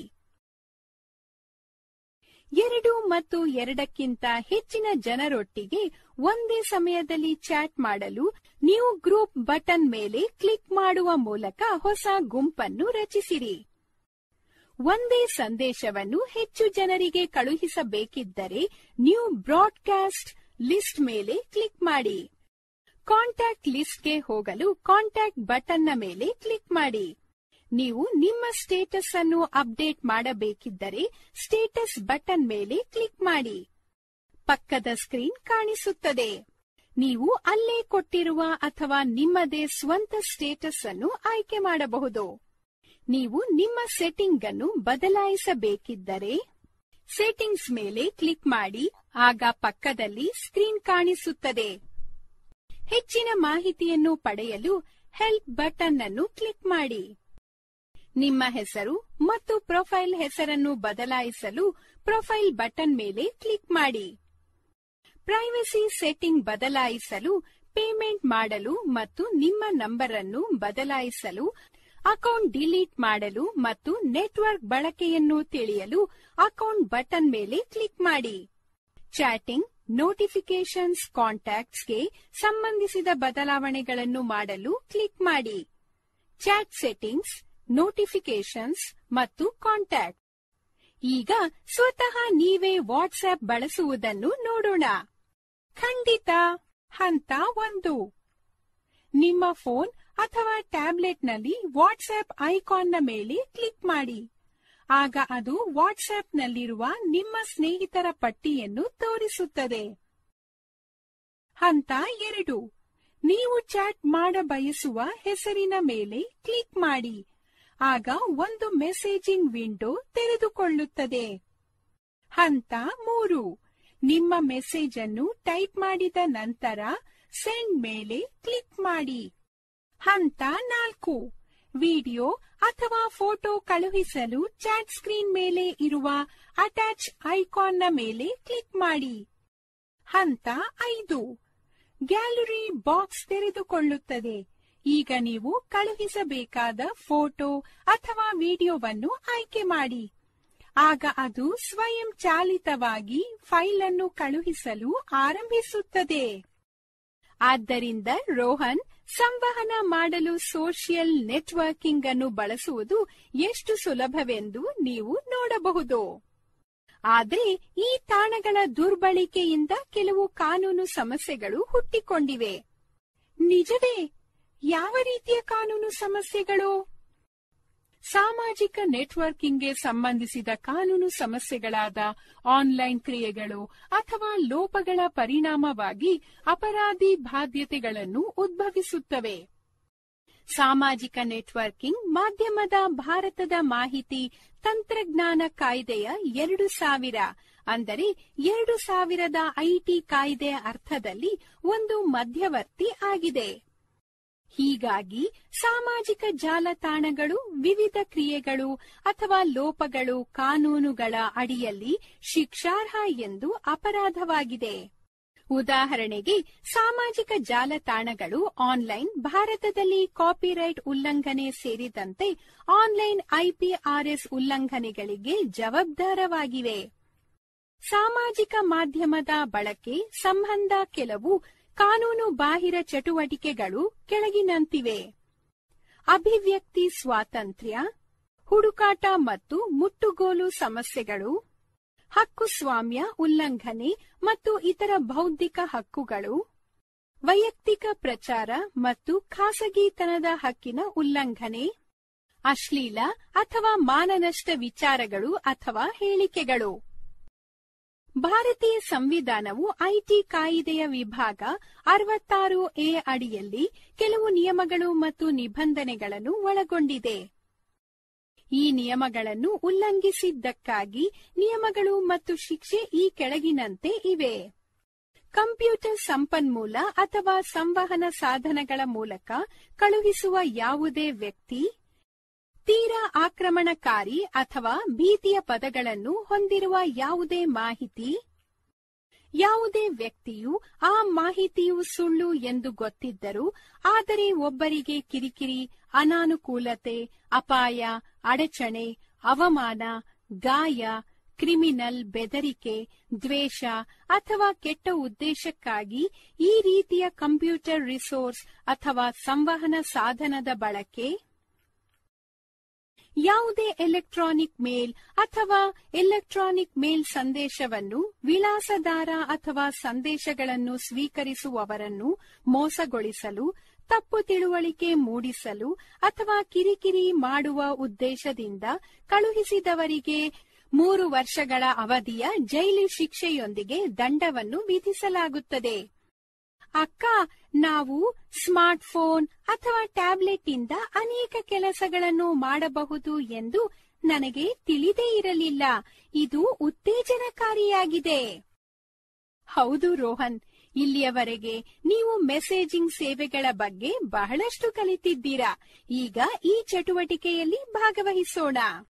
2 ಮತ್ತು 2ಕ್ಕಿಂತ ಹೆಚ್ಚಿನ ಜನರೊಟ್ಟಿಗೆ ಒಂದೇ ಸಮಯದಲ್ಲಿ ಚಾಟ್ ಮಾಡಲು ನ್ಯೂ ಗ್ರೂಪ್ ಬಟನ್ ಮೇಲೆ ಕ್ಲಿಕ್ ಮಾಡುವ ಮೂಲಕ ಹೊಸ ಗುಂಪನ್ನು ರಚಿಸಿರಿ. ಒಂದೇ ಸಂದೇಶವನ್ನು ಹೆಚ್ಚು ಜನರಿಗೆ ಕಳುಹಿಸಬೇಕಿದ್ದರೆ ನ್ಯೂ ಬ್ರಾಡ್ಕಾಸ್ಟ್ ಲಿಸ್ಟ್ ಮೇಲೆ ಕ್ಲಿಕ್ ಮಾಡಿ. ಕಾಂಟ್ಯಾಕ್ಟ್ ಲಿಸ್ಟ್ಗೆ ಹೋಗಲು ಕಾಂಟ್ಯಾಕ್ಟ್ ಬಟನ್ನ ಮೇಲೆ ಕ್ಲಿಕ್ ಮಾಡಿ. ನೀವು ನಿಮ್ಮ ಸ್ಟೇಟಸ್ ಅನ್ನು ಅಪ್ಡೇಟ್ ಮಾಡಬೇಕಿದ್ದರೆ ಸ್ಟೇಟಸ್ ಬಟನ್ ಮೇಲೆ ಕ್ಲಿಕ್ ಮಾಡಿ. ಪಕ್ಕದ ಸ್ಕ್ರೀನ್ ಕಾಣಿಸುತ್ತದೆ. ನೀವು ಅಲ್ಲೇ ಕೊಟ್ಟಿರುವ ಅಥವಾ ನಿಮ್ಮದೇ ಸ್ವಂತ ಸ್ಟೇಟಸ್ ಅನ್ನು ಆಯ್ಕೆ ಮಾಡಬಹುದು. ನೀವು ನಿಮ್ಮ ಸೆಟ್ಟಿಂಗ್ ಅನ್ನು ಬದಲಾಯಿಸಬೇಕಿದ್ದರೆ ಸೆಟ್ಟಿಂಗ್ಸ್ ಮೇಲೆ ಕ್ಲಿಕ್ ಮಾಡಿ. ಆಗ ಪಕ್ಕದಲ್ಲಿ ಸ್ಕ್ರೀನ್ ಕಾಣಿಸುತ್ತದೆ. ಹೆಚ್ಚಿನ ಮಾಹಿತಿಯನ್ನು ಪಡೆಯಲು ಹೆಲ್ಪ್ ಬಟನ್ ಅನ್ನು ಕ್ಲಿಕ್ ಮಾಡಿ. ನಿಮ್ಮ ಹೆಸರು ಮತ್ತು ಪ್ರೊಫೈಲ್ ಹೆಸರನ್ನು ಬದಲಾಯಿಸಲು ಪ್ರೊಫೈಲ್ ಬಟನ್ ಮೇಲೆ ಕ್ಲಿಕ್ ಮಾಡಿ. ಪ್ರೈವಸಿ ಸೆಟ್ಟಿಂಗ್ ಬದಲಾಯಿಸಲು, ಪೇಮೆಂಟ್ ಮಾಡಲು ಮತ್ತು ನಿಮ್ಮ ನಂಬರ್ ಅನ್ನು ಬದಲಾಯಿಸಲು, ಅಕೌಂಟ್ ಡಿಲೀಟ್ ಮಾಡಲು ಮತ್ತು ನೆಟ್ವರ್ಕ್ ಬಳಕೆಯನ್ನು ತಿಳಿಯಲು ಅಕೌಂಟ್ ಬಟನ್ ಮೇಲೆ ಕ್ಲಿಕ್ ಮಾಡಿ. ಚಾಟಿಂಗ್, ನೋಟಿಫಿಕೇಶನ್ಸ್, ಕಾಂಟ್ಯಾಕ್ಟ್ಸ್ಗೆ ಸಂಬಂಧಿಸಿದ ಬದಲಾವಣೆಗಳನ್ನು ಮಾಡಲು ಕ್ಲಿಕ್ ಮಾಡಿ. ಚಾಟ್ ಸೆಟ್ಟಿಂಗ್ಸ್, ನೋಟಿಫಿಕೇಶನ್ಸ್ ಮತ್ತು ಕಾಂಟ್ಯಾಕ್ಟ್. ಈಗ ಸ್ವತಃ ನೀವೇ ವಾಟ್ಸ್ಆಪ್ ಬಳಸುವುದನ್ನು ನೋಡೋಣ. ಖಂಡಿತ. ಹಂತ 1. ನಿಮ್ಮ ಫೋನ್ ಅಥವಾ ಟ್ಯಾಬ್ಲೆಟ್ನಲ್ಲಿ ವಾಟ್ಸ್ಆಪ್ ಐಕಾನ್ನ ಮೇಲೆ ಕ್ಲಿಕ್ ಮಾಡಿ. ಆಗ ಅದು ವಾಟ್ಸ್ಆಪ್ನಲ್ಲಿರುವ ನಿಮ್ಮ ಸ್ನೇಹಿತರ ಪಟ್ಟಿಯನ್ನು ತೋರಿಸುತ್ತದೆ. ಹಂತ 2. ನೀವು ಚಾಟ್ ಮಾಡಬಯಸುವ ಹೆಸರಿನ ಮೇಲೆ ಕ್ಲಿಕ್ ಮಾಡಿ. ಆಗ ಒಂದು ಮೆಸೇಜಿಂಗ್ ವಿಂಡೋ ತೆರೆದುಕೊಳ್ಳುತ್ತದೆ. ಹಂತ 3. ನಿಮ್ಮ ಮೆಸೇಜ್ ಅನ್ನು ಟೈಪ್ ಮಾಡಿದ ನಂತರ ಸೆಂಡ್ ಮೇಲೆ ಕ್ಲಿಕ್ ಮಾಡಿ. ಹಂತ 4. ವಿಡಿಯೋ ಅಥವಾ ಫೋಟೋ ಕಳುಹಿಸಲು ಚಾಟ್ ಸ್ಕ್ರೀನ್ ಮೇಲೆ ಇರುವ ಅಟ್ಯಾಚ್ ಐಕಾನ್ನ ಮೇಲೆ ಕ್ಲಿಕ್ ಮಾಡಿ. ಹಂತ 5. ಗ್ಯಾಲರಿ ಬಾಕ್ಸ್ ತೆರೆದುಕೊಳ್ಳುತ್ತದೆ. ಈಗ ನೀವು ಕಳುಹಿಸಬೇಕಾದ ಫೋಟೋ ಅಥವಾ ವಿಡಿಯೋವನ್ನು ಆಯ್ಕೆ ಮಾಡಿ. ಆಗ ಅದು ಸ್ವಯಂ ಚಾಲಿತವಾಗಿ ಫೈಲ್ ಅನ್ನು ಕಳುಹಿಸಲು ಆರಂಭಿಸುತ್ತದೆ. ಆದ್ದರಿಂದ ರೋಹನ್, ಸಂವಹನ ಮಾಡಲು ಸೋಷಿಯಲ್ ನೆಟ್ವರ್ಕಿಂಗ್ ಅನ್ನು ಬಳಸುವುದು ಎಷ್ಟು ಸುಲಭವೆಂದು ನೀವು ನೋಡಬಹುದು. ಆದರೆ ಈ ತಾಣಗಳ ದುರ್ಬಳಕೆಯಿಂದ ಕೆಲವು ಕಾನೂನು ಸಮಸ್ಯೆಗಳು ಹುಟ್ಟಿಕೊಂಡಿವೆ. ನಿಜವೇ? ಯಾವ ರೀತಿಯ ಕಾನೂನು ಸಮಸ್ಯೆಗಳು? ಸಾಮಾಜಿಕ ನೆಟ್ವರ್ಕಿಂಗ್ಗೆ ಸಂಬಂಧಿಸಿದ ಕಾನೂನು ಸಮಸ್ಯೆಗಳಾದ ಆನ್ಲೈನ್ ಕ್ರಿಯೆಗಳು ಅಥವಾ ಲೋಪಗಳ ಪರಿಣಾಮವಾಗಿ ಅಪರಾಧಿ ಬಾಧ್ಯತೆಗಳನ್ನು ಉದ್ಭವಿಸುತ್ತವೆ. ಸಾಮಾಜಿಕ ನೆಟ್ವರ್ಕಿಂಗ್ ಮಾಧ್ಯಮದ ಭಾರತದ ಮಾಹಿತಿ ತಂತ್ರಜ್ಞಾನ ಕಾಯ್ದೆಯ 2000 ಅಂದರೆ 2000 ಐಟಿ ಕಾಯ್ದೆಯ ಅರ್ಥದಲ್ಲಿ ಒಂದು ಮಧ್ಯವರ್ತಿ ಆಗಿದೆ. ಹೀಗಾಗಿ ಸಾಮಾಜಿಕ ಜಾಲತಾಣಗಳು ವಿವಿಧ ಕ್ರಿಯೆಗಳು ಅಥವಾ ಲೋಪಗಳು ಕಾನೂನುಗಳ ಅಡಿಯಲ್ಲಿ ಶಿಕ್ಷಾರ್ಹ ಎಂದು ಅಪರಾಧವಾಗಿದೆ. ಉದಾಹರಣೆಗೆ, ಸಾಮಾಜಿಕ ಜಾಲತಾಣಗಳು ಆನ್ಲೈನ್ ಭಾರತದಲ್ಲಿ ಕಾಪಿರೈಟ್ ಉಲ್ಲಂಘನೆ ಸೇರಿದಂತೆ ಆನ್ಲೈನ್ ಐಪಿಆರ್ಎಸ್ ಉಲ್ಲಂಘನೆಗಳಿಗೆ ಜವಾಬ್ದಾರವಾಗಿವೆ. ಸಾಮಾಜಿಕ ಮಾಧ್ಯಮದ ಬಳಕೆ ಸಂಬಂಧ ಕೆಲವು ಕಾನೂನು ಬಾಹಿರ ಚಟುವಟಿಕೆಗಳು ಕೆಳಗಿನಂತಿವೆ: ಅಭಿವ್ಯಕ್ತಿ ಸ್ವಾತಂತ್ರ್ಯ, ಹುಡುಕಾಟ ಮತ್ತು ಮುಟ್ಟುಗೋಲು ಸಮಸ್ಯೆಗಳು, ಹಕ್ಕುಸ್ವಾಮ್ಯ ಉಲ್ಲಂಘನೆ ಮತ್ತು ಇತರ ಬೌದ್ಧಿಕ ಹಕ್ಕುಗಳು, ವೈಯಕ್ತಿಕ ಪ್ರಚಾರ ಮತ್ತು ಖಾಸಗಿತನದ ಹಕ್ಕಿನ ಉಲ್ಲಂಘನೆ, ಅಶ್ಲೀಲ ಅಥವಾ ಮಾನನಷ್ಟ ವಿಚಾರಗಳು ಅಥವಾ ಹೇಳಿಕೆಗಳು. ಭಾರತೀಯ ಸಂವಿಧಾನವು ಐಟಿ ಕಾಯಿದೆಯ ವಿಭಾಗ 66A ಅಡಿಯಲ್ಲಿ ಕೆಲವು ನಿಯಮಗಳು ಮತ್ತು ನಿಬಂಧನೆಗಳನ್ನು ಒಳಗೊಂಡಿದೆ. ಈ ನಿಯಮಗಳನ್ನು ಉಲ್ಲಂಘಿಸಿದ್ದಕ್ಕಾಗಿ ನಿಯಮಗಳು ಮತ್ತು ಶಿಕ್ಷೆ ಈ ಕೆಳಗಿನಂತೆ ಇವೆ: ಕಂಪ್ಯೂಟರ್ ಸಂಪನ್ಮೂಲ ಅಥವಾ ಸಂವಹನ ಸಾಧನಗಳ ಮೂಲಕ ಕಳುಹಿಸುವ ಯಾವುದೇ ವ್ಯಕ್ತಿ, ತೀರಾ ಆಕ್ರಮಣಕಾರಿ ಅಥವಾ ಭೀತಿಯ ಪದಗಳನ್ನು ಹೊಂದಿರುವ ಯಾವುದೇ ಮಾಹಿತಿ, ಯಾವುದೇ ವ್ಯಕ್ತಿಯು ಆ ಮಾಹಿತಿಯು ಸುಳ್ಳು ಎಂದು ಗೊತ್ತಿದ್ದರೂ ಆದರೆ ಒಬ್ಬರಿಗೆ ಕಿರಿಕಿರಿ, ಅನಾನುಕೂಲತೆ, ಅಪಾಯ, ಅಡಚಣೆ, ಅವಮಾನ, ಗಾಯ, ಕ್ರಿಮಿನಲ್, ಬೆದರಿಕೆ, ದ್ವೇಷ ಅಥವಾ ಕೆಟ್ಟ ಉದ್ದೇಶಕ್ಕಾಗಿ ಈ ರೀತಿಯ ಕಂಪ್ಯೂಟರ್ ರಿಸೋರ್ಸ್ ಅಥವಾ ಸಂವಹನ ಸಾಧನದ ಬಳಕೆ, ಯಾವುದೇ ಎಲೆಕ್ಟ್ರಾನಿಕ್ ಮೇಲ್ ಅಥವಾ ಎಲೆಕ್ಟ್ರಾನಿಕ್ ಮೇಲ್ ಸಂದೇಶವನ್ನು ವಿಳಾಸದಾರ ಅಥವಾ ಸಂದೇಶಗಳನ್ನು ಸ್ವೀಕರಿಸುವವರನ್ನು ಮೋಸಗೊಳಿಸಲು, ತಪ್ಪು ತಿಳುವಳಿಕೆ ಮೂಡಿಸಲು ಅಥವಾ ಕಿರಿಕಿರಿ ಮಾಡುವ ಉದ್ದೇಶದಿಂದ ಕಳುಹಿಸಿದವರಿಗೆ 3 ವರ್ಷಗಳ ಅವಧಿಯ ಜೈಲು ಶಿಕ್ಷೆಯೊಂದಿಗೆ ದಂಡವನ್ನು ವಿಧಿಸಲಾಗುತ್ತದೆ. ಅಕ್ಕ, ನಾವು ಸ್ಮಾರ್ಟ್ಫೋನ್ ಅಥವಾ ಟ್ಯಾಬ್ಲೆಟ್ ಇಂದ ಅನೇಕ ಕೆಲಸಗಳನ್ನು ಮಾಡಬಹುದು ಎಂದು ನನಗೆ ತಿಳಿದೇ ಇರಲಿಲ್ಲ. ಇದು ಉತ್ತೇಜನಕಾರಿಯಾಗಿದೆ. ಹೌದು ರೋಹನ್, ಇಲ್ಲಿಯವರೆಗೆ ನೀವು ಮೆಸೇಜಿಂಗ್ ಸೇವೆಗಳ ಬಗ್ಗೆ ಬಹಳಷ್ಟು ಕಲಿತಿದ್ದೀರಾ. ಈಗ ಈ ಚಟುವಟಿಕೆಯಲ್ಲಿ ಭಾಗವಹಿಸೋಣ.